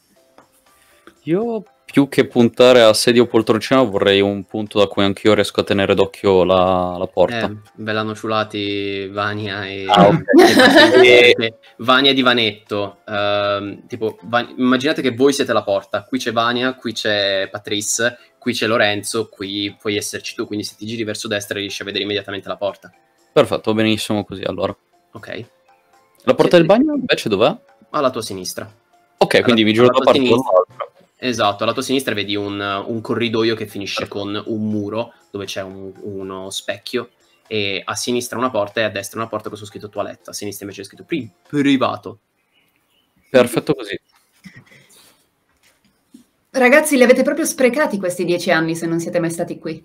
Io più che puntare a sedia o poltroncina vorrei un punto da cui anch'io riesco a tenere d'occhio la, la porta. Eh, ve l'hanno ciulati Vania e, Ah, ok. e- e- Vania e divanetto. Ehm, tipo, Va- immaginate che voi siete la porta. Qui c'è Vania, qui c'è Patrice, qui c'è Lorenzo, qui puoi esserci tu. Quindi se ti giri verso destra riesci a vedere immediatamente la porta. Perfetto, benissimo così allora. Ok? La porta del bagno invece dov'è? Alla tua sinistra. Ok, quindi Alla- mi giro alla da tua parte sinistra. dall'altra. Esatto, alla tua sinistra vedi un, un corridoio che finisce con un muro dove c'è un- uno specchio e a sinistra una porta e a destra una porta con su scritto toilette, a sinistra invece è scritto pri- privato. Perfetto così. Ragazzi, li avete proprio sprecati questi dieci anni se non siete mai stati qui.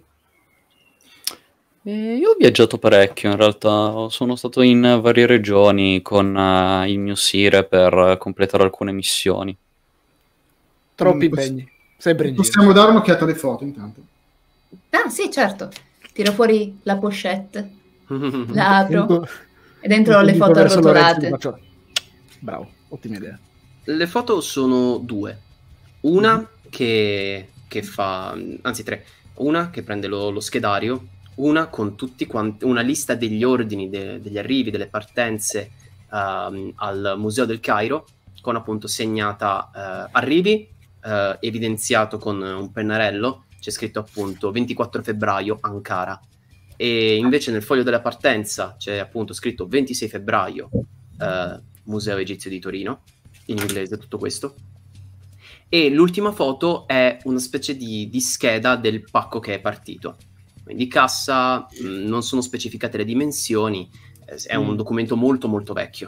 E io ho viaggiato parecchio, in realtà sono stato in varie regioni con eh, il mio Sire per completare alcune missioni. troppi Mm, poss- impegni. Sempre in giro. Possiamo dare un'occhiata alle foto intanto. Ah, sì, certo. Tiro fuori la pochette, la apro Punto- e dentro ho le punto foto verso Lorenzo, arrotolate. gli faccio- Bravo, ottima idea. Le foto sono due. Una che, che fa, anzi tre, una che prende lo, lo schedario, una con tutti quanti, una lista degli ordini, de- degli arrivi, delle partenze ehm, al Museo del Cairo, con appunto segnata eh, arrivi, eh, evidenziato con un pennarello, c'è scritto appunto ventiquattro febbraio Ankara. E invece nel foglio della partenza c'è appunto scritto ventisei febbraio uh, Museo Egizio di Torino, in inglese tutto questo. E l'ultima foto è una specie di, di scheda del pacco che è partito. Quindi cassa, mh, non sono specificate le dimensioni, eh, è un Mm. documento molto molto vecchio.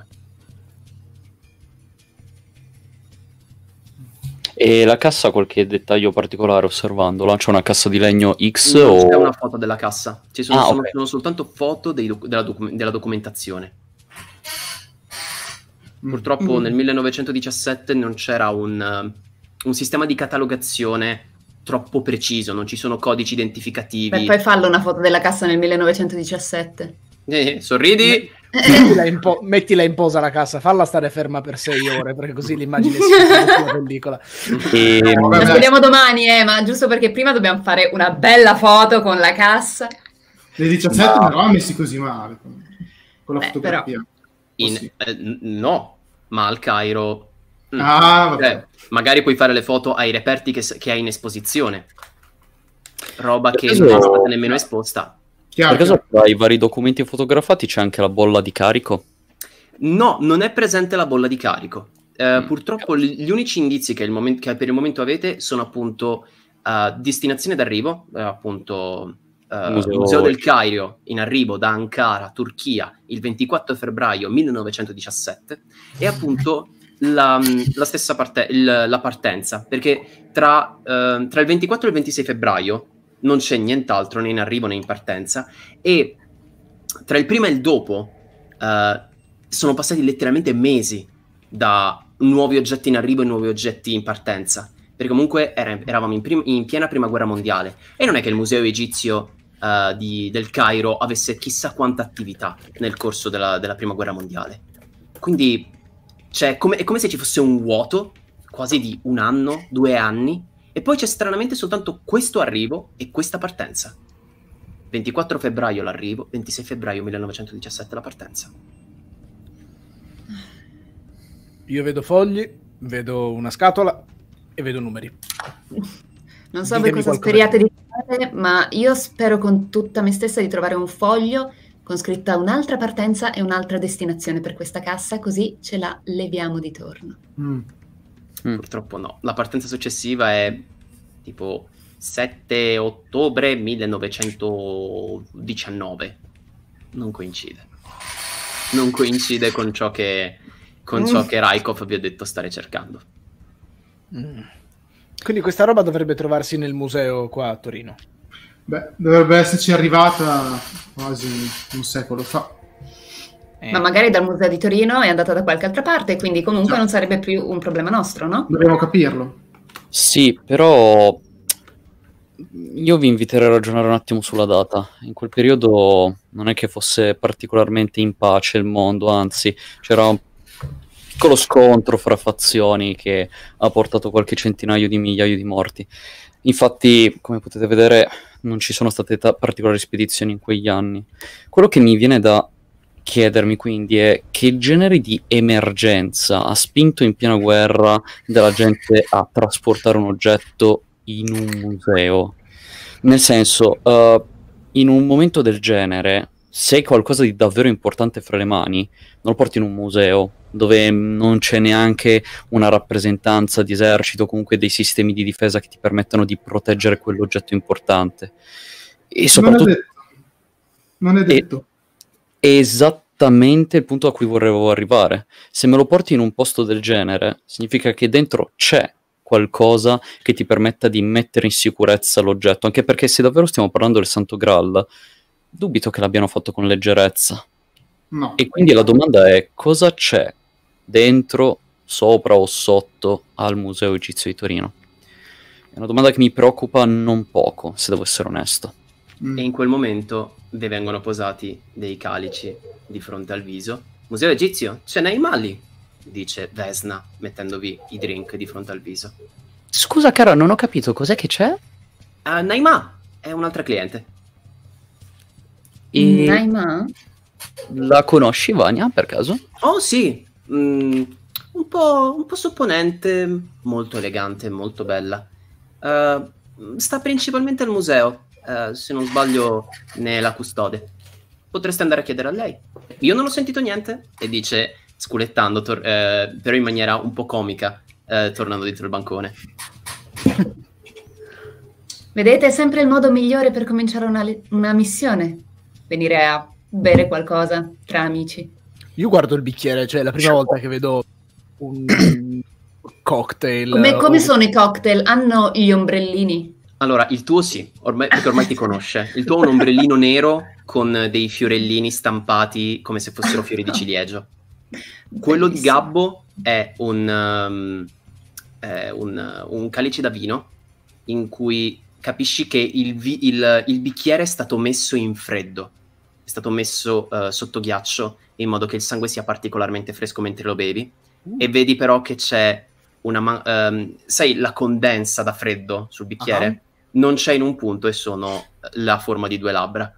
E la cassa, qualche dettaglio particolare osservandola? C'è una cassa di legno X Non o... c'è una foto della cassa, ci sono, Ah, sono- ok. sono soltanto foto dei doc- della, docu- della documentazione. Purtroppo Mm. nel millenovecentodiciassette non c'era un, uh, un sistema di catalogazione troppo preciso, non ci sono codici identificativi. Per poi farlo una foto della cassa nel millenovecentodiciassette. Eh, sorridi? Mettila in, po- mettila in posa la cassa, falla stare ferma per sei ore, perché così l'immagine si vede sulla pellicola. E... No, La vabbè. studiamo domani, eh, ma giusto perché prima dobbiamo fare una bella foto con la cassa. Nel diciassette non eravamo messi così male con, con la Beh, fotografia. In- Oh, sì. eh, n- no, ma al Cairo... mm, Ah, vabbè. eh, magari puoi fare le foto ai reperti che, s- che hai in esposizione. Roba che caso- non è stata nemmeno esposta. Chiaro, Per caso chiaro. tra i vari documenti fotografati c'è anche la bolla di carico? No, non è presente la bolla di carico. Eh, Mm. Purtroppo gli gli unici indizi che, il momen- che per il momento avete sono appunto eh, destinazione d'arrivo, eh, appunto eh, Museo- Museo del Cairo in arrivo da Ankara, Turchia, il ventiquattro febbraio millenovecentodiciassette e appunto la, la stessa parte, il- la partenza, perché tra, eh, tra il ventiquattro e il ventisei febbraio non c'è nient'altro né in arrivo né in partenza e tra il prima e il dopo eh, sono passati letteralmente mesi da nuovi oggetti in arrivo e nuovi oggetti in partenza, perché comunque era- eravamo in, prim- in piena prima guerra mondiale e non è che il museo egizio eh, di- del Cairo avesse chissà quanta attività nel corso della, della prima guerra mondiale. Quindi cioè, come- è come se ci fosse un vuoto quasi di un anno, due anni, e poi c'è stranamente soltanto questo arrivo e questa partenza. ventiquattro febbraio l'arrivo, ventisei febbraio millenovecentodiciassette la partenza. Io vedo fogli, vedo una scatola e vedo numeri. Non so voi Ditemi cosa qualcosa speriate di di trovare, ma io spero con tutta me stessa di trovare un foglio con scritta un'altra partenza e un'altra destinazione per questa cassa, così ce la leviamo di torno. Mm. Mm. Purtroppo no. La partenza successiva è tipo sette ottobre millenovecentodiciannove. Non coincide. Non coincide con ciò che, con ciò che Raikov vi ha detto stare cercando. Mm. Quindi questa roba dovrebbe trovarsi nel museo qua a Torino. Beh, dovrebbe esserci arrivata quasi un secolo fa. Eh, Ma magari dal museo di Torino è andata da qualche altra parte, quindi comunque Già. non sarebbe più un problema nostro, no? Dobbiamo capirlo. Sì, però io vi inviterei a ragionare un attimo sulla data. In quel periodo non è che fosse particolarmente in pace il mondo, anzi c'era un piccolo scontro fra fazioni che ha portato qualche centinaio di migliaio di morti. Infatti, come potete vedere, non ci sono state ta- particolari spedizioni in quegli anni. Quello che mi viene da chiedermi quindi è che genere di emergenza ha spinto in piena guerra della gente a trasportare un oggetto in un museo. Nel senso, eh, in un momento del genere, se hai qualcosa di davvero importante fra le mani, non lo porti in un museo dove non c'è neanche una rappresentanza di esercito, comunque dei sistemi di difesa che ti permettano di proteggere quell'oggetto importante. E Non è soprattutto detto. Non è detto. è esattamente il punto a cui vorrevo arrivare. Se me lo porti in un posto del genere, significa che dentro c'è qualcosa che ti permetta di mettere in sicurezza l'oggetto, anche perché se davvero stiamo parlando del Santo Graal, dubito che l'abbiano fatto con leggerezza. No. E quindi la domanda è: cosa c'è dentro, sopra o sotto al Museo Egizio di Torino? È una domanda che mi preoccupa non poco, se devo essere onesto. Mm. E in quel momento vi vengono posati dei calici di fronte al viso. Museo egizio? Ce n'è i mali, dice Vesna, mettendovi i drink di fronte al viso. Scusa cara, non ho capito, cos'è che c'è? Uh, Naima è un'altra cliente. E Naima? la conosci, Vania, per caso? Oh sì, mm, un po', un po' supponente, molto elegante, molto bella. Uh, sta principalmente al museo, uh, se non sbaglio ne è la custode. Potreste andare a chiedere a lei. Io non ho sentito niente, e dice sculettando, tor- eh, però in maniera un po' comica, eh, tornando dietro il bancone. Vedete, è sempre il modo migliore per cominciare una, le- una missione. Venire a bere qualcosa tra amici. Io guardo il bicchiere, cioè è la prima volta che vedo un cocktail. Come, come o- sono i cocktail? Hanno gli ombrellini? Allora, il tuo sì, ormai, perché ormai ti conosce. Il tuo è un ombrellino nero con dei fiorellini stampati come se fossero fiori di ciliegio. Quello di Bellissimo. Gabbo è un, um, è un, un calice da vino in cui capisci che il, vi- il- il bicchiere è stato messo in freddo, è stato messo uh, sotto ghiaccio in modo che il sangue sia particolarmente fresco mentre lo bevi. E vedi però che c'è una... ma- ehm, sai la condensa da freddo sul bicchiere? Ah. Non c'è in un punto e sono la forma di due labbra.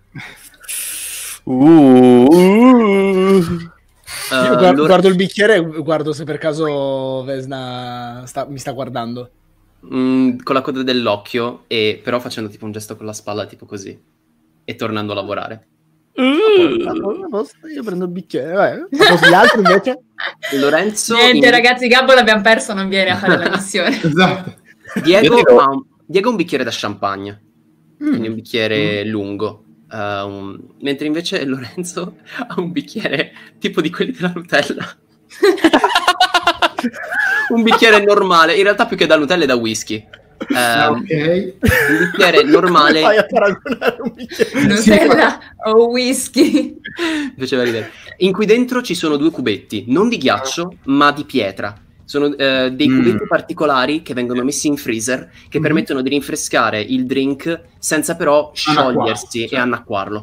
Io Eh, guardo, Lore- guardo il bicchiere e guardo se per caso Vesna sta- mi sta guardando. Mm, con la coda dell'occhio, e però facendo tipo un gesto con la spalla, tipo così, e tornando a lavorare. A posto, io prendo il bicchiere. Vai. A posto gli altri invece? Lorenzo, Niente, in- ragazzi, Gabbo l'abbiamo perso, non viene a fare la missione. Esatto. Diego, Io dico- ha un, Diego ha un bicchiere da champagne, quindi un bicchiere lungo, eh, un- mentre invece Lorenzo ha un bicchiere tipo di quelli della Nutella. Un bicchiere normale, in realtà più che da Nutella è da whisky. Ah, Ehm, ok. Un bicchiere normale. Vai a paragonare un bicchiere. Nutella o whisky? Mi faceva ridere. In cui dentro ci sono due cubetti, non di ghiaccio, ma di pietra. Sono eh, dei Mm. cubetti particolari che vengono messi in freezer, che Mhm. permettono di rinfrescare il drink senza però Annacquarlo, sciogliersi certo. e annacquarlo.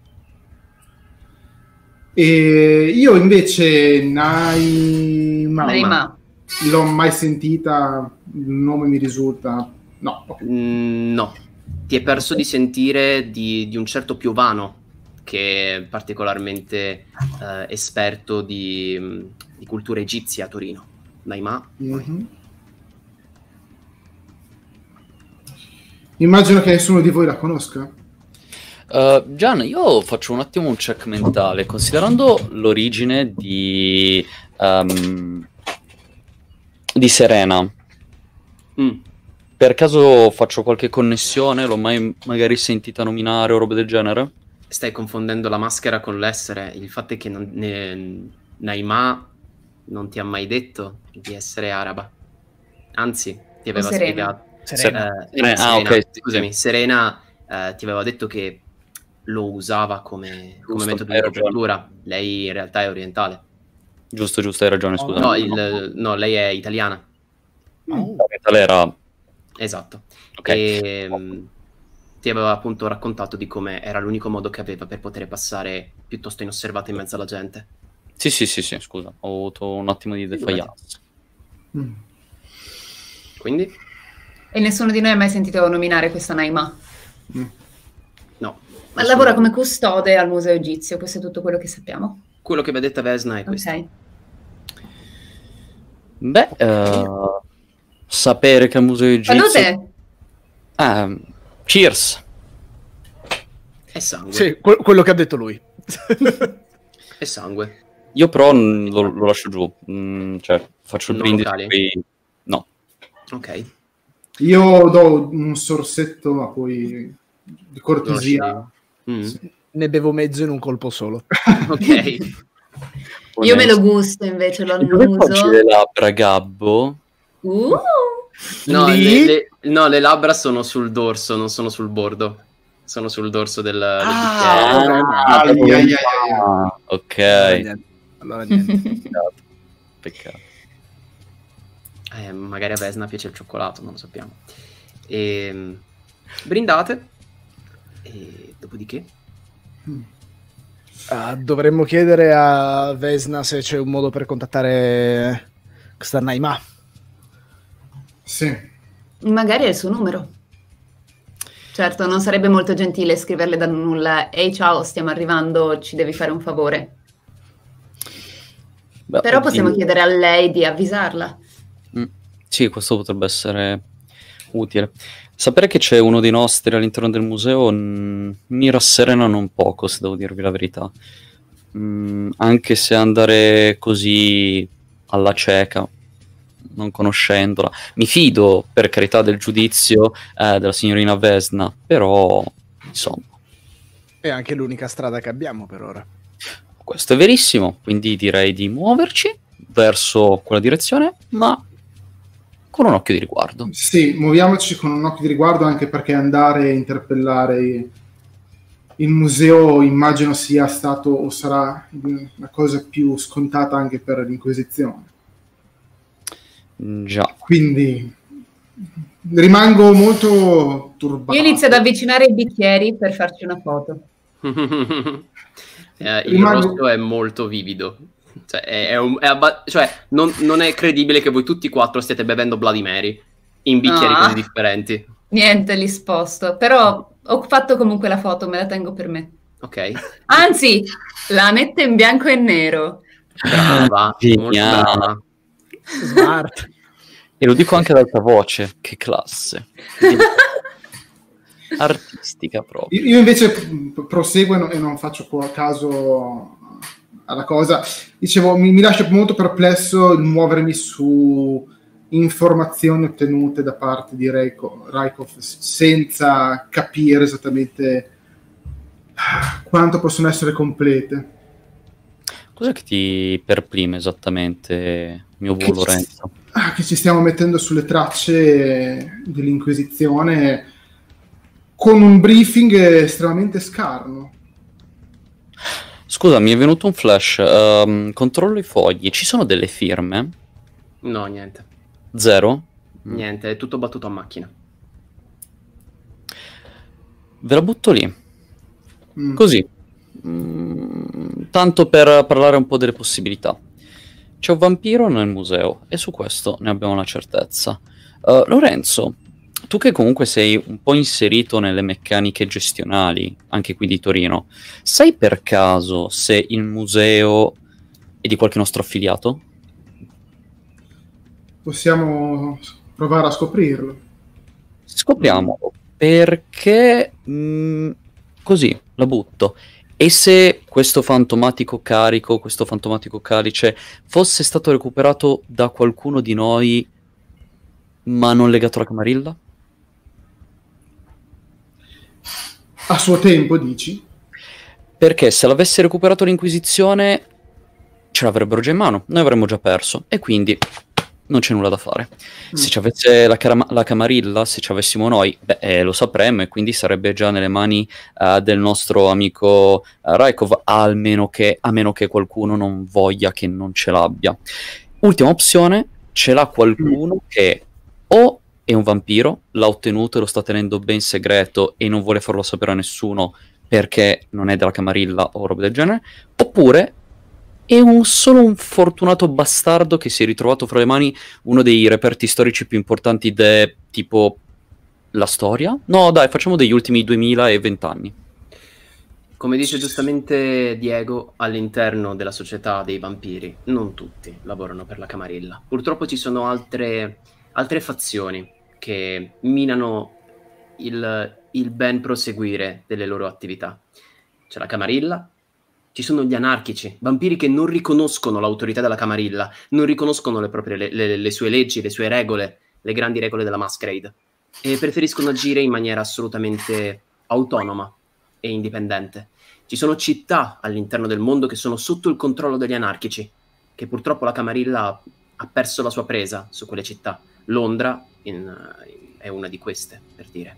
E io invece Naima, Naima. l'ho mai sentita, il nome mi risulta... No, ok. Mm, no, ti è perso di sentire di, di un certo Piovano, che è particolarmente eh, esperto di, di cultura egizia a Torino. Naima? Mhm. Immagino che nessuno di voi la conosca. Uh, Gian, io faccio un attimo un check mentale, considerando l'origine di, um, di Serena. Mm. Per caso faccio qualche connessione? L'ho mai magari sentita nominare o roba del genere? Stai confondendo la maschera con l'essere. Il fatto è che non, ne, Naima non ti ha mai detto di essere araba. Anzi, ti aveva Serena. spiegato. Serena. Eh, Serena, ah, Serena, ok, sì, scusami, sì. Serena eh, ti aveva detto che lo usava come, come Giusto, metodo hai di ragione. copertura. Lei in realtà è orientale. Giusto, giusto, hai ragione, scusa. No, il- no, lei è italiana. Era... Esatto. Ok. E mh, ti aveva appunto raccontato di come era l'unico modo che aveva per poter passare piuttosto inosservato in mezzo alla gente. Sì, sì, sì, sì, scusa, ho avuto un attimo di defiance. Mm. Quindi? E nessuno di noi ha mai sentito nominare questa Naima. Mm. No. Ma lavora come custode al museo egizio, questo è tutto quello che sappiamo. Quello che vi ha detto Vesna è questo. Ok. Beh, eh, sapere che al museo egizio... Salute! Ah, cheers! È sangue. Sì, que- quello che ha detto lui. È sangue. Io però mm, lo, lo lascio giù, mm, cioè faccio il Non brindisi. locali? poi- No. Ok. Io do un sorsetto, ma poi di cortesia. Mm. Sì. Ne bevo mezzo in un colpo solo. Ok. Io me lo gusto invece, lo Dove facci annuso. le labbra, Gabbo? Uh, No, Lì? le, le- no, le labbra sono sul dorso, non sono sul bordo. Sono sul dorso del, del Ah, bicchiere. Ah, ai, ai, ai, ai. ah, ok. Allora niente. Allora, niente. Peccato. Peccato. Eh, magari a Vesna piace il cioccolato, non lo sappiamo. E, brindate. E dopodiché? Ah, dovremmo chiedere a Vesna se c'è un modo per contattare questa Naima. Sì. magari è il suo numero. Certo, non sarebbe molto gentile scriverle da nulla. Ehi, ciao, stiamo arrivando, ci devi fare un favore. Beh, Però possiamo oddio. chiedere a lei di avvisarla. Mm, sì, questo potrebbe essere utile. Sapere che c'è uno dei nostri all'interno del museo mm, mi rasserena non poco, se devo dirvi la verità. mh, anche se andare così alla cieca, non conoscendola, mi fido per carità del giudizio eh, della signorina Vesna, però insomma. È anche l'unica strada che abbiamo per ora. Questo è verissimo, quindi direi di muoverci verso quella direzione, ma con un occhio di riguardo. Sì, muoviamoci con un occhio di riguardo, anche perché andare a interpellare il museo immagino sia stato o sarà la cosa più scontata anche per l'Inquisizione. Già. Quindi rimango molto turbato. Io inizio ad avvicinare i bicchieri per farci una foto. eh, il Rimango- rosso è molto vivido. Cioè, è, è un- è abba- cioè, non, non è credibile che voi tutti e quattro stiate bevendo Bloody Mary in bicchieri Ah. così differenti. Niente, li sposto. Però ho fatto comunque la foto, me la tengo per me. Ok? Anzi, la metto in bianco e nero. Brava, molto Geniale. brava. Smart. E lo dico anche ad alta voce, che classe. Artistica proprio. Io invece p- proseguo e non- e non faccio qua caso alla cosa. Dicevo, mi, mi lascia molto perplesso il muovermi su informazioni ottenute da parte di Reiko- Raikov senza capire esattamente quanto possono essere complete. Cos'è che ti perplime esattamente, mio buon Che- Lorenzo? Ah, che ci stiamo mettendo sulle tracce dell'Inquisizione con un briefing estremamente scarno. Scusa, mi è venuto un flash. ehm, controllo i fogli. Ci sono delle firme? No, niente. Zero? Niente, è tutto battuto a macchina. Ve la butto lì. Mm. Così. Mm, tanto per parlare un po' delle possibilità. C'è un vampiro nel museo e su questo ne abbiamo una certezza. Uh, Lorenzo, tu che comunque sei un po' inserito nelle meccaniche gestionali, anche qui di Torino, sai per caso se il museo è di qualche nostro affiliato? Possiamo provare a scoprirlo. Scopriamo perché mh, così la butto. E se questo fantomatico carico, questo fantomatico calice fosse stato recuperato da qualcuno di noi, ma non legato alla Camarilla? A suo tempo, dici? Perché se l'avesse recuperato l'Inquisizione, ce l'avrebbero già in mano, noi avremmo già perso, e quindi non c'è nulla da fare. Se ci avesse la, cara- la Camarilla, se ci avessimo noi, beh, eh, lo sapremmo, e quindi sarebbe già nelle mani eh, del nostro amico eh, Raikov, almeno che, a meno che qualcuno non voglia che non ce l'abbia. Ultima opzione, ce l'ha qualcuno che o è un vampiro, l'ha ottenuto e lo sta tenendo ben segreto e non vuole farlo sapere a nessuno perché non è della Camarilla o roba del genere, oppure è un, solo un fortunato bastardo che si è ritrovato fra le mani uno dei reperti storici più importanti de tipo la storia? No, dai, facciamo degli ultimi duemilaventi anni. Come dice giustamente Diego, all'interno della società dei vampiri, non tutti lavorano per la Camarilla. Purtroppo ci sono altre, altre fazioni che minano il, il ben proseguire delle loro attività. C'è la Camarilla, ci sono gli anarchici, vampiri che non riconoscono l'autorità della Camarilla, non riconoscono le, proprie, le, le, le sue leggi, le sue regole, le grandi regole della Masquerade, e preferiscono agire in maniera assolutamente autonoma e indipendente. Ci sono città all'interno del mondo che sono sotto il controllo degli anarchici, che purtroppo la Camarilla ha perso la sua presa su quelle città. Londra in, in, è una di queste, per dire.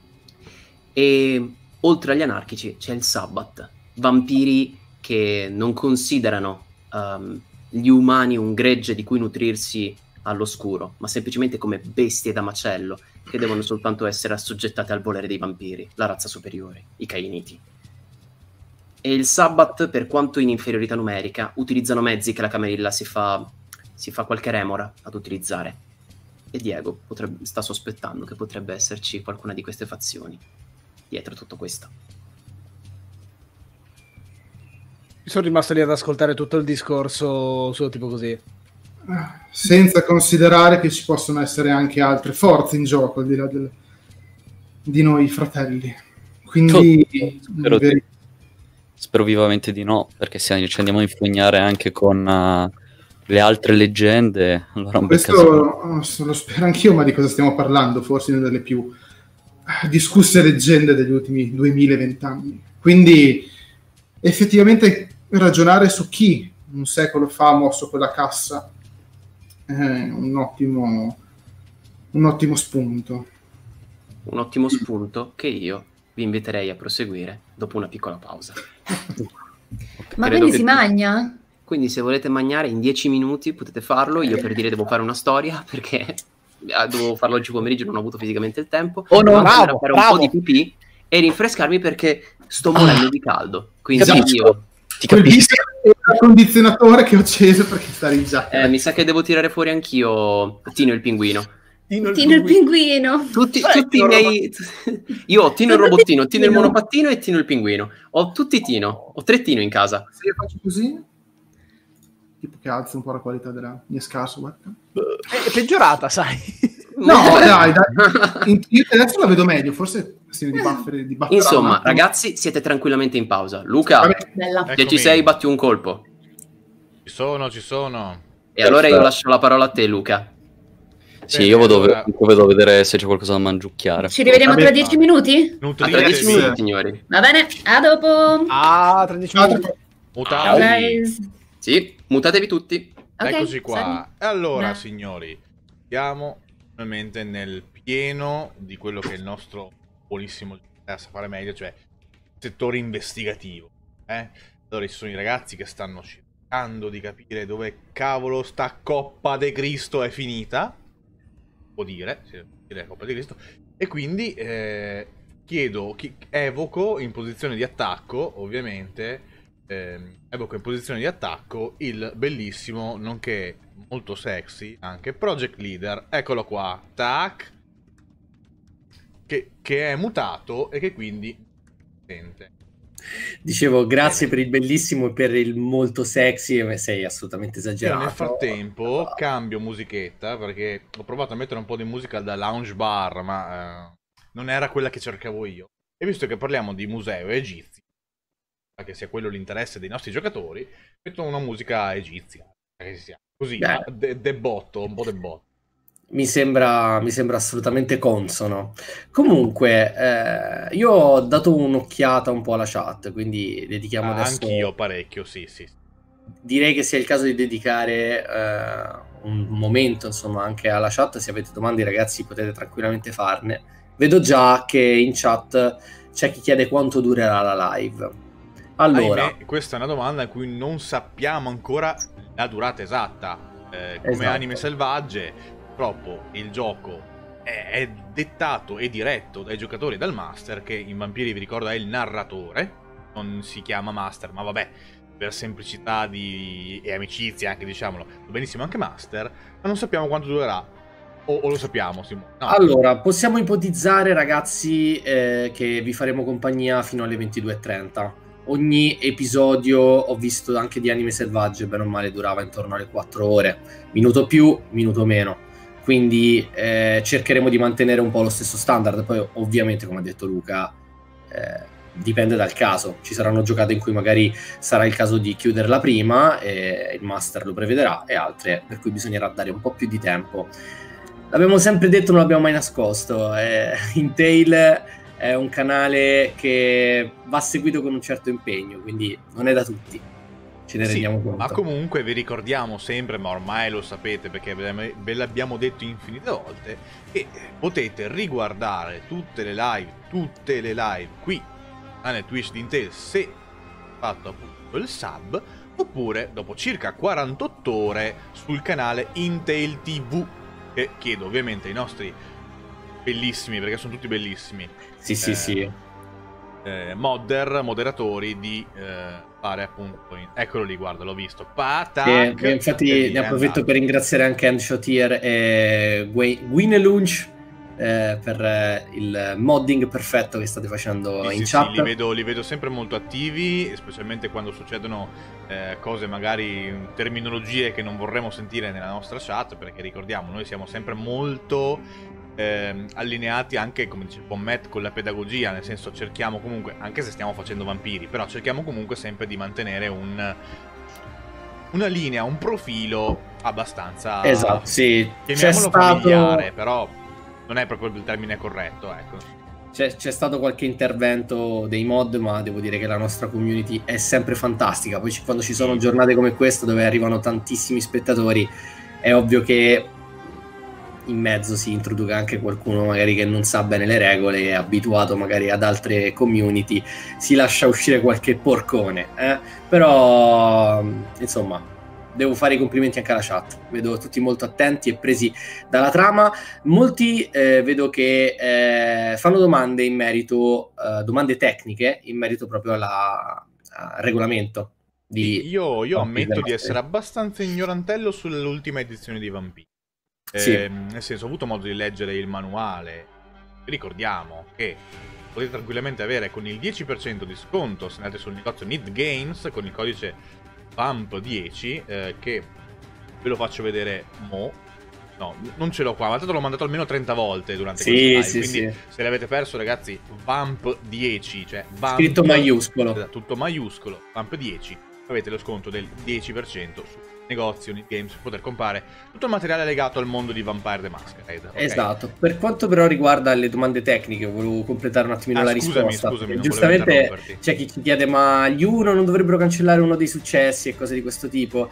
E oltre agli anarchici c'è il Sabbat, vampiri che non considerano um, gli umani un gregge di cui nutrirsi all'oscuro, ma semplicemente come bestie da macello che devono soltanto essere assoggettate al volere dei vampiri, la razza superiore, i Cainiti. E il Sabbat, per quanto in inferiorità numerica, utilizzano mezzi che la Camarilla si fa, si fa qualche remora ad utilizzare. E Diego potrebbe, sta sospettando che potrebbe esserci qualcuna di queste fazioni dietro tutto questo. Sono rimasto lì ad ascoltare tutto il discorso solo tipo così. Senza considerare che ci possono essere anche altre forze in gioco al di là del, di noi fratelli. Quindi Spero veri- spero vivamente di no, perché se ci andiamo a infognare anche con uh, le altre leggende, allora un bel casino. Questo lo spero anch'io, ma di cosa stiamo parlando? Forse una delle più discusse leggende degli ultimi duemilaventi anni. Quindi effettivamente ragionare su chi un secolo fa ha mosso quella cassa è un ottimo, un ottimo spunto. Un ottimo spunto che io vi inviterei a proseguire dopo una piccola pausa. Ma Credo quindi che- si magna? Quindi se volete mangiare in dieci minuti potete farlo, io per dire devo fare una storia perché ah, dovevo farlo oggi pomeriggio, non ho avuto fisicamente il tempo. Oh no, Devo andare bravo, a fare bravo. un po' di pipì e rinfrescarmi perché sto morendo di caldo. Quindi Capisco. io Ti Quel capisco. video è il condizionatore che ho acceso perché sta in giacca. eh, mi sa che devo tirare fuori anch'io Tino il pinguino. Tino il Tino il pinguino. pinguino. Tutti, Eh, tutti i Tino il miei... Io ho Tino il Sono robottino, Tino il Tino. monopattino e Tino il pinguino. Ho tutti Tino, ho tre Tino in casa. Se io faccio così, tipo che alza un po' la qualità della mia scarsa webcam. È peggiorata, sai. No, dai, dai. In- io adesso la vedo meglio, forse questione di buffer, di buffer Insomma, out. ragazzi, siete tranquillamente in pausa. Luca, Vabbè, Bella. se ci Eccomi. sei, batti un colpo. Ci sono, ci sono. E allora io lascio la parola a te, Luca. Sì, io vado, Allora- io vedo a vedere se c'è qualcosa da mangiucchiare. Ci rivediamo Vabbè, tra dieci no. minuti? A Nutritevi. tra dieci minuti, signori. Va bene, a dopo. Ah, tra dieci minuti. Mutatevi. Guys. Sì, mutatevi tutti. Ok, Eccoci qua. salve. E allora, Beh. signori, siamo finalmente nel pieno di quello che è il nostro buonissimo a fare meglio, cioè settore investigativo. Eh? Allora, ci sono i ragazzi che stanno cercando di capire dove cavolo sta Coppa de Cristo è finita. Può dire, sì, può dire Coppa de Cristo. E quindi eh, chiedo, chi, evoco in posizione di attacco, ovviamente, ehm, evoco in posizione di attacco il bellissimo, nonché molto sexy, anche Project Leader, eccolo qua, tac, che, che è mutato e che quindi sente. Dicevo, grazie per il bellissimo e per il molto sexy, e sei assolutamente Io esagerato. nel frattempo cambio musichetta perché ho provato a mettere un po' di musica da lounge bar, ma eh, non era quella che cercavo io. E visto che parliamo di museo egizio, che sia quello l'interesse dei nostri giocatori, metto una musica egizia, che sia così, Beh. de- debotto, un po' debotto. Mi sembra, mi sembra assolutamente consono. Comunque, eh, io ho dato un'occhiata un po' alla chat, quindi dedichiamo Ah, adesso... anch'io parecchio, sì, sì. Direi che sia il caso di dedicare eh, un momento, insomma, anche alla chat. Se avete domande, ragazzi, potete tranquillamente farne. Vedo già che in chat c'è chi chiede quanto durerà la live. Allora, Ahimè, questa è una domanda in cui non sappiamo ancora la durata esatta. Eh, come Esatto. Anime Selvagge, purtroppo il gioco è, è dettato e diretto dai giocatori e dal master, che in Vampiri, vi ricordo, è il narratore, non si chiama master, ma vabbè, per semplicità di... e amicizia anche, diciamolo, va benissimo anche master, ma non sappiamo quanto durerà. O, o lo sappiamo, Simone? No. allora, possiamo ipotizzare, ragazzi, eh, che vi faremo compagnia fino alle ventidue e trenta. Ogni episodio, ho visto anche di Anime Selvagge, bene o male durava intorno alle quattro ore, minuto più, minuto meno. Quindi eh, cercheremo di mantenere un po' lo stesso standard. Poi ovviamente, come ha detto Luca, eh, dipende dal caso. Ci saranno giocate in cui magari sarà il caso di chiuderla prima e il master lo prevederà, e altre per cui bisognerà dare un po' più di tempo. L'abbiamo sempre detto, non l'abbiamo mai nascosto, eh, Intail è un canale che va seguito con un certo impegno, quindi non è da tutti, ce ne Sì, rendiamo conto. ma comunque vi ricordiamo sempre, ma ormai lo sapete perché ve ve l'abbiamo detto infinite volte, che potete riguardare tutte le live, tutte le live qui nel Twitch di Intel, se fatto appunto il sub, oppure dopo circa quarantotto ore sul canale Intel tivù, che chiedo ovviamente ai nostri bellissimi, perché sono tutti bellissimi, Sì, sì, eh, sì. eh, modder, moderatori, di eh, fare appunto in... eccolo lì, guarda, l'ho visto, patac, E, e infatti e lì ne è approfitto andato. per ringraziare anche Andy Shotier e Gwynelunch eh, per eh, il modding perfetto che state facendo Sì, in sì, chat. sì, li vedo, li vedo sempre molto attivi, specialmente quando succedono eh, cose, magari terminologie che non vorremmo sentire nella nostra chat, perché ricordiamo, noi siamo sempre molto eh, allineati anche, come dice Pommet, con la pedagogia, nel senso cerchiamo comunque, anche se stiamo facendo vampiri, però cerchiamo comunque sempre di mantenere un, una linea, un profilo abbastanza, Esatto, sì. C'è chiamiamolo stato... familiare, però non è proprio il termine corretto, ecco. C'è, c'è stato qualche intervento dei mod, ma devo dire che la nostra community è sempre fantastica. Poi ci- quando ci sono giornate come questa dove arrivano tantissimi spettatori, è ovvio che in mezzo si introduca anche qualcuno magari che non sa bene le regole, è abituato magari ad altre community, si lascia uscire qualche porcone, eh? Però insomma devo fare i complimenti anche alla chat, vedo tutti molto attenti e presi dalla trama. Molti eh, vedo che eh, fanno domande in merito, eh, domande tecniche in merito proprio alla, al regolamento di... Io, io Vampiri ammetto della di essere serie. abbastanza ignorantello sull'ultima edizione di Vampiri. Sì. Eh, nel senso, ho avuto modo di leggere il manuale. Ricordiamo che potete tranquillamente avere con il dieci per cento di sconto se andate sul negozio Need Games con il codice Vamp dieci, eh, che ve lo faccio vedere mo. No, non ce l'ho qua, ma tanto l'ho mandato almeno trenta volte durante Sì, questo live, sì, quindi sì. se l'avete perso, ragazzi, Vamp dieci, cioè Vamp, Scritto maiuscolo. esatto, tutto maiuscolo, Vamp dieci, avete lo sconto del dieci per cento su negozio Need Games per poter comprare tutto il materiale legato al mondo di Vampire the Masquerade. ok? Esatto, per quanto però riguarda le domande tecniche, volevo completare un attimino Ah, la scusami, risposta. scusami, non Giustamente volevo interromperti. c'è chi ci chiede: ma gli uno non dovrebbero cancellare uno dei successi e cose di questo tipo?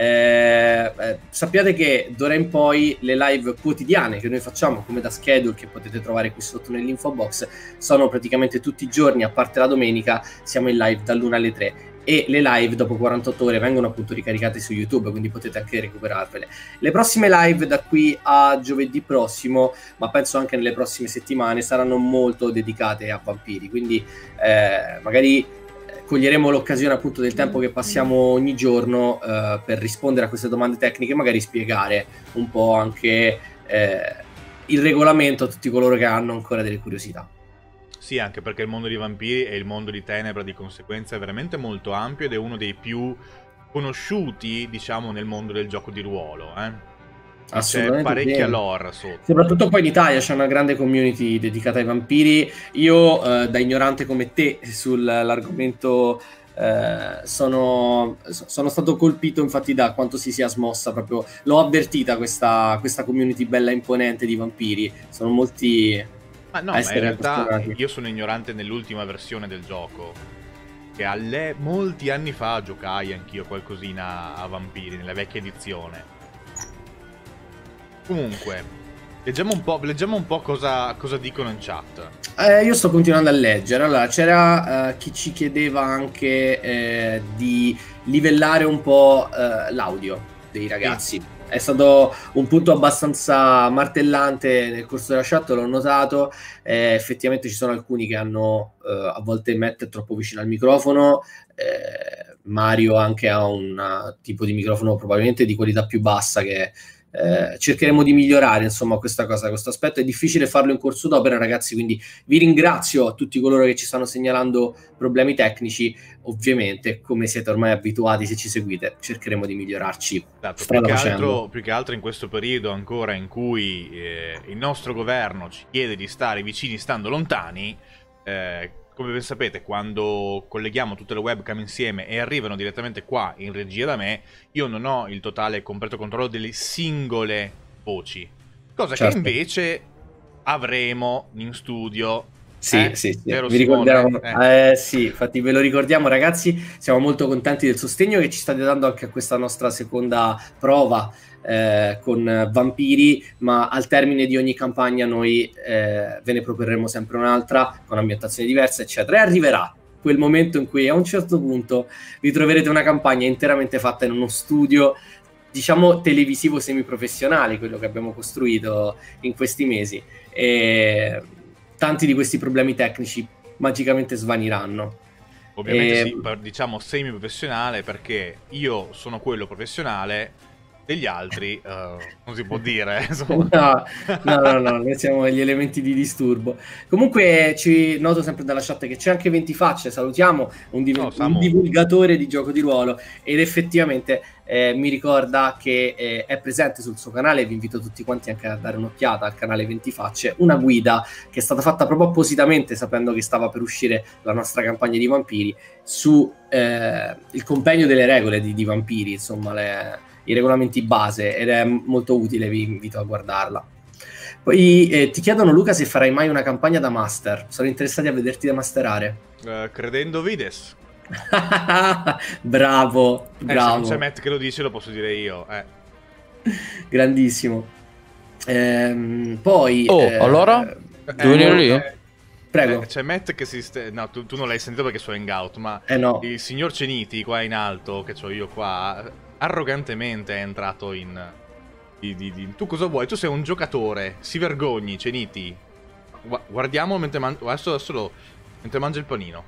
Eh, eh, sappiate che d'ora in poi le live quotidiane che noi facciamo, come da schedule, che potete trovare qui sotto nell'info box, sono praticamente tutti i giorni, a parte la domenica, siamo in live dall'una alle tre. E le live dopo quarantotto ore vengono appunto ricaricate su YouTube, quindi potete anche recuperarvele. Le prossime live da qui a giovedì prossimo, ma penso anche nelle prossime settimane, saranno molto dedicate a vampiri, quindi eh, magari coglieremo l'occasione appunto del tempo che passiamo ogni giorno eh, per rispondere a queste domande tecniche, magari spiegare un po' anche eh, il regolamento a tutti coloro che hanno ancora delle curiosità. Sì, anche perché il mondo di vampiri e il mondo di Tenebra di conseguenza è veramente molto ampio ed è uno dei più conosciuti, diciamo, nel mondo del gioco di ruolo. Eh? C'è Assolutamente parecchia sì. lore sotto. Soprattutto qua in Italia c'è una grande community dedicata ai vampiri. Io, eh, da ignorante come te sull'argomento, eh, sono, sono stato colpito infatti da quanto si sia smossa proprio. L'ho avvertita questa, questa community bella imponente di vampiri. Sono molti... Ma no, a ma in essere realtà appassionati. io sono ignorante nell'ultima versione del gioco. Che alle... molti anni fa giocai anch'io qualcosina a vampiri, nella vecchia edizione. Comunque, leggiamo un po', leggiamo un po' cosa, cosa dicono in chat. Eh, io sto continuando a leggere. Allora, c'era eh, chi ci chiedeva anche eh, di livellare un po' eh, l'audio dei ragazzi. È stato un punto abbastanza martellante nel corso della chat, l'ho notato. Eh, effettivamente ci sono alcuni che hanno eh, a volte Matt è troppo vicino al microfono. eh, Mario anche ha un uh, tipo di microfono probabilmente di qualità più bassa che Eh, cercheremo di migliorare insomma questa cosa, questo aspetto. È difficile farlo in corso d'opera, ragazzi, quindi vi ringrazio a tutti coloro che ci stanno segnalando problemi tecnici. Ovviamente, come siete ormai abituati, se ci seguite, cercheremo di migliorarci Esatto, più, strada che facendo. altro, più che altro in questo periodo ancora in cui eh, il nostro governo ci chiede di stare vicini stando lontani. eh, Come ben sapete, quando colleghiamo tutte le webcam insieme e arrivano direttamente qua in regia da me, io non ho il totale e completo controllo delle singole voci. Cosa Certo. che invece avremo in studio. Sì, eh? sì, sì. Vero, Vi Simone? ricordiamo, Eh. eh, sì, infatti ve lo ricordiamo, ragazzi, siamo molto contenti del sostegno che ci state dando anche a questa nostra seconda prova eh, con Vampiri, ma al termine di ogni campagna noi eh, ve ne proporremo sempre un'altra con ambientazioni diverse, eccetera, e arriverà quel momento in cui a un certo punto vi troverete una campagna interamente fatta in uno studio, diciamo televisivo semiprofessionale, quello che abbiamo costruito in questi mesi, e tanti di questi problemi tecnici magicamente svaniranno. Ovviamente E- sì, per- diciamo semi-professionale, perché io sono quello professionale, Degli altri uh, non si può dire, insomma. No, no, no, no, noi siamo gli elementi di disturbo. Comunque ci noto sempre dalla chat che c'è anche Ventifacce, salutiamo, un, div- No, un divulgatore di gioco di ruolo, ed effettivamente eh, mi ricorda che eh, è presente sul suo canale. Vi invito tutti quanti anche a dare un'occhiata al canale Ventifacce, una guida che è stata fatta proprio appositamente, sapendo che stava per uscire la nostra campagna di vampiri, su eh, il compendio delle regole di, di vampiri, insomma le... i regolamenti base, ed è molto utile, vi invito a guardarla. Poi eh, ti chiedono, Luca, se farai mai una campagna da master. Sono interessati a vederti da masterare. Uh, credendo vides. Bravo, eh, bravo. Se non c'è Matt che lo dice, lo posso dire io. Eh. Grandissimo. Ehm, poi... Oh, eh, allora? Eh, Devo venire lì? eh, Prego. Eh, c'è Matt che si... St- no, tu, tu non l'hai sentito perché sono in gout, ma Eh no. il signor Ceniti qua in alto, che c'ho io qua, arrogantemente è entrato in... Di, di, di... Tu cosa vuoi? Tu sei un giocatore, si vergogni, Ceniti. Gu- guardiamo mentre, man- adesso, adesso lo... mentre mangia il panino.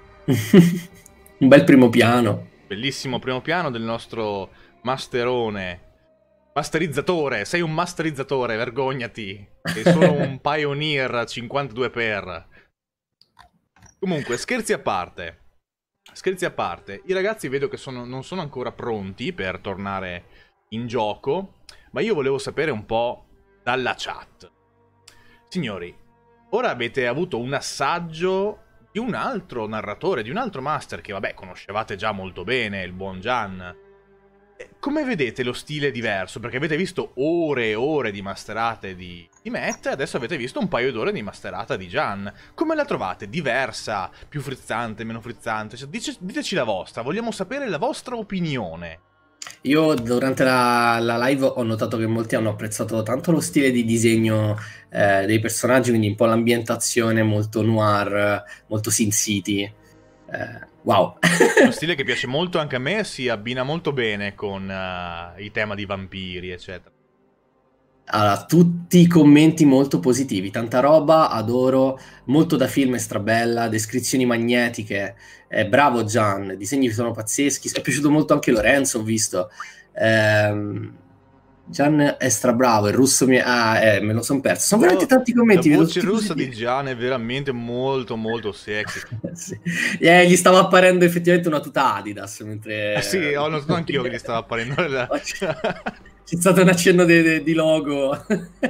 Un bel primo piano. Bellissimo primo piano del nostro masterone. Masterizzatore, sei un masterizzatore, vergognati. Sei solo un Pioneer cinquantadue per. Comunque, scherzi a parte. Scherzi a parte. I ragazzi vedo che sono, non sono ancora pronti per tornare in gioco, ma io volevo sapere un po' dalla chat. Signori, ora avete avuto un assaggio di un altro narratore, di un altro master che, vabbè, conoscevate già molto bene, il buon Gian. Come vedete lo stile diverso? Perché avete visto ore e ore di masterate di, di Matt, e adesso avete visto un paio d'ore di masterata di Gian. Come la trovate? Diversa? Più frizzante? Meno frizzante? Cioè, dice, diteci la vostra, vogliamo sapere la vostra opinione. Io durante la, la live ho notato che molti hanno apprezzato tanto lo stile di disegno eh, dei personaggi, quindi un po' l'ambientazione molto noir, molto Sin City. Eh, wow. Uno stile che piace molto anche a me, si abbina molto bene con uh, i tema di vampiri, eccetera. Allora, tutti i commenti molto positivi, tanta roba, adoro, molto da film, è strabella, descrizioni magnetiche, eh, bravo Gian, i disegni sono pazzeschi, è piaciuto molto anche Lorenzo, ho visto. Ehm, Gian è strabravo, il russo mi... Ah, eh, me lo son perso. Sono veramente tanti commenti. La vedo voce tutti russa positivi. di Gian è veramente molto molto sexy. Sì. Eh, gli stava apparendo effettivamente una tuta Adidas mentre... Eh sì, ho notato anch'io che gli stava apparendo la... C'è stato un accenno di, di logo.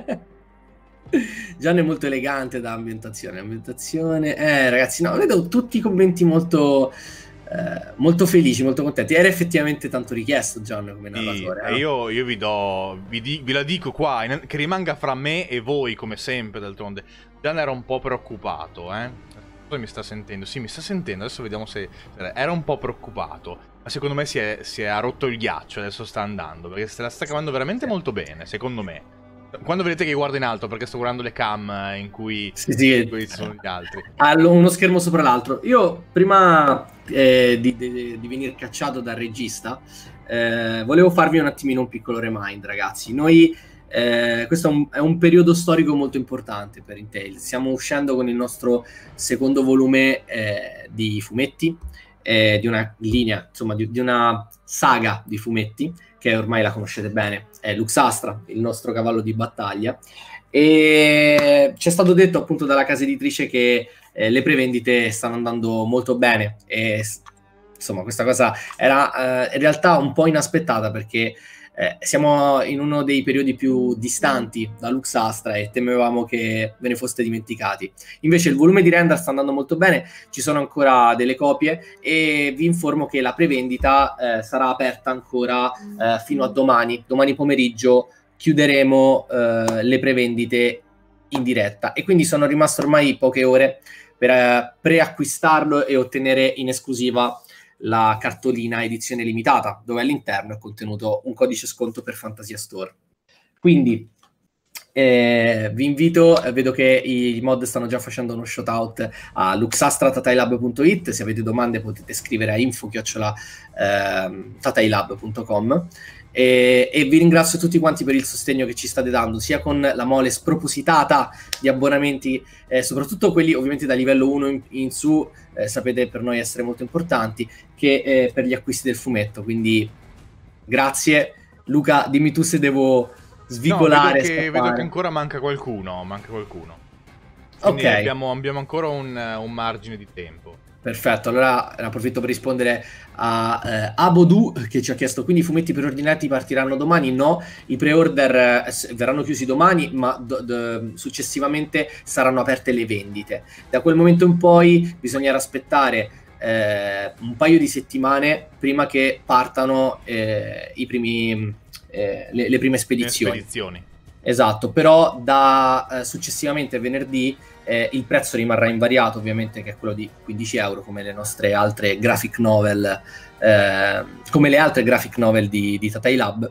Gian è molto elegante da ambientazione. Ambientazione... Eh, ragazzi, no, vedo tutti i commenti molto... Eh, molto felici, molto contenti. Era effettivamente tanto richiesto Gian come narratore. Sì, eh? io, io vi do, vi, di, vi la dico qua, in, che rimanga fra me e voi come sempre, d'altronde. Gian era un po' preoccupato, eh. Poi mi sta sentendo, sì, mi sta sentendo, adesso vediamo se... Era un po' preoccupato, ma secondo me si è, si è rotto il ghiaccio, adesso sta andando, perché se la sta cavando veramente molto bene, secondo me. Quando vedete che guardo in alto, perché sto guardando le cam in cui, sì, sì. in cui sono gli altri. Ha uno schermo sopra l'altro. Io, prima eh, di, di, di venire cacciato dal regista, eh, volevo farvi un attimino un piccolo remind, ragazzi. Noi... Eh, questo è un, è un periodo storico molto importante per Intel. Stiamo uscendo con il nostro secondo volume eh, di fumetti, eh, di una linea, insomma, di, di una saga di fumetti che ormai la conoscete bene. È Luxastra, il nostro cavallo di battaglia. E ci è stato detto appunto dalla casa editrice che eh, le prevendite stanno andando molto bene. E insomma, questa cosa era eh, in realtà un po' inaspettata perché. Eh, siamo in uno dei periodi più distanti da Luxastra e temevamo che ve ne foste dimenticati. Invece il volume di Render sta andando molto bene, ci sono ancora delle copie e vi informo che la prevendita eh, sarà aperta ancora eh, fino a domani. Domani pomeriggio chiuderemo eh, le prevendite in diretta e quindi sono rimaste ormai poche ore per eh, preacquistarlo e ottenere in esclusiva la cartolina edizione limitata, dove all'interno è contenuto un codice sconto per Fantasia Store. Quindi eh, vi invito, eh, vedo che i mod stanno già facendo uno shout out a luxastra tatailab punto it. Se avete domande potete scrivere a info chiocciola tatailab punto com. E, e vi ringrazio tutti quanti per il sostegno che ci state dando, sia con la mole spropositata di abbonamenti, eh, soprattutto quelli ovviamente da livello uno in, in su, eh, sapete per noi essere molto importanti, che eh, per gli acquisti del fumetto. Quindi grazie Luca, dimmi tu se devo svicolare. No, vedo, che, vedo che ancora manca qualcuno, manca qualcuno. Quindi ok. Abbiamo, abbiamo ancora un, un margine di tempo. Perfetto, allora ne approfitto per rispondere a eh, Abodu che ci ha chiesto: quindi i fumetti preordinati partiranno domani? No, i pre-order eh, verranno chiusi domani, ma do, do, successivamente saranno aperte le vendite. Da quel momento in poi bisognerà aspettare eh, un paio di settimane prima che partano eh, i primi, eh, le, le prime spedizioni. Le spedizioni. Esatto, però da eh, successivamente venerdì eh, il prezzo rimarrà invariato, ovviamente, che è quello di quindici euro, come le nostre altre graphic novel, eh, come le altre graphic novel di, di Tatai Lab,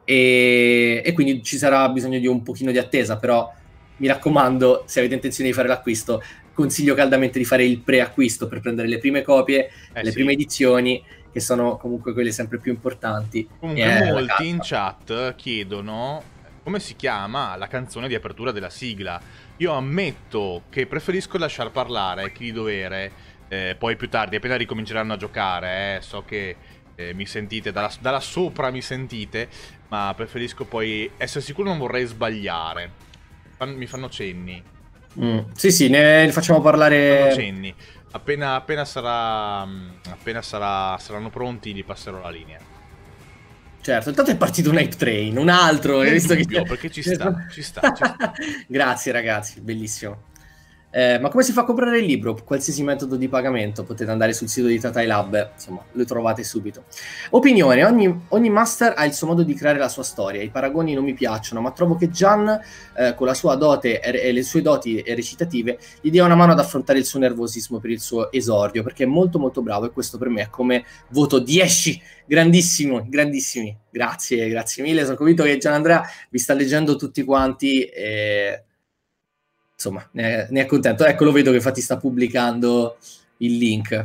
e, e quindi ci sarà bisogno di un pochino di attesa, però mi raccomando, se avete intenzione di fare l'acquisto, consiglio caldamente di fare il preacquisto per prendere le prime copie, eh, le sì. prime edizioni, che sono comunque quelle sempre più importanti. Comunque molti in chat chiedono come si chiama la canzone di apertura della sigla. Io ammetto che preferisco lasciar parlare chi di dovere, eh, poi più tardi, appena ricominceranno a giocare, eh, so che eh, mi sentite, dalla, dalla sopra mi sentite, ma preferisco poi essere sicuro, non vorrei sbagliare. Fan, mi fanno cenni. Mm. Sì, sì, ne facciamo parlare. Mi fanno cenni. Appena, appena, sarà, appena sarà, saranno pronti, gli passerò la linea. Certo, intanto è partito un hype train, un altro. Hai visto dubbio, che... perché ci sta, ci sta, ci sta. Grazie ragazzi, bellissimo. Eh, ma come si fa a comprare il libro? Qualsiasi metodo di pagamento, potete andare sul sito di Tatai Lab, insomma, lo trovate subito. Opinione: ogni, ogni master ha il suo modo di creare la sua storia. I paragoni non mi piacciono, ma trovo che Gian, eh, con la sua dote e le sue doti recitative, gli dia una mano ad affrontare il suo nervosismo per il suo esordio, perché è molto molto bravo, e questo per me è come voto dieci. Grandissimo, grandissimi. Grazie, grazie mille. Sono convinto che Gian Andrea vi sta leggendo tutti quanti e... insomma, ne è, ne è contento. Ecco, lo vedo che infatti sta pubblicando il link.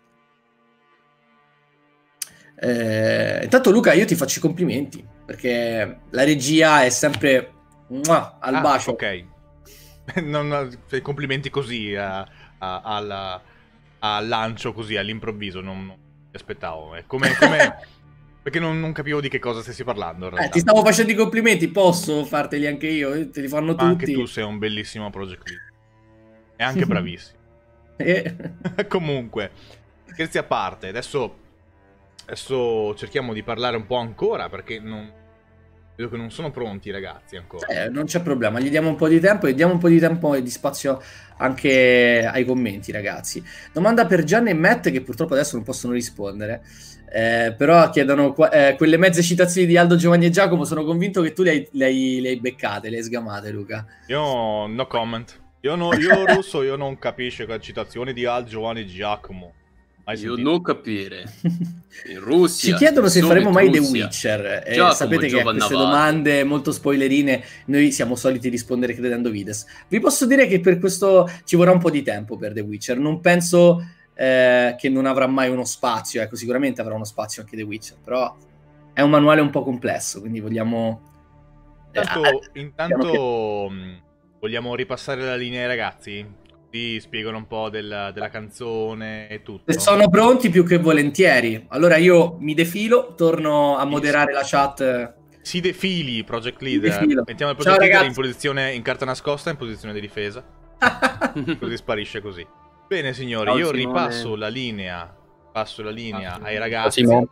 Eh, intanto Luca, io ti faccio i complimenti, perché la regia è sempre muah, al ah, bacio. Ok, non, complimenti così a, a, al, al lancio, così all'improvviso, non, non mi aspettavo. È come... come... Perché non, non capivo di che cosa stessi parlando. In eh, ti stavo facendo i complimenti, posso farteli anche io? Te li fanno Ma tutti. anche tu sei un bellissimo project lead. E anche bravissimo. eh. Comunque, scherzi a parte, adesso, adesso cerchiamo di parlare un po' ancora, perché non, vedo che non sono pronti i ragazzi ancora. Eh, non c'è problema, gli diamo un po' di tempo e diamo un po' di tempo e di spazio anche ai commenti, ragazzi. Domanda per Gian e Matt, che purtroppo adesso non possono rispondere. Eh, però chiedono eh, quelle mezze citazioni di Aldo, Giovanni e Giacomo. Sono convinto che tu le hai, le hai, le hai beccate, le hai sgamate, Luca. Io no comment. Io, no, io russo, io non capisco le citazioni di Aldo, Giovanni e Giacomo. Mai io sentito? non capire. In Russia. Ci chiedono se faremo mai The Russia. Witcher. Eh, Giacomo, sapete che a queste Navarro. domande molto spoilerine noi siamo soliti rispondere credendo vides. Vi posso dire che per questo ci vorrà un po' di tempo per The Witcher. Non penso eh, che non avrà mai uno spazio. Ecco, sicuramente avrà uno spazio anche The Witcher, però è un manuale un po' complesso, quindi vogliamo... Intanto, eh, intanto che... vogliamo ripassare la linea ai ragazzi? Ti spiegano un po' del, della canzone e tutto. Se sono pronti, più che volentieri. Allora io mi defilo, torno a moderare la chat. Si defili, Project Leader. Mettiamo il Project Ciao, Leader ragazzi. in posizione, in carta nascosta, in posizione di difesa. Così sparisce così. Bene, signori, Ciao, io Simone. ripasso la linea. Passo la linea ai ragazzi. Simone.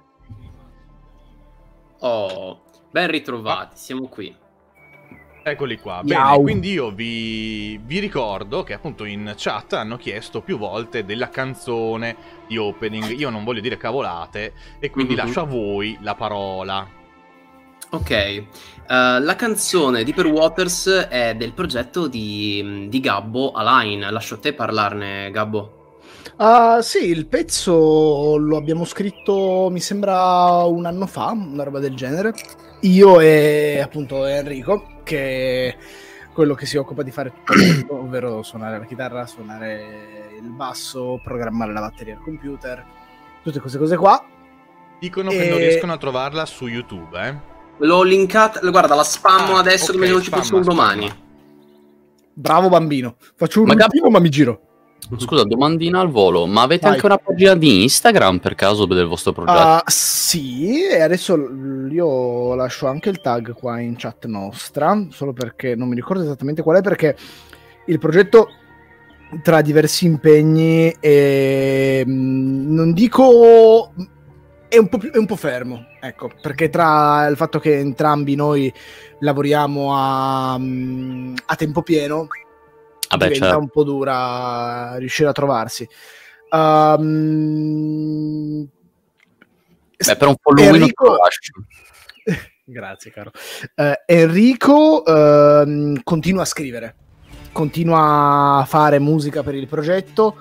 Oh, ben ritrovati, siamo qui. Eccoli qua. Miau. Bene, quindi io vi, vi ricordo che appunto in chat hanno chiesto più volte della canzone di opening. Io non voglio dire cavolate e quindi Mhm. lascio a voi la parola. Ok, eh, la canzone Deeper Waters è del progetto di, di Gabbo Alain. Lascio a te parlarne, Gabbo. Uh, sì, il pezzo lo abbiamo scritto, mi sembra, un anno fa, una roba del genere. Io e appunto Enrico, che è quello che si occupa di fare tutto il tempo, ovvero suonare la chitarra, suonare il basso, programmare la batteria al computer, tutte queste cose qua. Dicono E- che non riescono a trovarla su YouTube, eh. L'ho linkata, guarda, la spammo Ah, adesso ok, come se non ci spamma, fosse un domani. spamma. Bravo bambino, faccio un Ma ruttino ma mi giro. Scusa, domandina al volo, ma avete Vai. anche una pagina di Instagram per caso del vostro progetto? Ah, sì, e adesso l- io lascio anche il tag qua in chat nostra, solo perché non mi ricordo esattamente qual è, perché il progetto tra diversi impegni e, mh, non dico è un po' più- è un po' fermo, ecco, perché tra il fatto che entrambi noi lavoriamo a, mh, a tempo pieno Ah beh, diventa certo. un po' dura riuscire a trovarsi. Um, Beh, per un followino Enrico- te lo lascio. Grazie, caro. Eh, Enrico ehm, continua a scrivere, continua a fare musica per il progetto.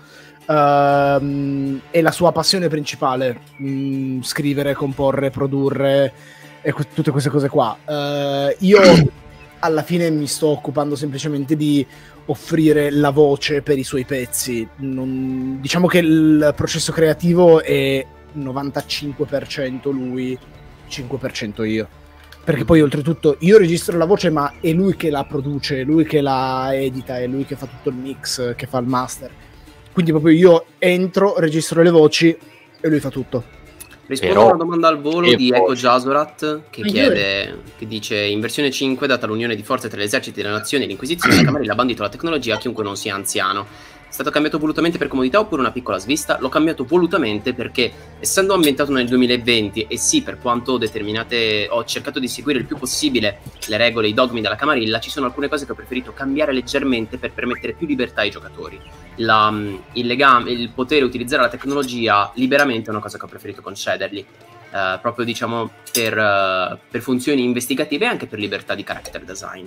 ehm, è la sua passione principale, mh, scrivere, comporre, produrre e que- tutte queste cose qua. Eh, io alla fine mi sto occupando semplicemente di offrire la voce per i suoi pezzi. Non- diciamo che il processo creativo è novantacinque per cento lui, cinque per cento io. Perché poi oltretutto io registro la voce, ma è lui che la produce, è lui che la edita, è lui che fa tutto il mix, che fa il master. Quindi proprio io entro, registro le voci e lui fa tutto. Rispondo Però- a una domanda al volo e di poi- Eco Jasorat che Aiuto. chiede, che dice: in versione cinque, data l'unione di forze tra gli eserciti, le nazioni e l'Inquisizione, la Camarilla ha bandito la tecnologia a chiunque non sia anziano. È stato cambiato volutamente per comodità oppure una piccola svista? L'ho cambiato volutamente perché, essendo ambientato nel duemilaventi, e sì, per quanto determinate, ho cercato di seguire il più possibile le regole, i dogmi della Camarilla, ci sono alcune cose che ho preferito cambiare leggermente per permettere più libertà ai giocatori. La, mh, il legame, il poter utilizzare la tecnologia liberamente è una cosa che ho preferito concedergli. Eh, proprio diciamo per, eh, per funzioni investigative e anche per libertà di character design.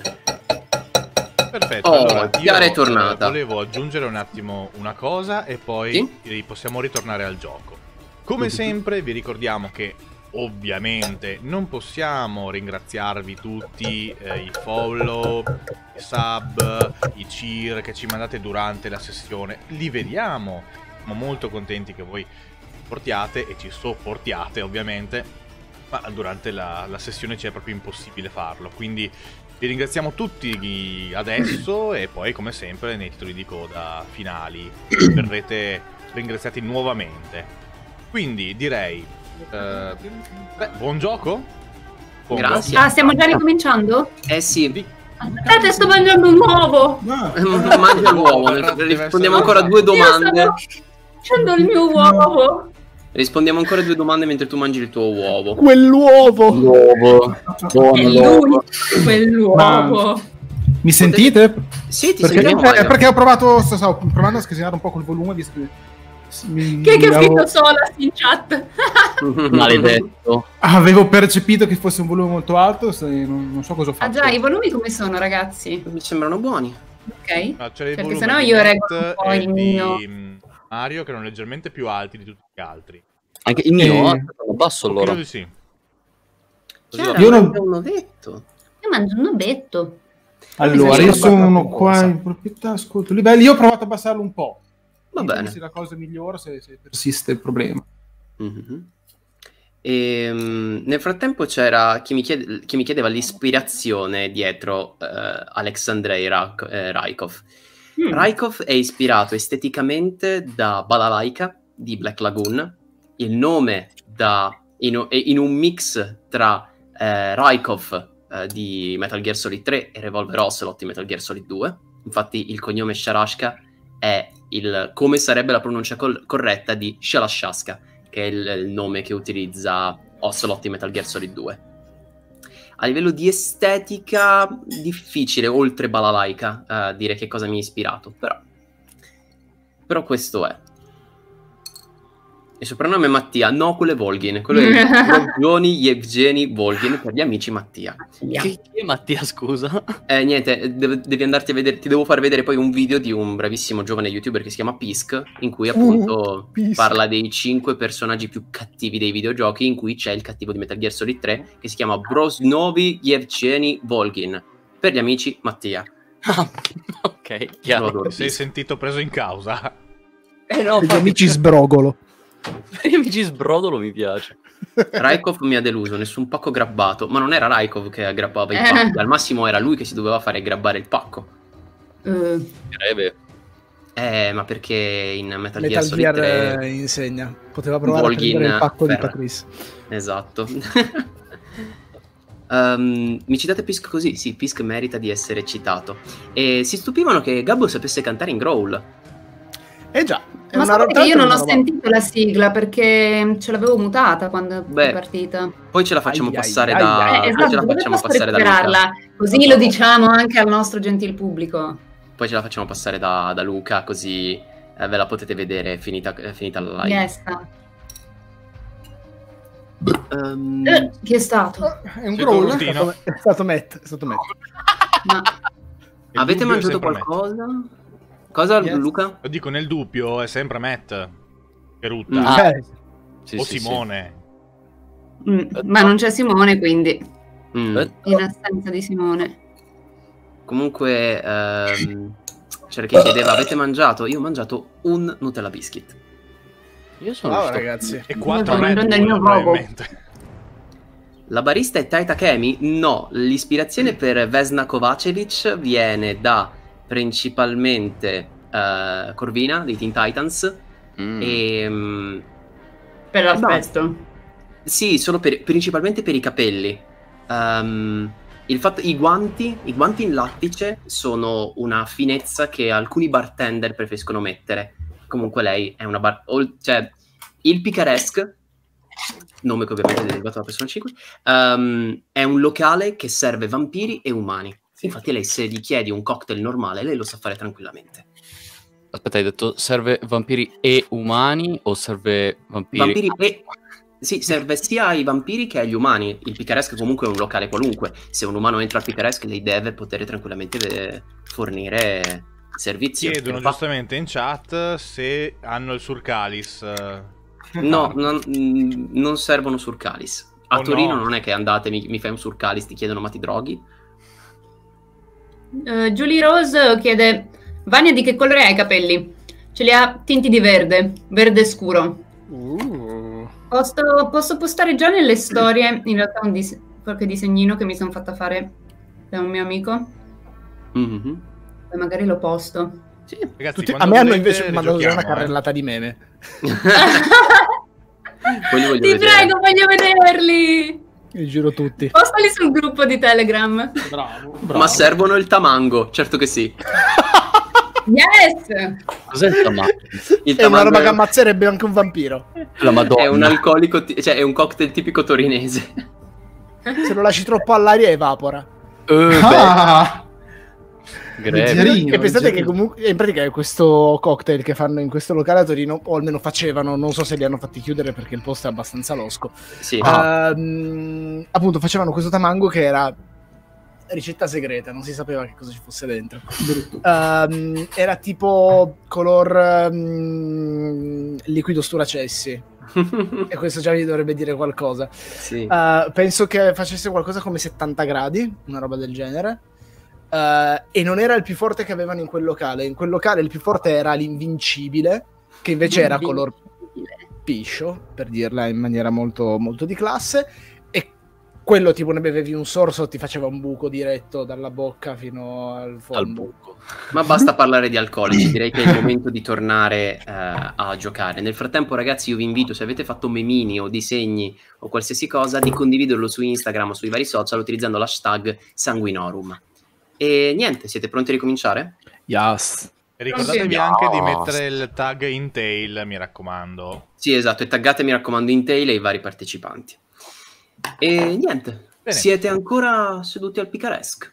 Perfetto, Oh, allora Chiara io è tornata. eh, volevo aggiungere un attimo una cosa e poi Sì? eh, possiamo ritornare al gioco. Come sempre vi ricordiamo che ovviamente non possiamo ringraziarvi tutti eh, i follow, i sub, i cheer che ci mandate durante la sessione. Li vediamo, siamo molto contenti che voi portiate e ci sopportiate ovviamente, ma durante la, la sessione ci è proprio impossibile farlo, quindi vi ringraziamo tutti adesso e poi come sempre nei titoli di coda finali verrete ringraziati nuovamente. Quindi direi eh, beh, buon gioco. Buon Grazie. gioco. Ah, stiamo già ricominciando? Eh sì, Aspetta, sto mangiando un uovo! mangia l'uovo. nel- Deve Rispondiamo essere- ancora a due Io domande. stavo mangiando il mio uovo! Rispondiamo ancora a due domande mentre tu mangi il tuo uovo. Quell'uovo! L'uovo. È Buono lui, l'uovo. quell'uovo! Mi sentite? Sì, ti Perché, sentiamo, eh, Mario. perché ho provato, sto, stavo provando a scasinare un po' col volume, visto che mi- Chi è che ha avevo- scritto Solas in chat? Maledetto. avevo percepito che fosse un volume molto alto, se- non, non so cosa ho Ah fatto. già, i volumi come sono, ragazzi? Mi sembrano buoni. Ok. No, c'era il Perché volume sennò di io Matt reggo un po' e il mio. di mm, Mario che erano leggermente più alti di tutti gli altri. Anche il mio, Eh. eh, basso Un allora. pochino di sì. Così Chiara, va io non- mangia un ovetto. Io mangio un obetto. Allora, Sì, io sì, sono sì. qua in proprietà, ascolto i livelli. Io ho provato a abbassarlo un po'. Va Vediamo bene. se la cosa migliora, se, se persiste il problema. Mhm. E, mm, nel frattempo c'era chi mi, chiede- chi mi chiedeva l'ispirazione dietro eh, Alexandrei Rak- eh, Rykov. Mm. Rykov è ispirato esteticamente da Balalaika di Black Lagoon, il nome da, in, è in un mix tra eh, Rykov eh, di Metal Gear Solid tre e Revolver Ocelot di Metal Gear Solid due. Infatti il cognome Sharashka è il, come sarebbe la pronuncia col- corretta di Shalashashka, che è il, il nome che utilizza Ocelot di Metal Gear Solid due. A livello di estetica, difficile, oltre Balalaika, uh, dire che cosa mi ha ispirato, però... Però questo è. Il soprannome è Mattia, no, quello è Volgin, quello è Johnny Yevgeny Volgin, per gli amici Mattia. Yeah. Chi, chi è Mattia, scusa? Eh, niente, dev- devi andarti a vedere, ti devo far vedere poi un video di un bravissimo giovane youtuber che si chiama Pisk, in cui appunto Pisk. parla dei cinque personaggi più cattivi dei videogiochi, in cui c'è il cattivo di Metal Gear Solid tre che si chiama Brosnovi Yevgeny Volgin, per gli amici Mattia. Ah, ok, Lo chiaro. adoro, Ti sei Pisk. sentito preso in causa. Eh no, Gli amici sbrogolo. per gli amici sbrodolo mi piace. Raikov mi ha deluso, nessun pacco grabbato, ma non era Raikov che aggrappava i Eh. pacchi, al massimo era lui che si doveva fare grabbare il pacco. Eh, Direbbe. Eh, ma perché in Metal, Metal Gear Solid Gear tre insegna. Poteva provare Volgin a prendere il pacco di ferra. Patrice. Esatto. Um, mi citate Pisk così? Sì, Pisk merita di essere citato. E si stupivano che Gabbo sapesse cantare in growl. Eh già, è Ma una sapete, roba- io non ho roba- sentito la sigla perché ce l'avevo mutata quando Beh, è partita. Poi ce la facciamo Ai, passare ai, da ai, Eh, poi esatto, ce la dove facciamo posso passare da recuperarla? Luca. Così lo diciamo anche al nostro gentil pubblico. Poi ce la facciamo passare da, da Luca, così eh, ve la potete vedere finita, eh, finita la live. Yes. Um, Eh, chi è stato? È un Sei growl? tu, È Rutino? stato, è stato Matt, è stato Matt. Ma Il avete dubbio è mangiato sempre qualcosa? Cosa, Yes. Luca? Lo dico, nel dubbio è sempre Matt che rutta. Mm. Ah, Eh, sì, o sì, sì. Simone. Mm, ma non c'è Simone, quindi Mm. Eh, in assenza di Simone. Comunque, ehm, c'era chi chiedeva, avete mangiato? Io ho mangiato un Nutella Biscuit. Io sono Ciao sto- ragazzi. E quattro sto Red mangiando il Bull, mio uovo. probabilmente. La barista è Taita Kemi? No, l'ispirazione per Vesna Kovacevic viene da principalmente eh, Corvina dei Teen Titans Mm. e mm, Per l'aspetto. sì, solo per, principalmente per i capelli. Ehm, il fatto, i guanti, i guanti in lattice sono una finezza che alcuni bartender preferiscono mettere. Comunque lei è una bar... ol- cioè, il Picaresque, nome che ovviamente è derivato da Persona cinque, ehm, è un locale che serve vampiri e umani. Infatti lei, se gli chiedi un cocktail normale, lei lo sa fare tranquillamente. Aspetta, hai detto serve vampiri e umani o serve vampiri? Vampiri e... Sì, serve sia ai vampiri che agli umani. Il Picaresque comunque è un locale qualunque. Se un umano entra al Picaresque, lei deve poter tranquillamente eh, fornire servizio. Chiedono Lo fa- giustamente in chat se hanno il Surcalis. No, non, mm, non servono surcalis. A Oh, Torino no. non è che andate, mi, mi fai un surcalis, ti chiedono ma ti droghi? Eh, Julie Rose chiede: Vania, di che colore hai i capelli? Ce li ha tinti di verde, verde scuro. Uh. Posso, posso postare già nelle storie, in realtà, un dis- qualche disegnino che mi sono fatta fare da un mio amico. Mhm. Poi magari lo posto. Sì. Ragazzi, Tutti- a quando me hanno volete, invece le mandato già una giochiamo, eh. carrellata di meme. Poi li voglio Ti vedere. prego, voglio vederli! Vi giuro tutti. Postali sul gruppo di Telegram. Bravo. Ma servono il tamango, certo che sì. Yes! Cos'è il tamango? Il È una tamango roba è, che ammazzerebbe anche un vampiro. La Madonna. è un alcolico, ti- cioè è un cocktail tipico torinese. Se lo lasci troppo all'aria evapora. Eh, beh, Ah, greve. Leggerino, E pensate che leggerino. comunque in pratica è questo cocktail che fanno in questo locale a Torino, o almeno facevano, non so se li hanno fatti chiudere perché il posto è abbastanza losco. Sì. Ehm, appunto facevano questo tamango che era ricetta segreta, non si sapeva che cosa ci fosse dentro. Ehm, era tipo color ehm, liquido sturacessi, e questo già vi dovrebbe dire qualcosa. Sì. Eh, penso che facesse qualcosa come settanta gradi, una roba del genere. Eh, e non era il più forte che avevano in quel locale. In quel locale il più forte era l'Invincibile, che invece era color piscio, per dirla in maniera molto, molto di classe. E quello tipo ne bevevi un sorso, ti faceva un buco diretto dalla bocca fino al Al fondo. buco. Ma basta parlare di alcolici, direi che è il momento di tornare eh, a giocare. Nel frattempo, ragazzi, io vi invito, se avete fatto memini o disegni o qualsiasi cosa, di condividerlo su Instagram o sui vari social utilizzando l'hashtag Sanguinorum. E niente, siete pronti a ricominciare? Yes. E ricordatevi Sì. anche di mettere il tag in tail, mi raccomando. Sì, esatto, e taggate, mi raccomando, in tail e i vari partecipanti. E niente, Bene. siete ancora seduti al Picaresque.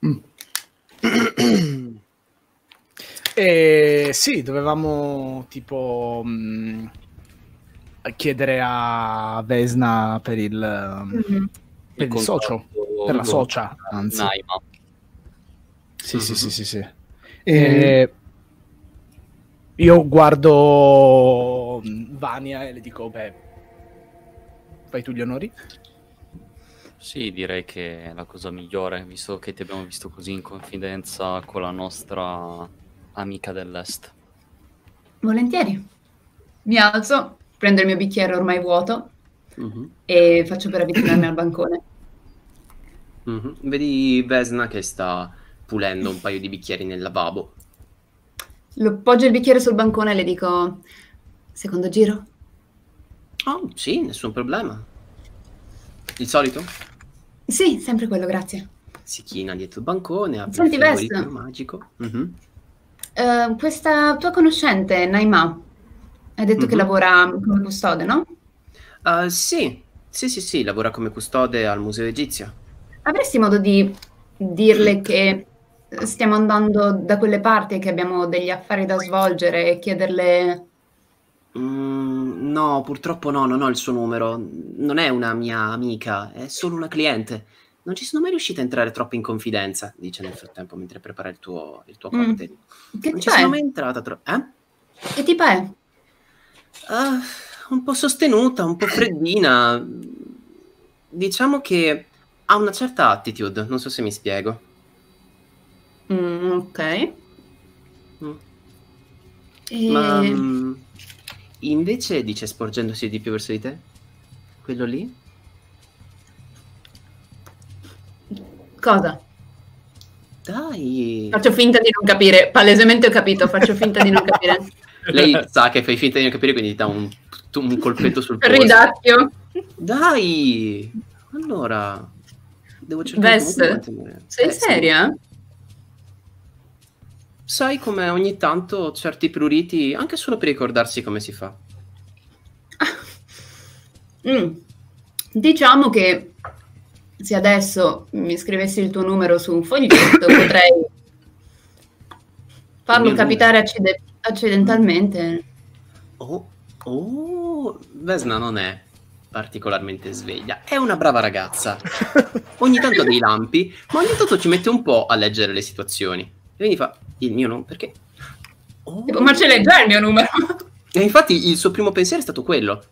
E sì, dovevamo tipo mh, chiedere a Vesna per il, Mhm. per il socio, per la socia, anzi. Naima. Sì, sì, sì, sì, sì. E io guardo mh, Vania e le dico, beh, fai tu gli onori? Sì, direi che è la cosa migliore, visto che ti abbiamo visto così in confidenza con la nostra amica dell'Est. Volentieri. Mi alzo, prendo il mio bicchiere ormai vuoto Mhm. e faccio per avvicinarmi al bancone. Mhm. Vedi Vesna che sta pulendo un paio di bicchieri nel lavabo. Lo poggio il bicchiere sul bancone e le dico: secondo giro? Oh, sì, nessun problema. Il solito? Sì, sempre quello, grazie. Si china dietro il bancone, apre Senti, il Vest. frigorifero magico. Mhm. Eh, questa tua conoscente, Naima, hai detto che Mhm. lavora come custode, no? Uh, sì, sì, sì, sì, lavora come custode al Museo Egizio. Avresti modo di dirle che stiamo andando da quelle parti e che abbiamo degli affari da svolgere e chiederle... Mm, no, purtroppo no, non ho il suo numero. Non è una mia amica, è solo una cliente. Non ci sono mai riuscita a entrare troppo in confidenza, dice nel frattempo mentre prepara il tuo, il tuo Mm. cocktail. Che Non tipo ci sono è? mai entrata troppo. Eh? Che tipo è? Ah, un po' sostenuta, un po' freddina. Diciamo che ha una certa attitude, non so se mi spiego. Mm, ok. Mm. E... Ma mm, invece dice sporgendosi di più verso di te? Quello lì? Cosa? Dai. Faccio finta di non capire. Palesemente ho capito, faccio finta di non capire. Lei sa che fai finta di non capire, quindi ti dà un, un colpetto sul polso. Ridacchio. Dai! Allora, devo cercare Vest, comunque di mantenere. sei Eh, sì. seria? Sai come ogni tanto certi pruriti, anche solo per ricordarsi come si fa. Mm. Diciamo che se adesso mi scrivessi il tuo numero su un foglietto potrei farlo mio capitare accide- accidentalmente. Oh, oh, Vesna non è particolarmente sveglia, è una brava ragazza. Ogni tanto ha dei lampi, ma ogni tanto ci mette un po' a leggere le situazioni. E quindi fa, il mio nome, perché? Oh. Tipo, ma ce l'hai già il mio numero? E infatti il suo primo pensiero è stato quello.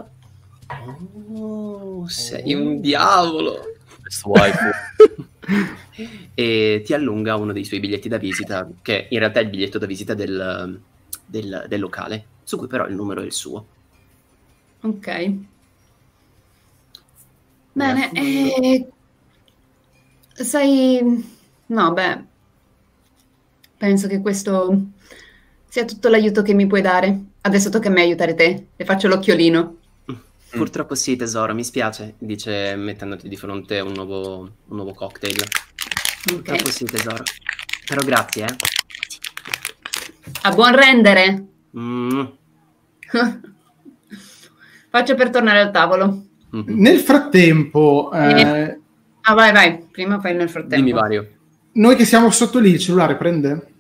Oh, sei un diavolo. Questo waifu. E ti allunga uno dei suoi biglietti da visita, che in realtà è il biglietto da visita del, del, del locale, su cui però il numero è il suo. Ok. Bene, e... sai... No, beh, penso che questo sia tutto l'aiuto che mi puoi dare. Adesso tocca a me aiutare te. Le faccio l'occhiolino. Purtroppo sì, tesoro, mi spiace, dice mettendoti di fronte un nuovo, un nuovo cocktail. Purtroppo Ok. sì, tesoro. Però grazie, eh. A buon rendere. Mm. Faccio per tornare al tavolo. Mhm. Nel frattempo, eh, Ah, vai, vai. Prima fai nel frattempo. Dimmi, Vario. noi che siamo sotto lì, il cellulare prende?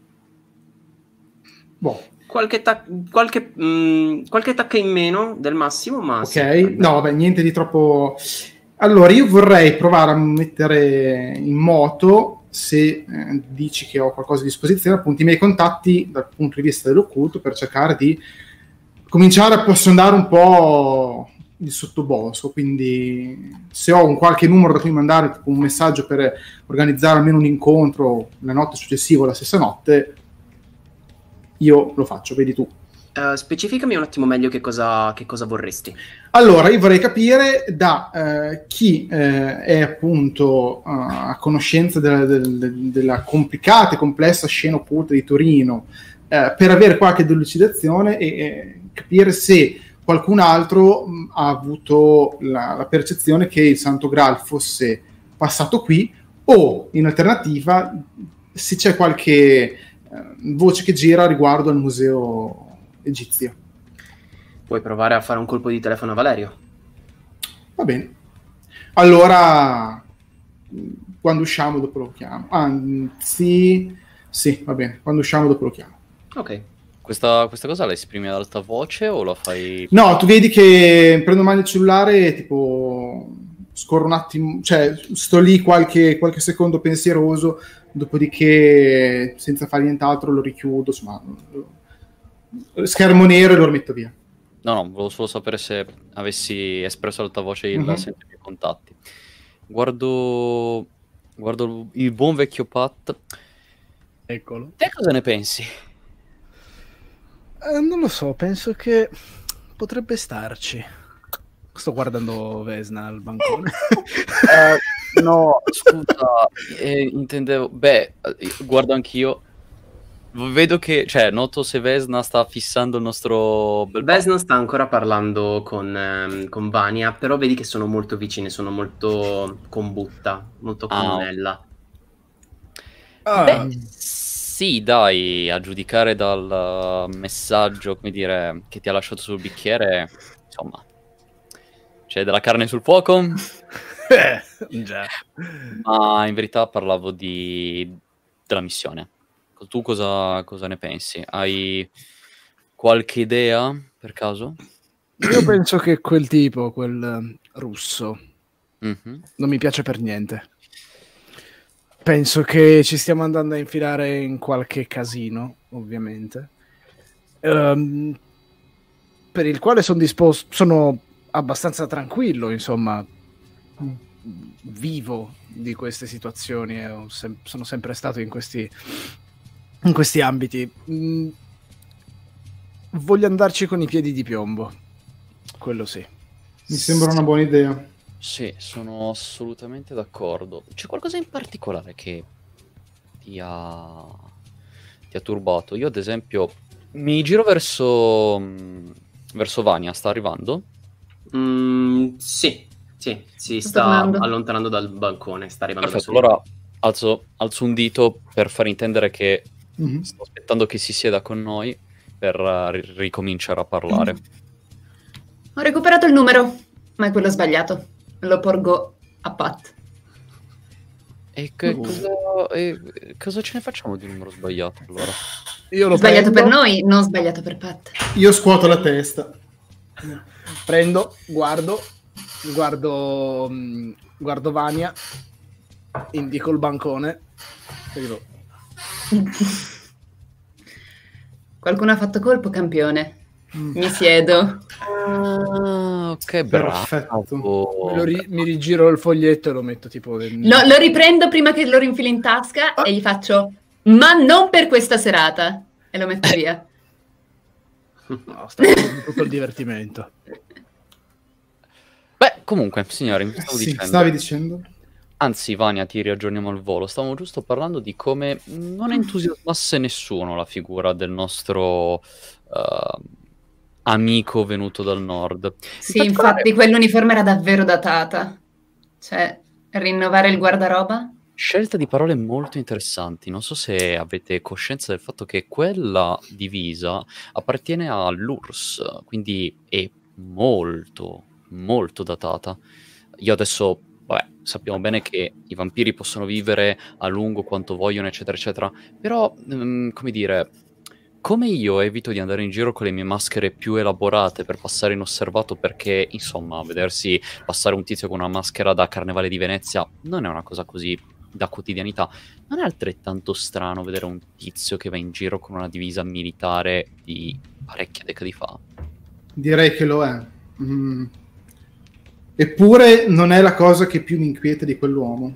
Boh. Qualche, ta- qualche, mm, qualche tacca in meno del massimo, ma Ok, sì, no, vabbè, niente di troppo. Allora, io vorrei provare a mettere in moto, se eh, dici che ho qualcosa a disposizione, appunto i miei contatti dal punto di vista dell'occulto per cercare di cominciare a sondare un po' il sottobosco. Quindi, se ho un qualche numero da cui mandare, tipo un messaggio per organizzare almeno un incontro la notte successiva o la stessa notte, io lo faccio, vedi tu. Uh, specificami un attimo meglio che cosa, che cosa vorresti. Allora, io vorrei capire da eh, chi eh, è appunto uh, a conoscenza della, del- della complicata e complessa scena occulta di Torino, eh, per avere qualche delucidazione e eh, capire se qualcun altro mh, ha avuto la, la percezione che il Santo Graal fosse passato qui, o in alternativa se c'è qualche eh, voce che gira riguardo al museo egizio. Puoi provare a fare un colpo di telefono a Valerio. Va bene. Allora, mh, quando usciamo dopo lo chiamo. Anzi, sì, va bene. Quando usciamo dopo lo chiamo. Ok. Questa, questa cosa la esprimi ad alta voce o la fai... No, tu vedi che prendo mano il cellulare e tipo scorro un attimo, cioè sto lì qualche, qualche secondo pensieroso, dopodiché senza fare nient'altro lo richiudo, insomma, lo- schermo nero e lo rimetto via. No, no, volevo solo sapere se avessi espresso ad alta voce il Mhm. sento i miei contatti. Guardo, guardo il buon vecchio Pat. Eccolo. Te cosa ne pensi? Eh, non lo so, penso che potrebbe starci. Sto guardando Vesna al bancone. Eh, no, scusa, eh, intendevo... Beh, eh, guardo anch'io. vedo che, cioè, noto se Vesna sta fissando il nostro bel Vesna sta ancora parlando con, ehm, con Vania, però vedi che sono molto vicine, sono molto con butta, molto Ah, comunella. Ah, Beh, sì, dai, a giudicare dal messaggio, come dire, che ti ha lasciato sul bicchiere, insomma, c'è della carne sul fuoco, eh, già. ma in verità parlavo di... della missione. Tu cosa, cosa ne pensi? Hai qualche idea, per caso? Io penso che quel tipo, quel eh, russo, Mhm. non mi piace per niente. Penso che ci stiamo andando a infilare in qualche casino, ovviamente. Ehm, per il quale sono disposto, sono abbastanza tranquillo, insomma, vivo di queste situazioni e ho sem- sono sempre stato in questi, in questi ambiti. Mm, voglio andarci con i piedi di piombo, quello sì. Mi sembra una buona idea. Sì, sono assolutamente d'accordo. C'è qualcosa in particolare che ti ha, ti ha turbato? Io, ad esempio, mi giro verso, mh, verso Vania, sta arrivando? Mm, sì, sì, si Sto sta tornando. allontanando dal balcone, sta arrivando Perfetto, verso di allora alzo, alzo un dito per far intendere che Mhm. sto aspettando che si sieda con noi per uh, ri- ricominciare a parlare. Ho recuperato il numero, ma è quello sbagliato. Lo porgo a Pat. E che cosa, e cosa ce ne facciamo di un numero sbagliato, allora? Io lo Sbagliato prendo, per noi, non sbagliato per Pat. Io scuoto la testa. prendo, guardo, guardo, mm, guardo Vania, indico il bancone e dico, Qualcuno ha fatto colpo, campione. Mi siedo. Ah, ok, Perfetto. bravo. me lo ri- mi rigiro il foglietto e lo metto tipo... nel- Lo, lo riprendo prima che lo rinfili in tasca e gli faccio ma non per questa serata. E lo metto via. No, sta facendo tutto il divertimento. Beh, comunque, signori, mi stavo Sì, dicendo... stavi dicendo? Anzi, Vania, ti riaggiorniamo al volo. Stavamo giusto parlando di come non entusiasmasse nessuno la figura del nostro uh, amico venuto dal nord. Sì, In particolare- infatti quell'uniforme era davvero datata. Cioè, rinnovare il guardaroba? Scelta di parole molto interessanti. Non so se avete coscienza del fatto che quella divisa appartiene all'U R S S, quindi è molto, molto datata. Io adesso, vabbè, sappiamo bene che i vampiri possono vivere a lungo quanto vogliono, eccetera, eccetera. Però, mm, come dire, come io evito di andare in giro con le mie maschere più elaborate per passare inosservato, perché, insomma, vedersi passare un tizio con una maschera da Carnevale di Venezia non è una cosa così da quotidianità. Non è altrettanto strano vedere un tizio che va in giro con una divisa militare di parecchie decadi fa? Direi che lo è. Mm. Eppure non è la cosa che più mi inquieta di quell'uomo.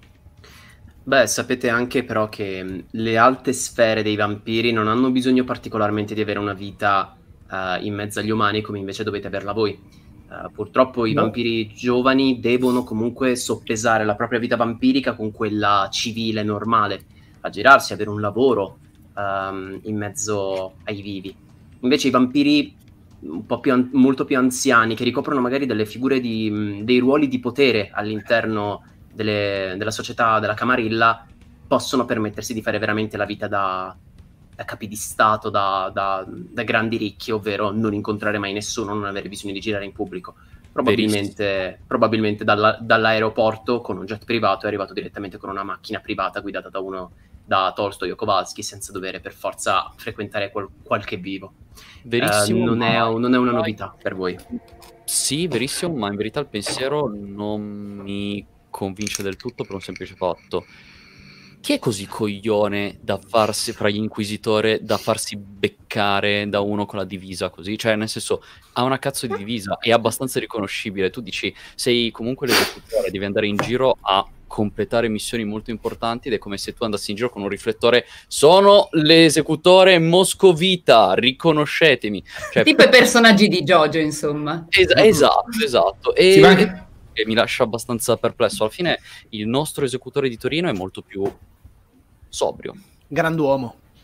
Beh, sapete anche però che mh, le alte sfere dei vampiri non hanno bisogno particolarmente di avere una vita eh, in mezzo agli umani come invece dovete averla voi. Eh, purtroppo i No. vampiri giovani devono comunque soppesare la propria vita vampirica con quella civile normale, aggirarsi, avere un lavoro ehm, in mezzo ai vivi. Invece i vampiri un po' più an- molto più anziani, che ricoprono magari delle figure di, mh, dei ruoli di potere all'interno delle- della società, della Camarilla, possono permettersi di fare veramente la vita da, da capi di stato, da, da- da grandi ricchi, ovvero non incontrare mai nessuno, non avere bisogno di girare in pubblico. Probabilmente, probabilmente dalla- dall'aeroporto con un jet privato è arrivato direttamente con una macchina privata guidata da uno da Tolstoi o Kowalski, senza dover per forza frequentare qual- qualche vivo. Verissimo, Eh, non, è, ma- non è una novità per voi. Sì, verissimo, ma in verità il pensiero non mi convince del tutto per un semplice fatto. Chi è così coglione da farsi, fra gli inquisitori, da farsi beccare da uno con la divisa così? Cioè, nel senso, ha una cazzo di divisa, è abbastanza riconoscibile. Tu dici, sei comunque l'esecutore, devi andare in giro a completare missioni molto importanti ed è come se tu andassi in giro con un riflettore. Sono l'esecutore moscovita, riconoscetemi. Cioè, Tipo i personaggi di JoJo, insomma. Es- esatto, esatto. E, Si va anche- e mi lascia abbastanza perplesso. Alla fine il nostro esecutore di Torino è molto più sobrio. Grand'uomo.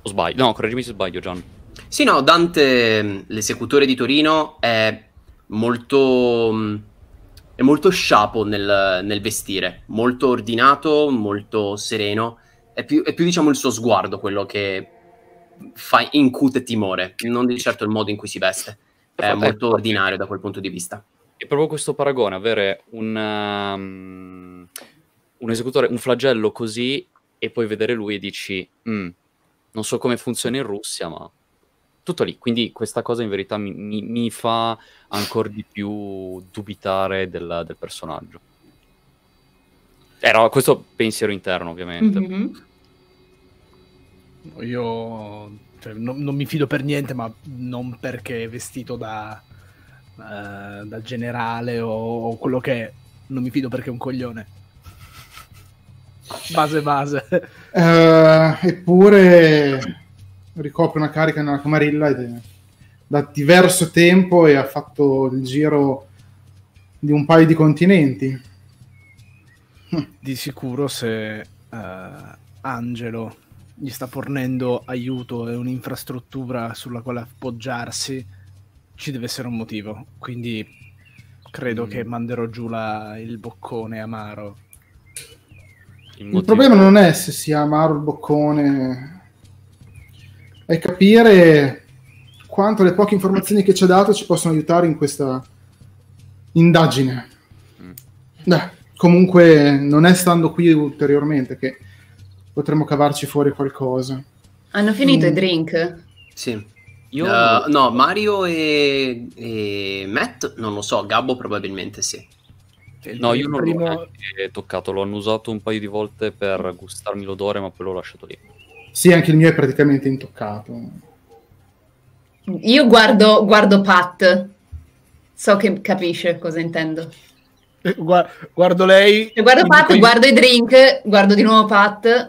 O sbaglio? No, correggimi se sbaglio, Gian. Sì, no, Dante, l'esecutore di Torino, è molto... è molto sciapo nel, nel vestire, molto ordinato, molto sereno. È più, è più, diciamo, il suo sguardo quello che fa incute timore, non di certo il modo in cui si veste. È Perfetto, molto ecco. ordinario da quel punto di vista. È proprio questo paragone, avere un, um, un esecutore, un flagello così, e poi vedere lui e dici, "Mm, non so come funziona in Russia, ma tutto lì." Quindi questa cosa in verità mi, mi, mi fa ancora di più dubitare del, del personaggio. Era questo pensiero interno, ovviamente. Mhm. Io cioè, non, non mi fido per niente, ma non perché è vestito da, eh, da generale o, o quello che è. Non mi fido perché è un coglione. Base base. Eh, eppure ricopre una carica nella Camarilla ed è da diverso tempo e ha fatto il giro di un paio di continenti. Di sicuro se eh, Angelo gli sta fornendo aiuto e un'infrastruttura sulla quale appoggiarsi, ci deve essere un motivo. Quindi credo mm. che manderò giù la, il boccone amaro. Il, il problema non è se sia amaro il boccone, è capire quanto le poche informazioni che ci ha dato ci possono aiutare in questa indagine. Mm. Beh, comunque non è stando qui ulteriormente che potremmo cavarci fuori qualcosa. Hanno finito mm. i drink? Sì. Io... Uh, no, Mario e, e Matt non lo so, Gabbo probabilmente sì. No, io non primo... l'ho neanche toccato, l'ho annusato un paio di volte per gustarmi l'odore, ma poi l'ho lasciato lì. Sì, anche il mio è praticamente intoccato. Io guardo, guardo Pat, so che capisce cosa intendo. Gu- guardo lei. E guardo Pat, dico... guardo i drink, guardo di nuovo Pat.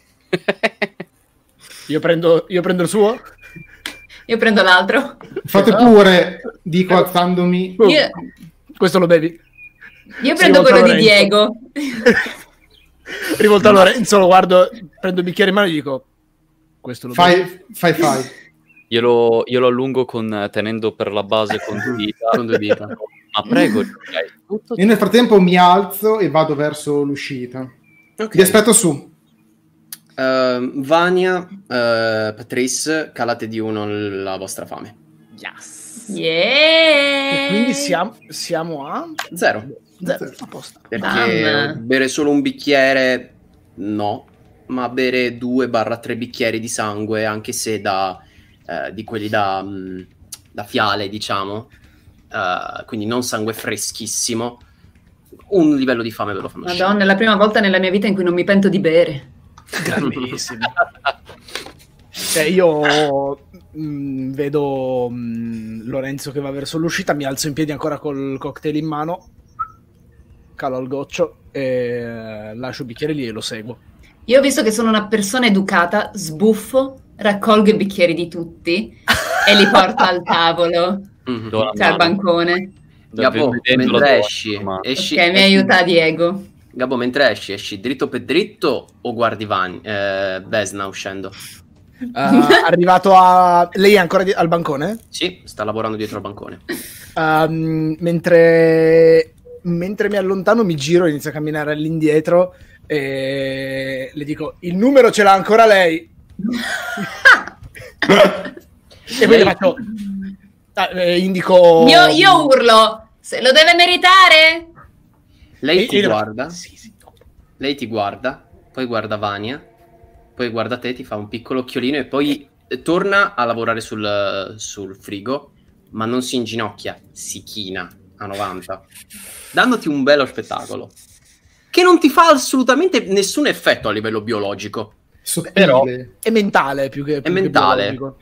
Io prendo, io prendo il suo? Io prendo l'altro. Fate pure, dico alzandomi. Io... Questo lo bevi? Io prendo quello di Diego. Rivolto a Lorenzo, lo guardo, prendo il bicchiere in mano e gli dico: questo lo fai, bevi? fai, fai. Io lo, io lo allungo con, tenendo per la base con due dita. Con due dita. Ma prego. Okay. Tutto... Io nel frattempo mi alzo e vado verso l'uscita. Okay. Vi aspetto su. Uh, Vania, uh, Patrice, calate di uno la vostra fame. Yes. Yeah. E quindi siamo, siamo a zero. Zero. Apposta. Perché Damn. bere solo un bicchiere no, ma bere due barra tre bicchieri di sangue, anche se da eh, di quelli da, mh, da fiale, diciamo, uh, quindi non sangue freschissimo, un livello di fame ve lo fanno Madonna, scendere. è la prima volta nella mia vita in cui non mi pento di bere. Grandissimo. Cioè, io mh, vedo mh, Lorenzo che va verso l'uscita, mi alzo in piedi ancora col cocktail in mano, calo al goccio e lascio il bicchiere lì e lo seguo. Io ho visto che sono una persona educata, sbuffo, raccolgo i bicchieri di tutti e li porto al tavolo, Mm-hmm. cioè al bancone. Gabbo, mentre esci, esci ok, mi aiuta Diego. Gabbo, mentre esci, esci dritto per dritto o guardi Van, eh, Vesna uscendo? Uh, arrivato a... Lei è ancora di... al bancone? Sì, sta lavorando dietro al bancone. Um, mentre... mentre mi allontano mi giro, inizio a camminare all'indietro e le dico: il numero ce l'ha ancora lei? E poi le faccio... Eh, indico... Io, io urlo, se lo deve meritare. Lei E- ti e- guarda, Sì, sì. lei ti guarda, poi guarda Vania, poi guarda te, ti fa un piccolo occhiolino e poi eh, torna a lavorare sul, sul frigo, ma non si inginocchia, si china a novanta, dandoti un bello spettacolo, che non ti fa assolutamente nessun effetto a livello biologico. Sottile. Però è mentale più che, più che mentale. biologico.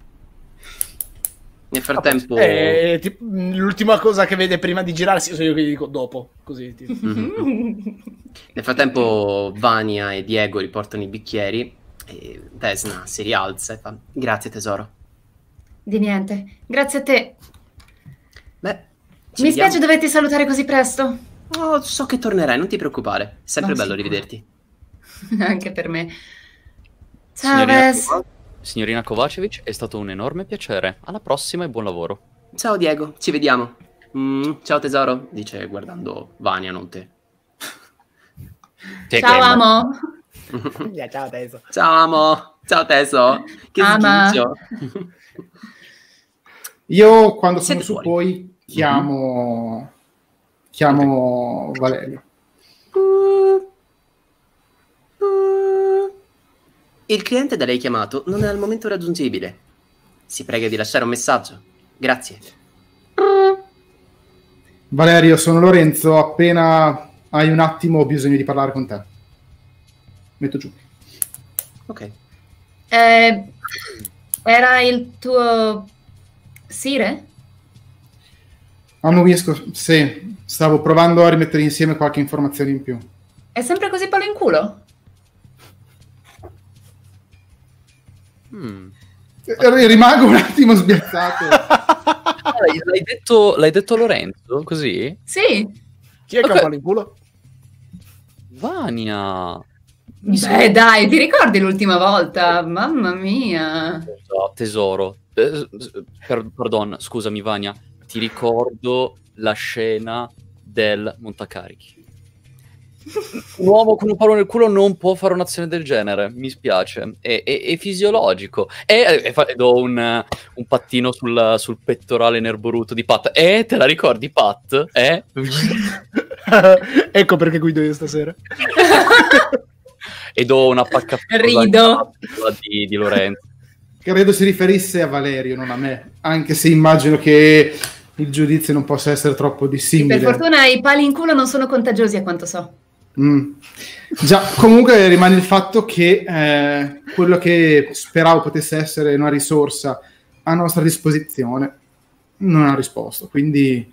Nel frattempo... Eh, tipo, l'ultima cosa che vede prima di girarsi sono io che gli dico dopo, così tipo. Mhm. Nel frattempo Vania e Diego riportano i bicchieri e Vesna si rialza e fa: grazie tesoro. Di niente, grazie a te. Beh, ci Mi vediamo. spiace doverti salutare così presto. Oh, so che tornerai, non ti preoccupare. Sempre No, bello sicuro. rivederti. Anche per me. Ciao Signorina Ves. Tua, Signorina Kovacevic, è stato un enorme piacere. Alla prossima e buon lavoro. Ciao Diego, ci vediamo. Mm, ciao tesoro, dice guardando Vania, non te. Ciao amo. Ciao Teso. Ciao amo. Ciao Teso. Che Ama. sghiccio. Io quando sono Siete su fuori. poi chiamo chiamo Valerio. Il cliente da lei chiamato non è al momento raggiungibile. Si prega di lasciare un messaggio. Grazie. Valerio, sono Lorenzo, appena hai un attimo ho bisogno di parlare con te. Metto giù. Ok. Eh, era il tuo Sire? Ah, non riesco. Sì, stavo provando a rimettere insieme qualche informazione in più. È sempre così palo in culo? Hmm. Eh, Rimango un attimo sbiazzato. L'hai, l'hai detto, l'hai detto a Lorenzo, così? Sì. Chi è che Ok. ha palo in culo? Vania. Beh, dai, ti ricordi l'ultima volta? Mamma mia. Scusa, tesoro. Eh, per- pardon, scusami Vania. Ti ricordo la scena del montacarichi. Un uomo con un palo nel culo non può fare un'azione del genere, mi spiace. È, è- è fisiologico. E, e fa- e do un, un pattino sul, sul pettorale nerboruto di Pat. Eh, te la ricordi Pat? Eh? Ecco perché guido io stasera. E do una pacca Rido. di, di Lorenzo. Credo si riferisse a Valerio, non a me. Anche se immagino che il giudizio non possa essere troppo dissimile. Per fortuna i pali in culo non sono contagiosi a quanto so. Mm. Già, comunque rimane il fatto che eh, quello che speravo potesse essere una risorsa a nostra disposizione non ha risposto. Quindi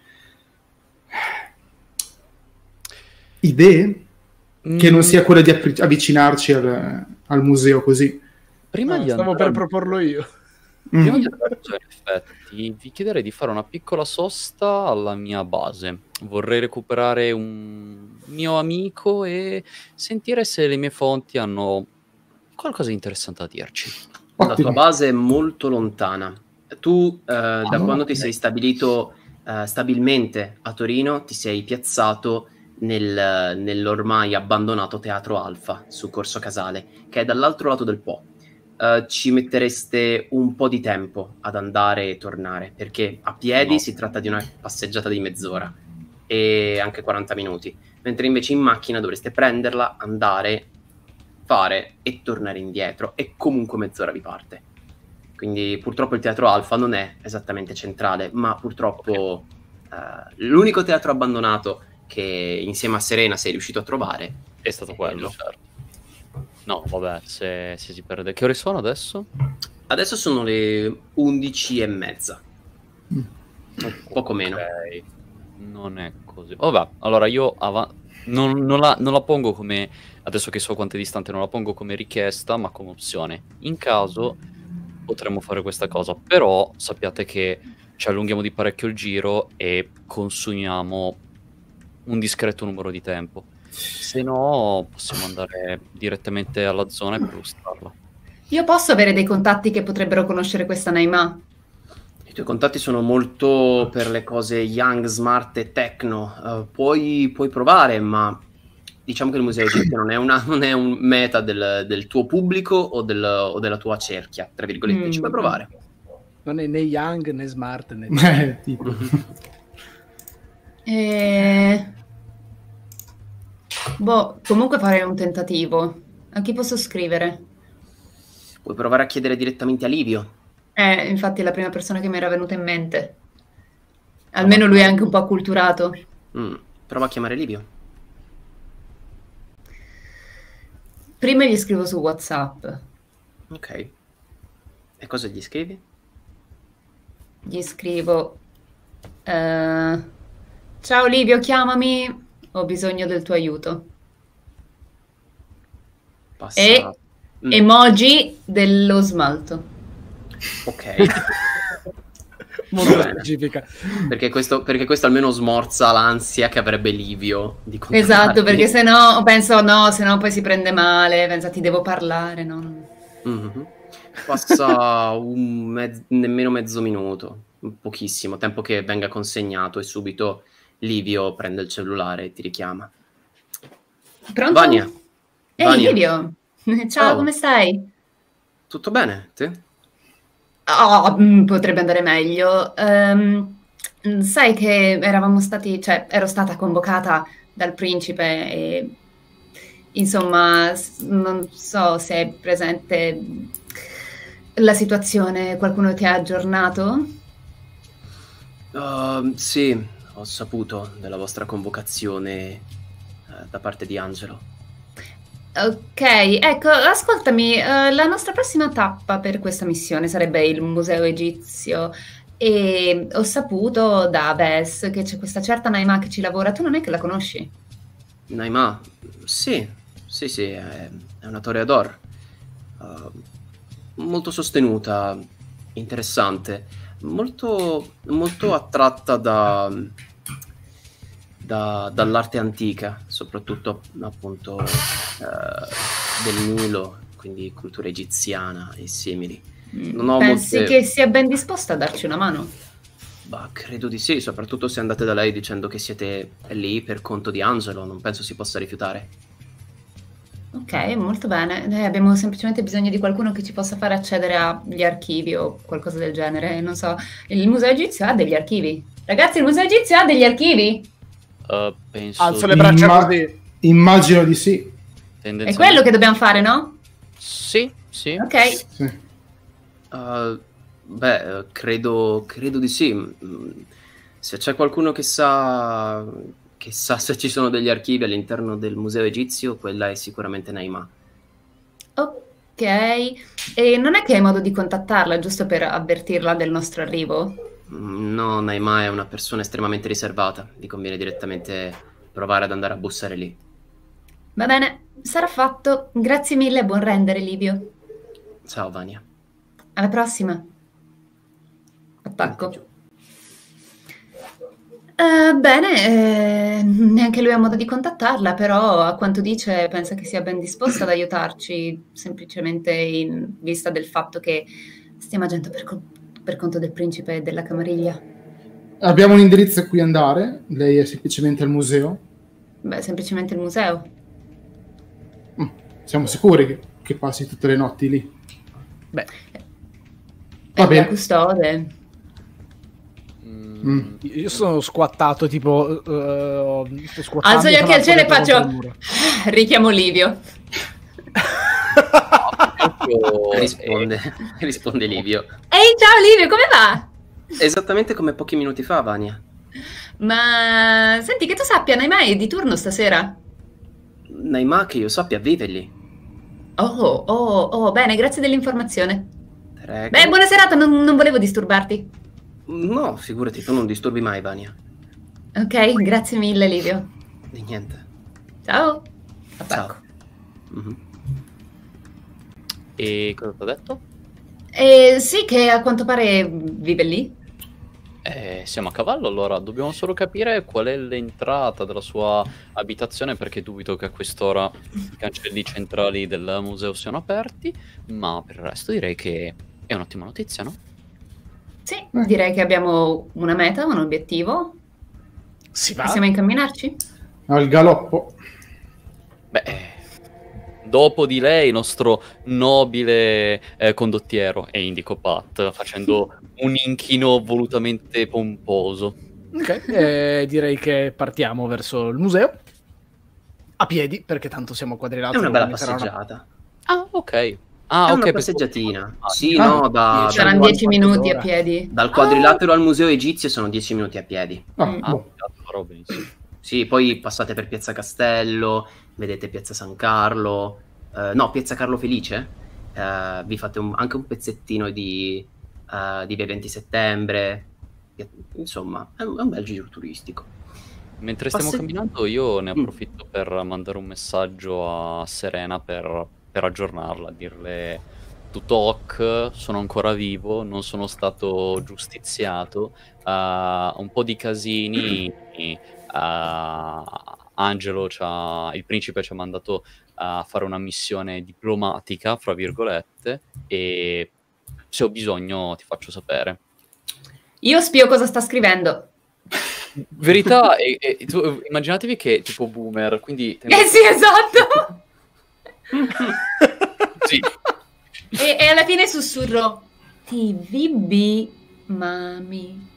idee che non sia quella di app- avvicinarci al, al museo così. Prima Ah, di stavo andare per proporlo io. Prima Mm. di andare al museo, in effetti, vi chiederei di fare una piccola sosta alla mia base. Vorrei recuperare un mio amico e sentire se le mie fonti hanno qualcosa di interessante da dirci. La tua Ottimo. base è molto lontana. Tu, eh, da no, quando ti beh. sei stabilito eh, stabilmente a Torino, ti sei piazzato nel, nell'ormai abbandonato Teatro Alfa su Corso Casale, che è dall'altro lato del Po. Eh, ci mettereste un po' di tempo ad andare e tornare, perché a piedi No. si tratta di una passeggiata di mezz'ora e anche quaranta minuti, mentre invece in macchina dovreste prenderla, andare, fare e tornare indietro, e comunque mezz'ora vi parte. Quindi purtroppo il Teatro Alfa non è esattamente centrale, ma purtroppo eh, l'unico teatro abbandonato che insieme a Serena sei riuscito a trovare È stato è quello, certo. No, vabbè, se, se si perde. Che ore sono adesso? Adesso sono le undici e mezza, Mm. poco meno. Ok, non è così. Vabbè, allora io ava- non, non la, non la pongo come, adesso che so quanto è distante, non la pongo come richiesta, ma come opzione. In caso potremmo fare questa cosa, però sappiate che ci allunghiamo di parecchio il giro e consumiamo un discreto numero di tempo. Se no, possiamo andare direttamente alla zona e perlustrarla. Io posso avere dei contatti che potrebbero conoscere questa Naima? I tuoi contatti sono molto per le cose young, smart e techno. Eh, puoi, puoi provare, ma diciamo che il museo egizio non è, una, non è un meta del, del tuo pubblico o, del- o della tua cerchia, tra virgolette. Ci puoi Mm. provare. Non è né young né smart né... Eh, tipo. Eh... Boh, comunque farei un tentativo. A chi posso scrivere? Puoi provare a chiedere direttamente a Livio. Eh, infatti è la prima persona che mi era venuta in mente. Almeno lui è anche un po' acculturato. Mm, prova a chiamare Livio. Prima gli scrivo su WhatsApp. Ok. E cosa gli scrivi? Gli scrivo... eh, Ciao Livio, chiamami. Ho bisogno del tuo aiuto. Passa... E Mm, emoji dello smalto. ok. Molto Va bene. specifica. Perché questo, perché questo almeno smorza l'ansia che avrebbe Livio di Esatto, contattarti. perché se no penso no, se no poi si prende male, pensa ti devo parlare, no? Mhm. Passa un mezz- nemmeno mezzo minuto, pochissimo, tempo che venga consegnato e subito Livio prende il cellulare e ti richiama. Pronto? Vania. Ehi, Vania. Livio. Ciao, Ciao. come stai? Tutto bene? Te? Oh, mm, potrebbe andare meglio. Ehm, sai che eravamo stati, cioè, ero stata convocata dal principe e, insomma, s- non so se è presente la situazione, qualcuno ti ha aggiornato? Uh, sì, ho saputo della vostra convocazione eh, da parte di Angelo. Ok, ecco, ascoltami, eh, la nostra prossima tappa per questa missione sarebbe il Museo Egizio e ho saputo da Bess che c'è questa certa Naima che ci lavora, tu non è che la conosci? Naima? Sì, sì, sì, è, è una toreador. Uh, molto sostenuta, interessante, molto, molto attratta da, da- dall'arte antica, soprattutto appunto eh, del Nilo, quindi cultura egiziana e simili. Non ho Pensi molte- che sia ben disposta a darci una mano? Bah, credo di sì, soprattutto se andate da lei dicendo che siete lì per conto di Angelo, non penso si possa rifiutare. Ok, molto bene. Noi abbiamo semplicemente bisogno di qualcuno che ci possa fare accedere agli archivi o qualcosa del genere. Non so, il Museo Egizio ha degli archivi. Ragazzi, il Museo Egizio ha degli archivi. Uh, penso Alzo le braccia Imma- così. Immagino di sì. È tendenzialmente- quello che dobbiamo fare, no? Sì, sì. Ok. Sì. Uh, beh, eh, credo, credo di sì. Mm, Se c'è qualcuno che sa, che sa se ci sono degli archivi all'interno del museo egizio, quella è sicuramente Naima. Ok. E non è che hai modo di contattarla, giusto per avvertirla del nostro arrivo? Mm, No, Naima è una persona estremamente riservata. Vi conviene direttamente provare ad andare a bussare lì. Va bene, sarà fatto. Grazie mille e buon rendere, Livio. Ciao, Vania. Alla prossima. Attacco. Eh, bene, eh, neanche lui ha modo di contattarla, però a quanto dice pensa che sia ben disposta ad aiutarci, semplicemente in vista del fatto che stiamo agendo per, co- per conto del principe e della camariglia. Abbiamo un indirizzo a cui andare. Lei è semplicemente al museo. Beh, semplicemente il museo. Mm, Siamo sicuri che, che passi tutte le notti lì? Beh, È Va la bene. custode. Mm. io sono squattato, tipo... eh, sto squattando Alzo gli tra occhi al cielo e l'altro faccio... contro il muro. Richiamo Livio. Proprio- Risponde, risponde Livio. Ehi, ciao Livio, come va? Esattamente come pochi minuti fa, Vania. Ma senti, che tu sappia, Naima è di turno stasera? Naima, che io sappia, vive lì. Oh, oh, oh, bene, grazie dell'informazione. Prego. Beh, buona serata, non, non volevo disturbarti. No, figurati, tu non disturbi mai, Vania. Ok, grazie mille, Livio. Di niente. Ciao. Attacco. Ciao. Mhm. E cosa ti ho detto? Eh, sì, che a quanto pare vive lì. Eh, siamo a cavallo, allora dobbiamo solo capire qual è l'entrata della sua abitazione, perché dubito che a quest'ora i cancelli centrali del museo siano aperti, ma per il resto direi che è un'ottima notizia, no? Sì, direi che abbiamo una meta, un obiettivo. Si va? Possiamo incamminarci? Al galoppo. Beh, dopo di lei il nostro nobile eh, condottiero, e indico Pat, facendo un inchino volutamente pomposo. Ok, eh, direi che partiamo verso il museo. A piedi, perché tanto siamo quadrilateri. È una bella quindi sarà una- passeggiata. Ah, ok. Ah, È ok. una pensavo- passeggiatina. Ah, Sì, ah, no, da, dieci. Saranno dal, dieci minuti a d'ora. piedi. dal quadrilatero al museo egizio sono dieci minuti a piedi. Ah, Mm. Ah, boh. farò benissimo. Sì, poi passate per Piazza Castello, vedete Piazza San Carlo, eh, no, Piazza Carlo Felice, eh, vi fate un- anche un pezzettino di, eh, di via venti settembre, insomma, è un, è un bel giro turistico. Mentre stiamo Passe- camminando, io ne Mm. approfitto per mandare un messaggio a Serena per, per aggiornarla, dirle tutto ok, sono ancora vivo, non sono stato giustiziato, uh, un po' di casini uh, Angelo, c'ha, il principe ci ha mandato a fare una missione diplomatica, fra virgolette, e se ho bisogno ti faccio sapere. Io spio cosa sta scrivendo. Verità, e, e, tu, immaginatevi che tipo boomer, quindi... Eh sì, esatto! Sì. E, e alla fine sussurro T V B, mami.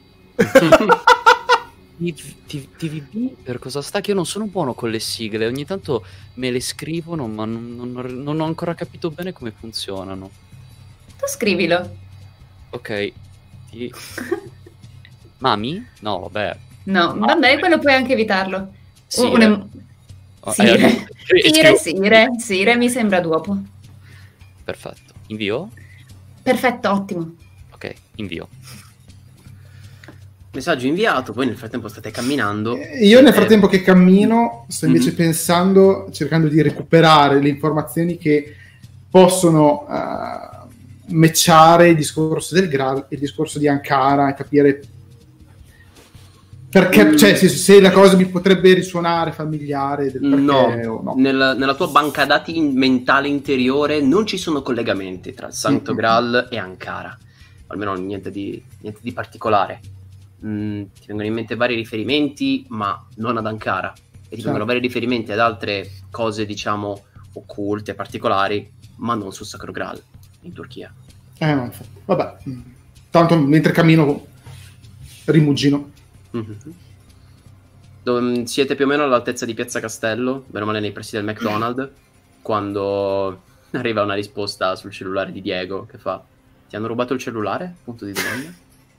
T V B per cosa sta? Che io non sono buono con le sigle, ogni tanto me le scrivono, ma non, non, non ho ancora capito bene come funzionano. Tu scrivilo. Ok. Ti... Mami? No, vabbè. No, vabbè, quello puoi anche evitarlo. Sire. Un- Oh, Sire. eh, Sire, scrivo- Sire, Sire, mi sembra dopo. Perfetto. Invio? Perfetto, ottimo. Ok, invio. Messaggio inviato, voi nel frattempo state camminando. Io nel Eh, frattempo che cammino sto invece Mhm. pensando, cercando di recuperare le informazioni che possono uh, matchare il discorso del Graal e il discorso di Ankara, capire perché, Mm. cioè se, se la cosa mi potrebbe risuonare familiare del perché No, o no. nel- nella tua banca dati in- mentale interiore non ci sono collegamenti tra il Santo Mm. Graal e Ankara, almeno niente di, niente di particolare. Mm, ti vengono in mente vari riferimenti, ma non ad Ankara, e ti vengono vari riferimenti ad altre cose, diciamo, occulte, particolari, ma non sul Sacro Graal in Turchia. Eh, no, infatti. Vabbè, mm. tanto mentre cammino rimugino. Mhm. Dove- siete più o meno all'altezza di Piazza Castello, bene o male nei pressi del McDonald's, quando arriva una risposta sul cellulare di Diego che fa: ti hanno rubato il cellulare? Punto di domanda.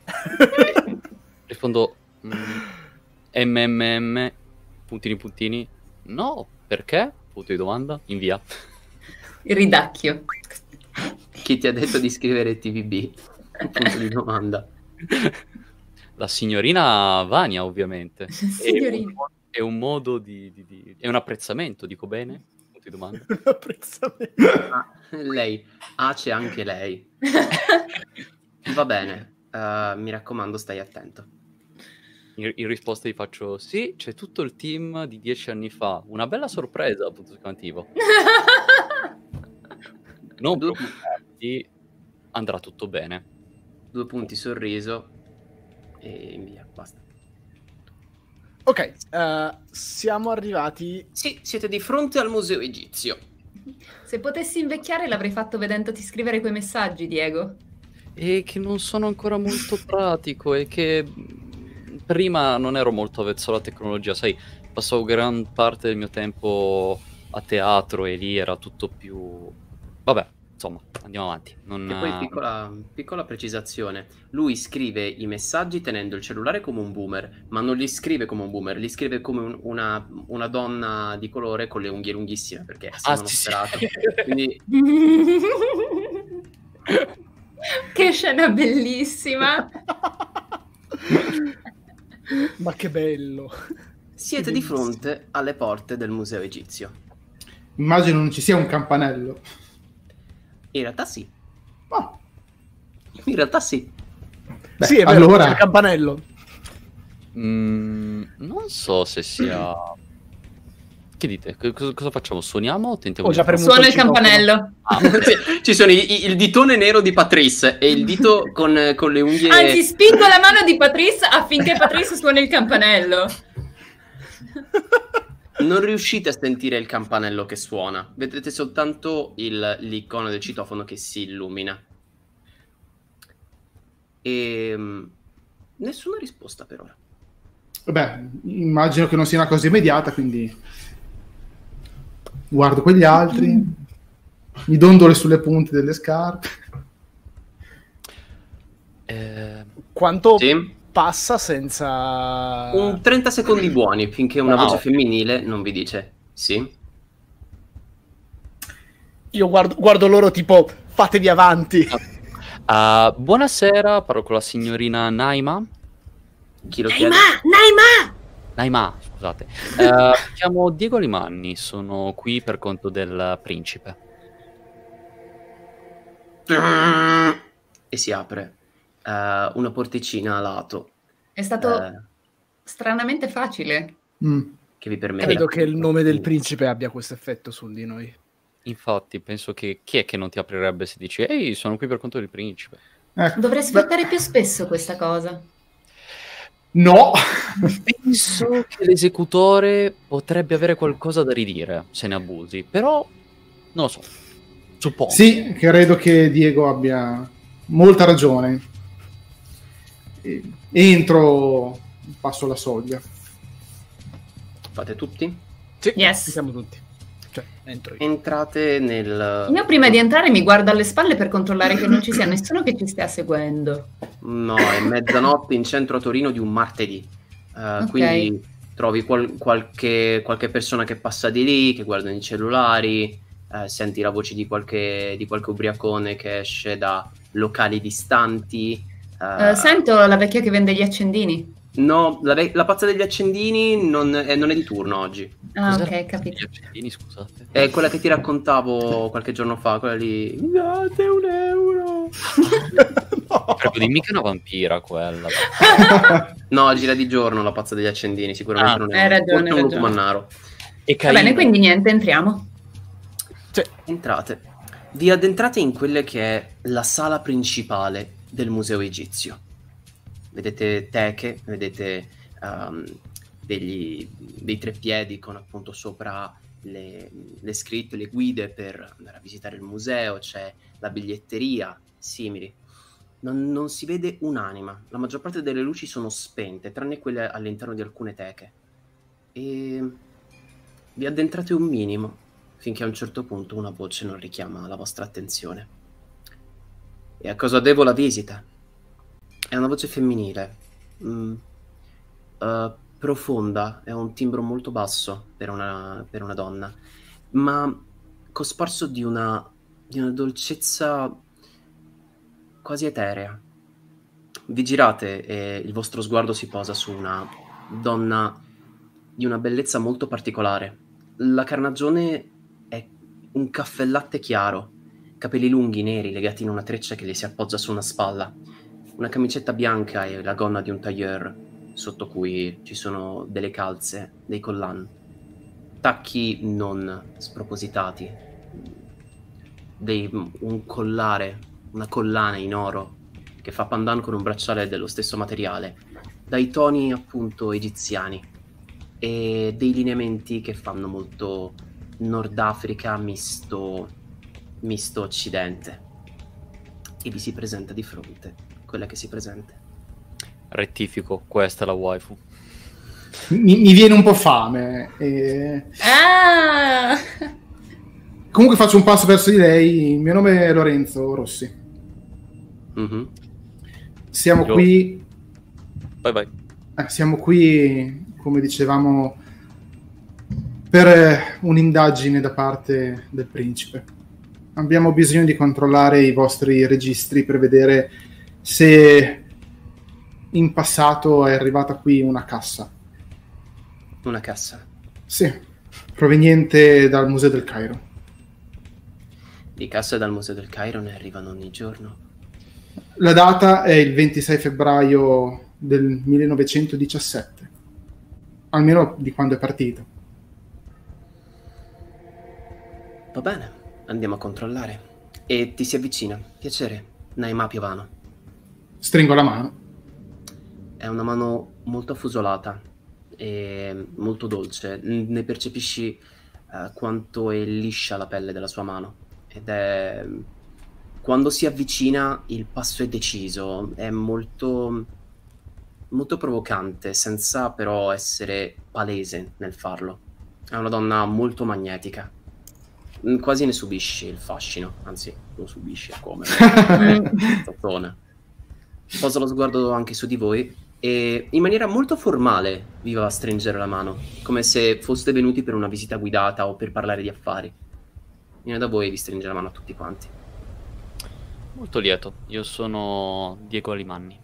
Rispondo mm, M M M, puntini puntini. No, perché? Punto di domanda. Invia. Il ridacchio. Chi ti ha detto di scrivere T V B? Punto di domanda. La signorina Vania, ovviamente. È un, Signorina. è un modo di, di- di- È un apprezzamento, dico bene? Punto di domanda. Ah, lei. Ah, c'è anche lei. Va bene. eh, mi raccomando, stai attento. In, in risposta gli faccio: sì, c'è tutto il team di dieci anni fa. Una bella sorpresa, punto esclamativo. Non Due- preoccuparti, andrà tutto bene. Due punti sorriso e via, basta. Ok, eh, siamo arrivati. Sì, siete di fronte al museo egizio. Se potessi invecchiare l'avrei fatto vedendoti scrivere quei messaggi, Diego. E che non sono ancora molto pratico e che mh, prima non ero molto avvezzo alla tecnologia, sai, passavo gran parte del mio tempo a teatro e lì era tutto più... Vabbè, insomma, andiamo avanti. Non, E poi eh, piccola, piccola precisazione, lui scrive i messaggi tenendo il cellulare come un boomer, ma non li scrive come un boomer, li scrive come un- una, una donna di colore con le unghie lunghissime, perché Ah, essendo uno sì, sì. sperato. Quindi Che scena bellissima. Ma che bello. siete di fronte alle porte del museo egizio. Immagino non ci sia un campanello. In realtà sì, Ah, in realtà sì. beh, Sì, è vero, allora c'è il campanello. mm, non so se sia... Che dite? C- cosa, cosa facciamo? Suoniamo o tentiamo Ho già di- premuto Suona il citofono. campanello. Ah, sì, ci sono i- i- il ditone nero di Patrice e il dito con, con le unghie... Anzi, spingo la mano di Patrice affinché Patrice suoni il campanello. Non riuscite a sentire il campanello che suona, vedrete soltanto il- l'icono del citofono che si illumina. E mm, nessuna risposta per ora. Vabbè, immagino che non sia una cosa immediata, quindi guardo quegli altri, mi dondolo sulle punte delle scarpe. Eh, Quanto Sì? passa senza... Un trenta secondi buoni finché una Ah, voce ok. femminile non vi dice sì. Io guardo, guardo loro tipo, fatevi avanti. ah, buonasera, parlo con la signorina Naima. Chi lo chiede? Naima! Naima, scusate. Eh, mi chiamo Diego Limanni, sono qui per conto del principe. E si apre eh, una porticina a lato. È stato Eh, stranamente facile. Mm. che vi permette... Credo che il nome del principe abbia questo effetto su di noi. Infatti, penso che chi è che non ti aprirebbe se dici ehi, sono qui per conto del principe? Ecco. Dovrei sfruttare più spesso questa cosa. No! Penso che l'esecutore potrebbe avere qualcosa da ridire se ne abusi, però non lo so. Suppongo. Sì, credo che Diego abbia molta ragione. E- Entro, passo la soglia. Fate tutti? Sì, Yes. ci siamo tutti. Cioè, entro io. Entrate nel... Io prima di entrare mi guardo alle spalle per controllare che non ci sia nessuno che ci stia seguendo. No, è mezzanotte in centro a Torino di un martedì. Eh, Ok. Quindi trovi qual- qualche, qualche persona che passa di lì, che guarda i cellulari, eh, senti la voce di qualche, di qualche ubriacone che esce da locali distanti. eh, Eh, sento la vecchia che vende gli accendini. No, la, ve- la pazza degli accendini non è, non è di turno oggi. Ah, Cos'era? ok, capito. Gli accendini, scusate. È quella che ti raccontavo qualche giorno fa, quella lì. Mi date un euro. Credo di mica una vampira quella. No, gira di giorno la pazza degli accendini, sicuramente Ah, non è hai ragione, forse hai un lupo ragione. mannaro. E Va bene, quindi niente, entriamo. Entrate. Vi addentrate in quella che è la sala principale del museo egizio. Vedete teche, vedete um, degli, dei treppiedi con appunto sopra le, le scritte, le guide per andare a visitare il museo, c'è la biglietteria, simili. Non, non si vede un'anima, la maggior parte delle luci sono spente, tranne quelle all'interno di alcune teche. E vi addentrate un minimo, finché a un certo punto una voce non richiama la vostra attenzione. E a cosa devo la visita? È una voce femminile, mm, eh, profonda, è un timbro molto basso per una, per una donna, ma cosparso di una, di una dolcezza quasi eterea. Vi girate e il vostro sguardo si posa su una donna di una bellezza molto particolare. La carnagione è un caffè latte chiaro, capelli lunghi neri legati in una treccia che le si appoggia su una spalla, una camicetta bianca e la gonna di un tailleur sotto cui ci sono delle calze, dei collan, tacchi non spropositati, dei, un collare, una collana in oro che fa pandan con un bracciale dello stesso materiale, dai toni appunto egiziani e dei lineamenti che fanno molto Nord Africa misto, misto Occidente. E vi si presenta di fronte quella che si presenta. Rettifico, questa è la waifu. Mi, mi viene un po' fame. E... Ah! Comunque faccio un passo verso di lei. Il mio nome è Lorenzo Rossi. Mm-hmm. Siamo Io- qui. Vai vai. eh, siamo qui, come dicevamo, per eh, un'indagine da parte del principe. Abbiamo bisogno di controllare i vostri registri per vedere se in passato è arrivata qui una cassa. Una cassa. Sì, proveniente dal Museo del Cairo. Di casse dal Museo del Cairo ne arrivano ogni giorno. La data è il ventisei febbraio del millenovecentodiciassette, almeno di quando è partito. Va bene, andiamo a controllare. E ti si avvicina. Piacere, Naima Piovano. Stringo la mano. È una mano molto affusolata e molto dolce. N- Ne percepisci eh, quanto è liscia la pelle della sua mano. Ed è... Quando si avvicina il passo è deciso, è molto, molto provocante, senza però essere palese nel farlo. È una donna molto magnetica. Mm, Quasi ne subisci il fascino, anzi, lo subisci è come. Tazzone. Posa lo sguardo anche su di voi e in maniera molto formale vi va a stringere la mano, come se foste venuti per una visita guidata o per parlare di affari. Viene da voi e vi stringe la mano a tutti quanti. Molto lieto. Io sono Diego Alimanni.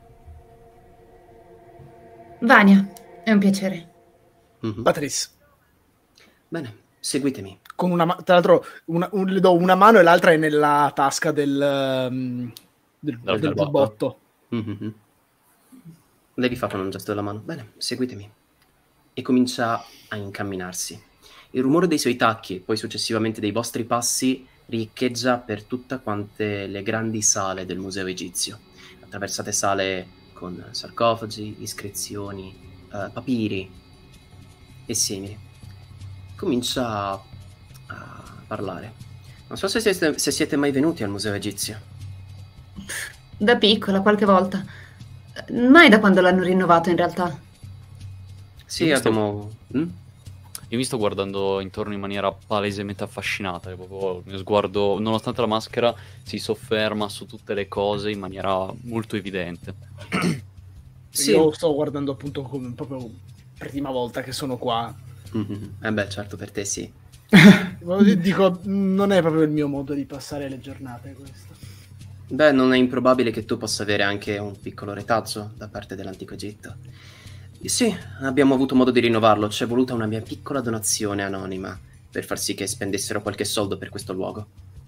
Vania, è un piacere. Mhm. Patrice. Bene, seguitemi. Con una ma- tra l'altro una- un- le do una mano e l'altra è nella tasca del, um, del, Del del giubbotto. giubbotto. Mhm. Lei vi fa con un gesto della mano. Bene, seguitemi. e comincia a incamminarsi. Il rumore dei suoi tacchi e poi successivamente dei vostri passi riecheggia per tutte quante le grandi sale del museo egizio. Attraversate sale con sarcofagi, iscrizioni, eh, papiri e simili. Comincia a, a parlare. Non so se siete, se siete mai venuti al museo egizio. Da piccola, qualche volta. Mai da quando l'hanno rinnovato, in realtà. Sì, Io mi sto- abbiamo... Mm? Io mi sto guardando intorno in maniera palesemente affascinata, e proprio il mio sguardo, nonostante la maschera, si sofferma su tutte le cose in maniera molto evidente. Sì. Io sto guardando appunto come proprio per prima volta che sono qua. Mm-hmm. Eh beh, certo, per te sì. Dico, non è proprio il mio modo di passare le giornate questo. Beh, non è improbabile che tu possa avere anche un piccolo retazzo da parte dell'antico Egitto. Sì, abbiamo avuto modo di rinnovarlo. C'è voluta una mia piccola donazione anonima per far sì che spendessero qualche soldo per questo luogo.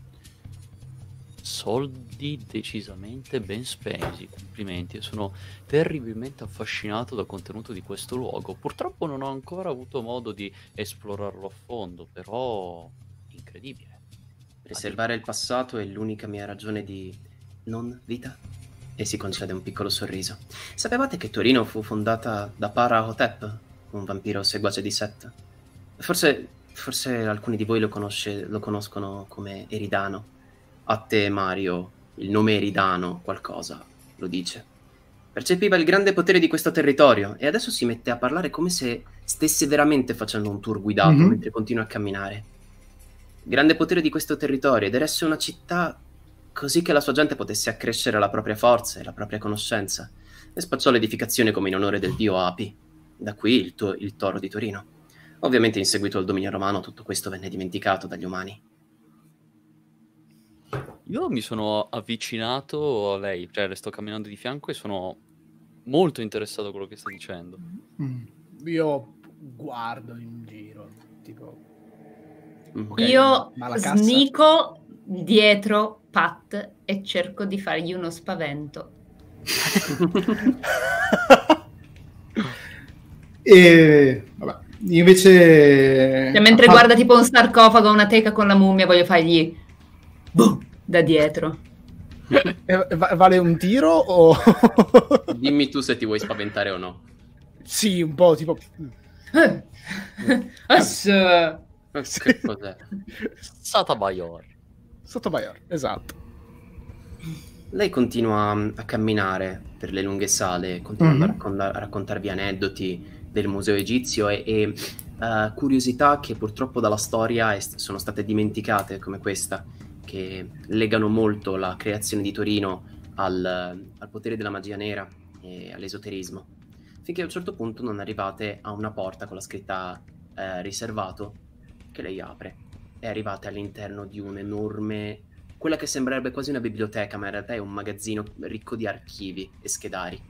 Soldi decisamente ben spesi, complimenti. Io sono terribilmente affascinato dal contenuto di questo luogo. Purtroppo non ho ancora avuto modo di esplorarlo a fondo, però incredibile. Preservare il passato è l'unica mia ragione di non vita. E si concede un piccolo sorriso. Sapevate che Torino fu fondata da Para-Hotep, un vampiro seguace di Set? Forse, forse alcuni di voi lo, conosce, lo conoscono come Eridano. A te, Mario, il nome Eridano qualcosa lo dice. Percepiva il grande potere di questo territorio e adesso si mette a parlare come se stesse veramente facendo un tour guidato Mhm. mentre continua a camminare. Grande potere di questo territorio ed eresse una città così che la sua gente potesse accrescere la propria forza e la propria conoscenza, e spacciò l'edificazione come in onore del dio Api. Da qui il, to- il toro di Torino. Ovviamente in seguito al dominio romano tutto questo venne dimenticato dagli umani. Io mi sono avvicinato a lei, cioè le sto camminando di fianco e sono molto interessato a quello che sta dicendo. Mm. Io guardo in giro, tipo... Mhm. Ok, Io ma la cassa? snico dietro Pat e cerco di fargli uno spavento. E vabbè, invece Cioè, mentre a par- guarda tipo un sarcofago, una teca con la mummia, voglio fargli boom da dietro. Eh, va- vale un tiro o... Dimmi tu se ti vuoi spaventare o no. Sì, un po' tipo... Eh. Ass. Eh, Che cos'è? Sata Baior. Sotto Baior, esatto. Lei continua mm, a camminare per le lunghe sale, continuando Mhm. a, raccon- a raccontarvi aneddoti del museo egizio e, e, eh, curiosità che purtroppo dalla storia è- sono state dimenticate, come questa, che legano molto la creazione di Torino al, al potere della magia nera e all'esoterismo. Finché a un certo punto non arrivate a una porta con la scritta eh, riservato, che lei apre. E arrivate all'interno di un enorme... quella che sembrerebbe quasi una biblioteca, ma in realtà è un magazzino ricco di archivi e schedari.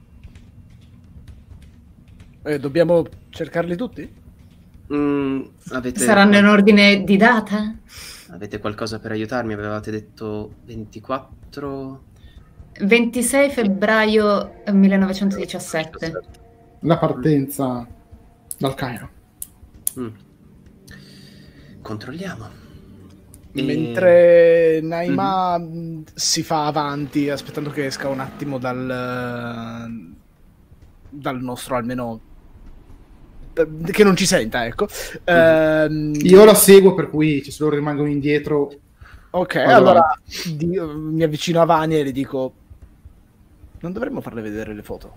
Eh, dobbiamo cercarli tutti? Mm, avete, Saranno in ordine di data? avete qualcosa per aiutarmi? Avevate detto ventiquattro... ventisei febbraio millenovecentodiciassette. la partenza dal Cairo. Mm. Controlliamo. E- Mentre Naima mh, si fa avanti aspettando che esca un attimo dal, dal nostro almeno eh, che non ci senta, ecco. Ehm, Io la seguo, per cui se loro rimangono indietro. ok, Vado allora di- mi avvicino a Vania e le dico: non dovremmo farle vedere le foto?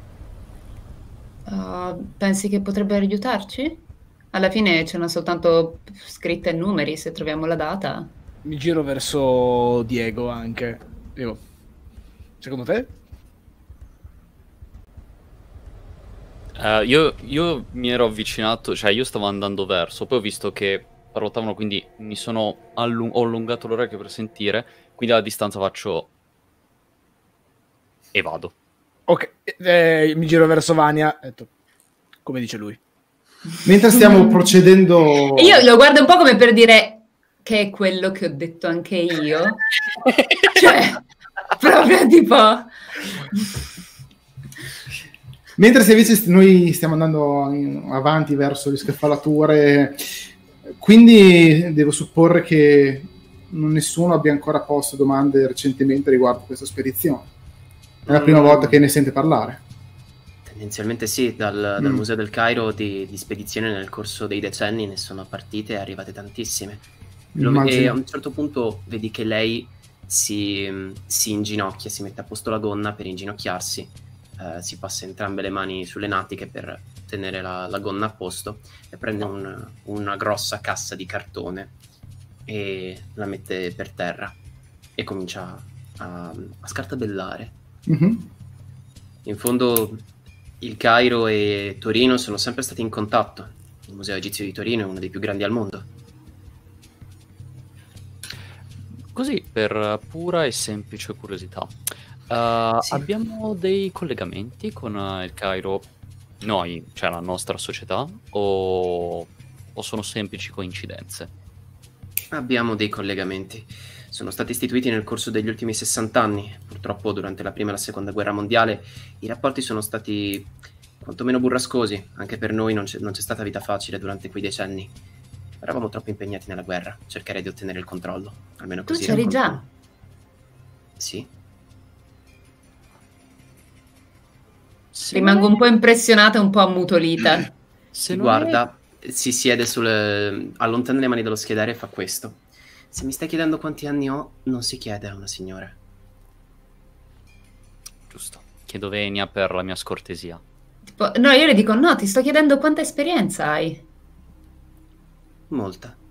Uh, pensi che potrebbe aiutarci? Alla fine c'erano soltanto scritte e numeri, se troviamo la data. Mi giro verso Diego anche. Dico, secondo te? Eh, io, io mi ero avvicinato, cioè io stavo andando verso, poi ho visto che ruotavano, quindi mi sono allung- ho allungato l'orecchio per sentire, quindi alla distanza faccio e vado. Ok, eh, mi giro verso Vania. Ho detto, come dice lui. Mentre stiamo procedendo. E io lo guardo un po' come per dire che è quello che ho detto anche io. Cioè, proprio tipo... Mentre se invece noi stiamo andando in- avanti verso le scaffalature, quindi devo supporre che non- nessuno abbia ancora posto domande recentemente riguardo questa spedizione. È la prima Mm. volta che ne sente parlare. Tendenzialmente sì, dal, dal Mm. Museo del Cairo di, di spedizioni nel corso dei decenni ne sono partite e arrivate tantissime. Lo- e Immagino. a un certo punto vedi che lei si, si inginocchia, si mette a posto la gonna per inginocchiarsi, eh, si passa entrambe le mani sulle natiche per tenere la, la gonna a posto e prende un- una grossa cassa di cartone e la mette per terra e comincia a, a scartabellare. Mhm. In fondo il Cairo e Torino sono sempre stati in contatto. Il Museo Egizio di Torino è uno dei più grandi al mondo. Così, per pura e semplice curiosità, eh, Sì. abbiamo dei collegamenti con eh, il Cairo, noi, cioè la nostra società, o, o sono semplici coincidenze? Abbiamo dei collegamenti. Sono stati istituiti nel corso degli ultimi sessanta anni. Purtroppo durante la prima e la seconda guerra mondiale i rapporti sono stati quantomeno burrascosi. Anche per noi non c'è, non c'è stata vita facile durante quei decenni. Eravamo troppo impegnati nella guerra. Cercherei di ottenere il controllo. Almeno Tu così. c'eri racconto- già. Sì. Se Rimango non un po' impressionata e un po' ammutolita. è- se non Guarda, si siede sul... allontana le mani dallo schedario e fa questo. Se mi stai chiedendo quanti anni ho, non si chiede a una signora. è- Giusto. Chiedo venia per la mia scortesia. Tipo, no, io le dico, no, ti sto chiedendo quanta esperienza hai. Molta.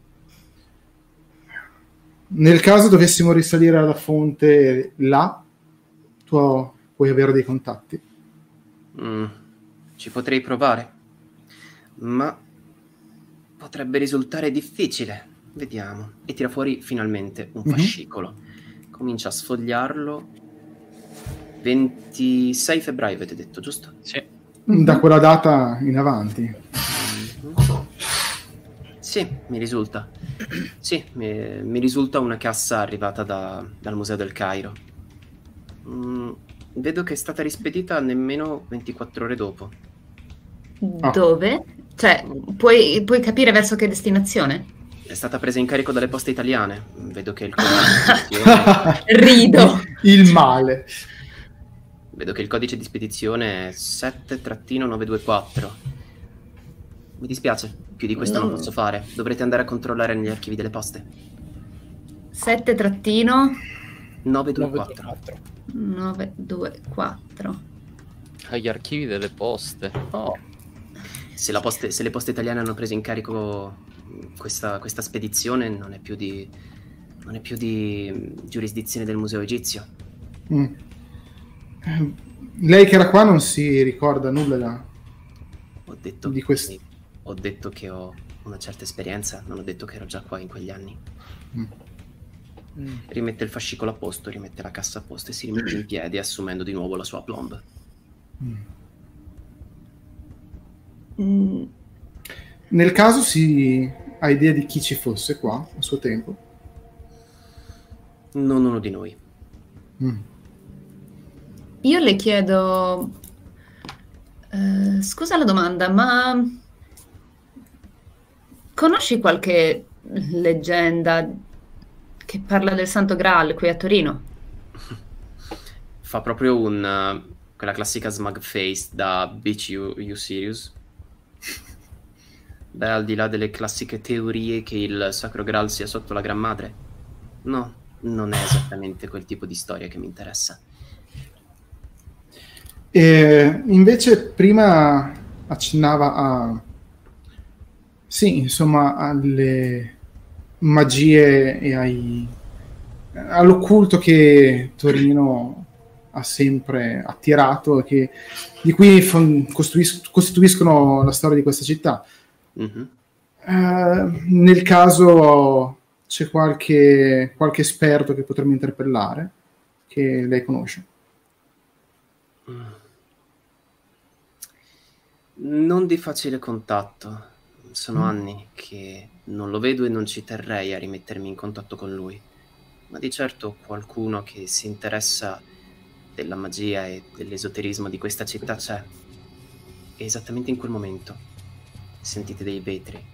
Nel caso dovessimo risalire alla fonte là, tu puoi avere dei contatti. Mm, ci potrei provare, ma potrebbe risultare difficile. Vediamo. E tira fuori finalmente un Mhm. fascicolo. Comincia a sfogliarlo. ventisei febbraio avete detto, giusto? Sì. Da quella data in avanti. Mhm. Sì, mi risulta. Sì, mi, mi risulta una cassa arrivata da- dal Museo del Cairo. Mm, vedo che è stata rispedita nemmeno ventiquattro ore dopo. Ah. Dove? Cioè, puoi, puoi capire verso che destinazione? È stata presa in carico dalle poste italiane. Vedo che il codice di spedizione, Rido. Il male. vedo che il codice di spedizione è sette nove due quattro. Mi dispiace, più di questo non No. posso fare. Dovrete andare a controllare negli archivi delle poste. sette trattino nove due quattro. nove due quattro. Agli archivi delle poste. Oh. Se, la poste- se le poste italiane hanno preso in carico questa, questa spedizione, non è più di, non è più di mm, giurisdizione del Museo Egizio. Mm. Eh, Lei che era qua non si ricorda nulla da... Ho detto, Di questo. ho detto che ho una certa esperienza, non ho detto che ero già qua in quegli anni. Mm. Rimette il fascicolo a posto, rimette la cassa a posto e si rimette in piedi, assumendo di nuovo la sua plomb. Mm. Mm, Nel caso si ha idea di chi ci fosse qua a suo tempo? Non uno di noi. Mm. Io le chiedo, eh, scusa la domanda, ma conosci qualche leggenda che parla del Santo Graal qui a Torino? Fa proprio un, uh, quella classica smug face da Bitch you, you serious? Beh, al di là delle classiche teorie che il Sacro Graal sia sotto la Gran Madre, no, non è esattamente quel tipo di storia che mi interessa. E invece prima accennava a... Sì, insomma, alle magie e ai... all'occulto che Torino ha sempre attirato e che... di cui fon- costruis- costituiscono la storia di questa città. Mhm. Eh, nel caso c'è qualche, qualche esperto che potremmo interpellare, che lei conosce. Non di facile contatto. Sono Mm. anni che non lo vedo e non ci terrei a rimettermi in contatto con lui. Ma di certo qualcuno che si interessa della magia e dell'esoterismo di questa città c'è. E esattamente in quel momento sentite dei vetri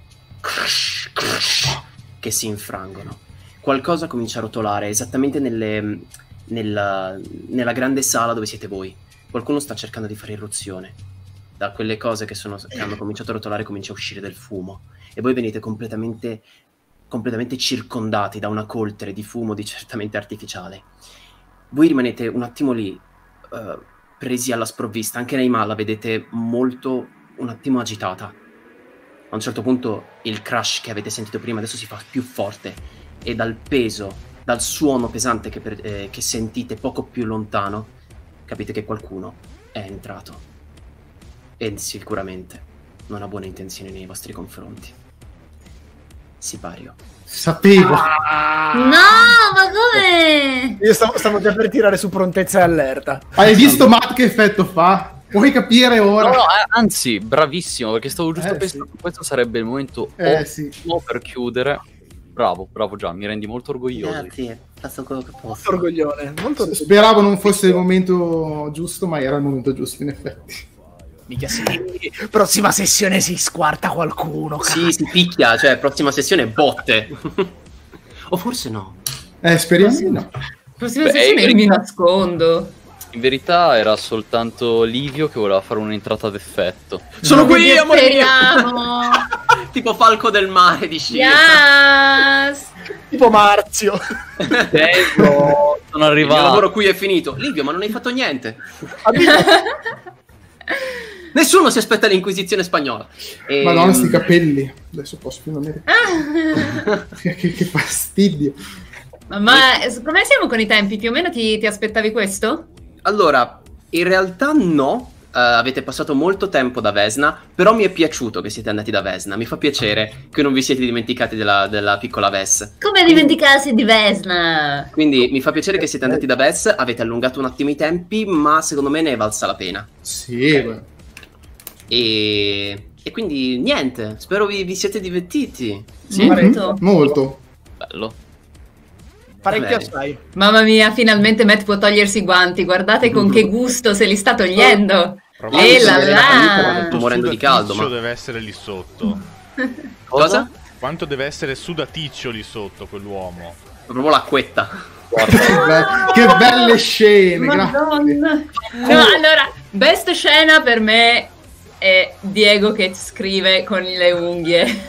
che si infrangono. Qualcosa comincia a rotolare esattamente nelle, nella, nella grande sala dove siete voi. Qualcuno sta cercando di fare irruzione. Da quelle cose che, sono, che hanno cominciato a rotolare comincia a uscire del fumo. E voi venite completamente, completamente circondati da una coltre di fumo di certamente artificiale. Voi rimanete un attimo lì, uh, presi alla sprovvista. Anche Neymar la vedete molto, un attimo agitata. A un certo punto il crash che avete sentito prima adesso si fa più forte e dal peso, dal suono pesante che, per, eh, che sentite poco più lontano, capite che qualcuno è entrato. E sicuramente non ha buone intenzioni nei vostri confronti. Sipario. Sapevo. Ah! No, ma come? Io stavo, stavo già per tirare su prontezza e allerta. Hai visto Matt che effetto fa? Puoi capire ora. No, no, eh, anzi, bravissimo, perché stavo giusto Eh, pensando sì. che questo sarebbe il momento Eh, ottimo sì. per chiudere. Bravo, bravo Gian, mi rendi molto orgoglioso. Grazie, faccio quello che posso. Molto orgoglione. Molto orgoglione. Speravo non fosse il momento giusto, ma era il momento giusto in effetti. Mica sì. Prossima sessione si squarta qualcuno. Sì, si picchia, cioè prossima sessione botte. O forse no. Eh, speriamo di no. Prossima Beh, sessione in io mi verità- nascondo. In verità era soltanto Livio che voleva fare un'entrata ad effetto. Sono qui, Vi amore mio! speriamo. Tipo falco del mare di scia. Yes. Tipo Marzio. Ecco, sono Il mio arrivato. lavoro qui è finito. Livio, ma non hai fatto niente. Nessuno si aspetta l'inquisizione spagnola. E... Madonna, sti capelli. Adesso posso più non ne... che, che fastidio. Ma, ma come siamo con i tempi? Più o meno ti, ti aspettavi questo? Allora, in realtà no. Uh, avete passato molto tempo da Vesna, però mi è piaciuto che siete andati da Vesna. Mi fa piacere che non vi siete dimenticati della, della piccola Ves. Come dimenticarsi di Vesna? Quindi mi fa piacere che siete andati da Ves, avete allungato un attimo i tempi, ma secondo me ne è valsa la pena. Sì, beh. E, e quindi niente, spero vi, vi siete divertiti. Sì, Molto. Molto. bello. Parecchio Bene. assai. Mamma mia, finalmente Matt può togliersi i guanti. Guardate con che gusto se li sta togliendo. Provate E là a vedere la là. vita, sto morendo di caldo, ma... deve essere lì sotto. Cosa? Quanto deve essere sudaticcio lì sotto quell'uomo. Proprio l'acquetta. Che, be- che belle scene, grazie. Madonna. No, allora, best scena per me è Diego che scrive con le unghie.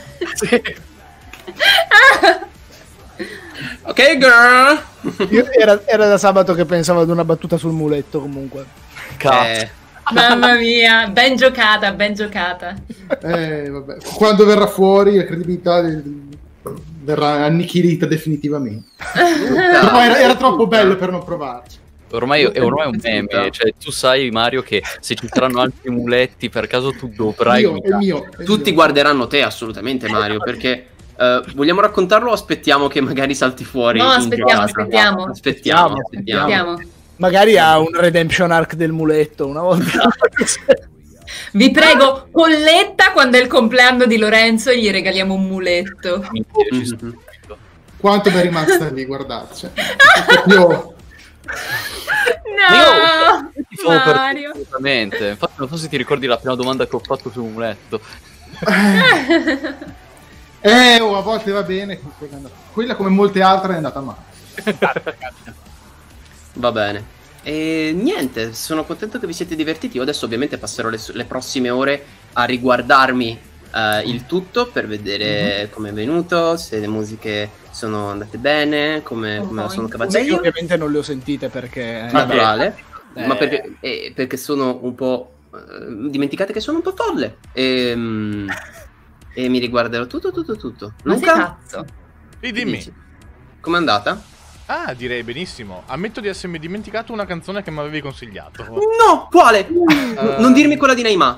Ok, girl! Io- era, era da sabato che pensavo ad una battuta sul muletto comunque. Cazzo. Eh, Mamma mia, ben giocata, ben giocata. Eh, vabbè. Quando verrà fuori la credibilità del- verrà annichilita definitivamente. Però era, era troppo bello per non provarci. Ormai è ormai un meme, cioè tu sai Mario che se ci saranno altri muletti per caso tu dovrai Io, è guidare. mio, è tutti mio. guarderanno te, assolutamente, Mario, perché... eh, vogliamo raccontarlo o aspettiamo che magari salti fuori? No, in aspettiamo, giro? aspettiamo. Aspettiamo, Aspettiamo, aspettiamo. Andiamo. Magari ha un redemption arc del muletto una volta. Vi prego, Colletta, quando è il compleanno di Lorenzo, gli regaliamo un muletto. Ci sto- Mhm. Quanto mi è rimasta lì, guardate. Cioè, io... No, Ti favo per Mario. assolutamente. Infatti non so se ti ricordi la prima domanda che ho fatto sul muletto. Eh, oh, a volte va bene, quella, è andata- quella come molte altre è andata male. Va bene. E niente, sono contento che vi siete divertiti. Io adesso ovviamente passerò le, le prossime ore a riguardarmi eh, il tutto per vedere Mhm. come è venuto, se le musiche sono andate bene, come, Un come po' sono in- cavata Io io. ovviamente non le ho sentite perché... Naturale, Eh. ma perché, eh, perché sono un po'... eh, dimenticate che sono un po' folle. E, mm, e mi riguarderò tutto, tutto, tutto. Ma sei Luca, pazzo? Sì, dimmi. dici? Com'è andata? Ah, direi benissimo. Ammetto di essermi dimenticato una canzone che mi avevi consigliato. No, quale? Eh, Non dirmi quella di Neymar.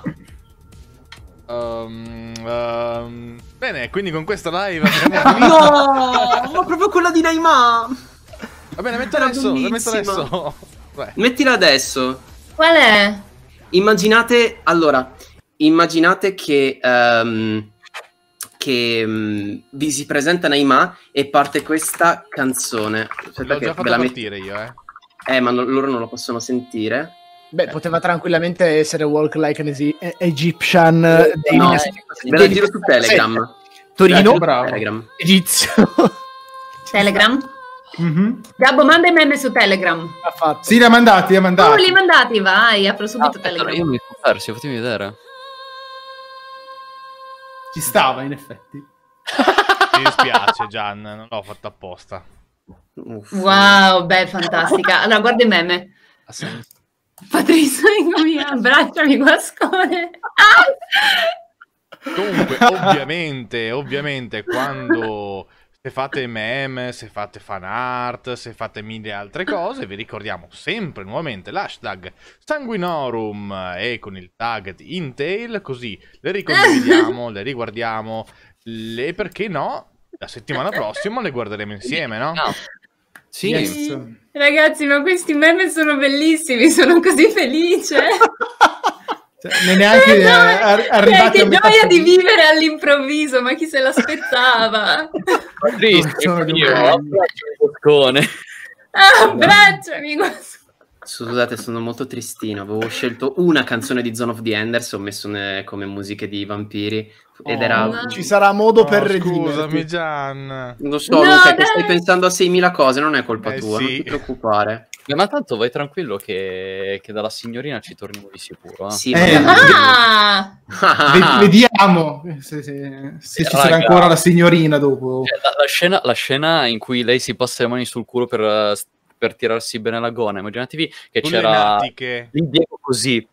Ehm, ehm, bene, quindi con questa live abbiamo finito. No, ma proprio quella di Neymar. Va bene, metto Era adesso, la metto bellissima. adesso. Beh, Mettila adesso. Qual è? Immaginate, allora, immaginate che, ehm, che ehm, vi si presenta Neymar e parte questa canzone. Aspetta l'ho che già ve fatto la metto. partire io, eh. Eh, ma no- loro non lo possono sentire. Beh, poteva tranquillamente essere Walk Like an Ezi- Egyptian. dei- No, dei- ve lo giro su Telegram. Torino, bravo. Telegram. egizio. Telegram? Mhm. Gabbo, manda i meme su Telegram. Ha fatto. Sì, li ha mandati, li ha Oh, mandati. li mandati, vai, apro Ah, subito aspetta, Telegram. io mi sono perso, fatemi vedere. Ci stava, in effetti. Mi dispiace, Gian, non l'ho fatto apposta. Uff. Wow, beh, fantastica. Allora, guarda i meme. Ha senso. Patrizia, mi abbracciami, guascone. Ah! Comunque, ovviamente, ovviamente, quando se fate meme, se fate fan art, se fate mille altre cose, vi ricordiamo sempre nuovamente l'hashtag Sanguinorum e con il tag di Intel, così le ricondividiamo, le riguardiamo, le perché no, la settimana prossima le guarderemo insieme, no? No. Sì, Yes. Ragazzi, ma questi meme sono bellissimi, sono così felice. Cioè, ne- neanche Eh, no, eh, ar- arrivati che a metà gioia di stagione. vivere all'improvviso, ma chi se l'aspettava? triste, Sono di un io grande. abbraccio il boccone. Ah, abbracciami, guascone. Scusate, sono molto tristino. Avevo scelto una canzone di Zone of the Enders, ho messo ne- come musiche di vampiri. Ed Oh, era. no. Ci sarà modo No, per scusami, redimerti. Gian. Lo so, No, Luca, che dai. stai pensando a seimila cose, non è colpa Eh, tua, sì. non ti preoccupare. Beh, ma tanto vai tranquillo che, che dalla signorina ci torniamo di sicuro. Eh? Sì, Eh, ma- Ah! Ve- vediamo se, se- se ci sarà Raga. ancora la signorina dopo. Cioè, la, la scena, la scena in cui lei si passa le mani sul culo per, eh, per tirarsi bene la gonna, immaginatevi che Sulle c'era natiche. lì Diego così,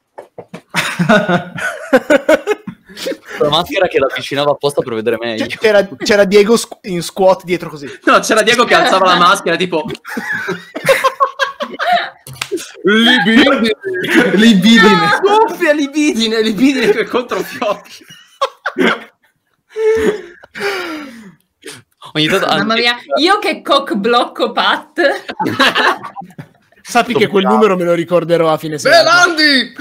con la maschera che l'avvicinava apposta per vedere meglio. C- C'era, c'era Diego squ- in squat dietro così. No, c'era Diego che alzava la maschera, tipo. Libidine. Libidine. Cuffia, libidine, libidine per controfiocchi. Ogni tanto, Mamma anzi, mia, io che cock blocco Pat. Sappi che quel numero me lo ricorderò a fine serata. Belandi!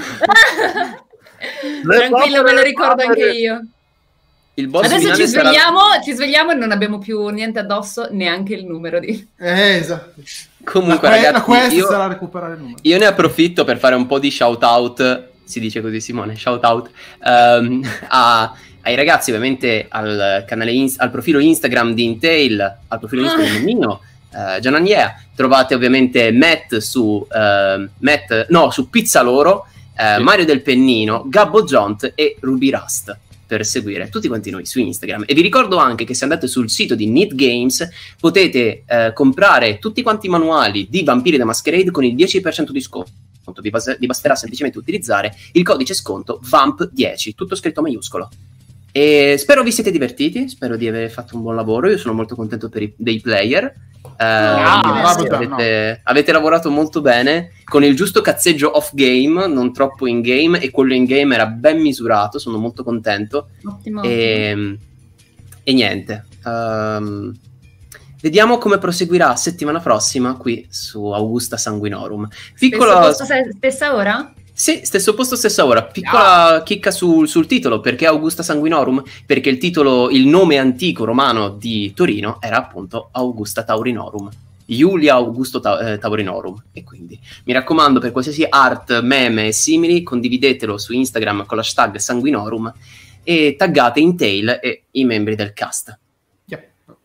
Tranquillo, me lo ricordo anche io. Il boss Adesso finale ci sarà- svegliamo, ci svegliamo e non abbiamo più niente addosso, neanche il numero di... Eh, esatto. Comunque, la, que- la ragazzi, quest io... sarà recuperare il numero. Io ne approfitto per fare un po' di shout out, si dice così Simone, shout out, ehm, a- ai ragazzi ovviamente al canale Ins- al profilo Instagram di Intel, al profilo Instagram mio, eh, Giananiea, trovate ovviamente Matt su, eh, Matt, no, su Pizzaloro, eh, Sì. Mario del Pennino, Gabbo Giont e Ruby Rust per seguire tutti quanti noi su Instagram. E vi ricordo anche che se andate sul sito di Neat Games potete eh, comprare tutti quanti i manuali di Vampiri the Masquerade con il dieci per cento di sconto. Vi, bas- vi basterà semplicemente utilizzare il codice sconto V A M P dieci, tutto scritto maiuscolo. E spero vi siete divertiti, spero di aver fatto un buon lavoro. Io sono molto contento per i- dei player. Eh, bravo, avete, avete lavorato molto bene con il giusto cazzeggio off game, non troppo in game, e quello in game era ben misurato. Sono molto contento. Ottimo. E, e niente, ehm, vediamo come proseguirà settimana prossima qui su Augusta Sanguinorum. Piccola, Stesso posto, se- stessa ora? sì, stesso posto, stessa ora. Piccola chicca sul, sul titolo. Perché Augusta Sanguinorum? Perché il titolo, il nome antico romano di Torino era appunto Augusta Taurinorum, Iulia Augusto Ta- eh, Taurinorum. E quindi mi raccomando, per qualsiasi art, meme e simili, condividetelo su Instagram con l'hashtag Sanguinorum e taggate Intel e i membri del cast. Yeah.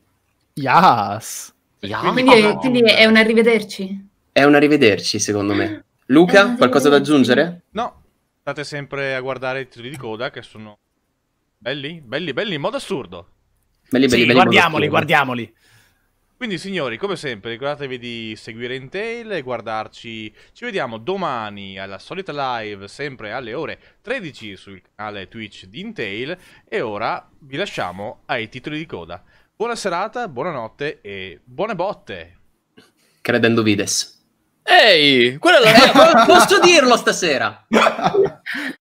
Yes. Yeah. Quindi, è, quindi è un arrivederci. È un arrivederci, secondo me. Luca, qualcosa da aggiungere? No, state sempre a guardare i titoli di coda che sono belli, belli, belli in modo assurdo. Belli, belli, Sì, belli, guardiamoli, molto guardiamoli. Quindi signori, come sempre, ricordatevi di seguire Intel e guardarci. Ci vediamo domani alla solita live, sempre alle ore tredici sul canale Twitch di Intel. E ora vi lasciamo ai titoli di coda. Buona serata, buonanotte e buone botte! Credendo vides. Ehi, quella è la Eh, po- posso dirlo stasera?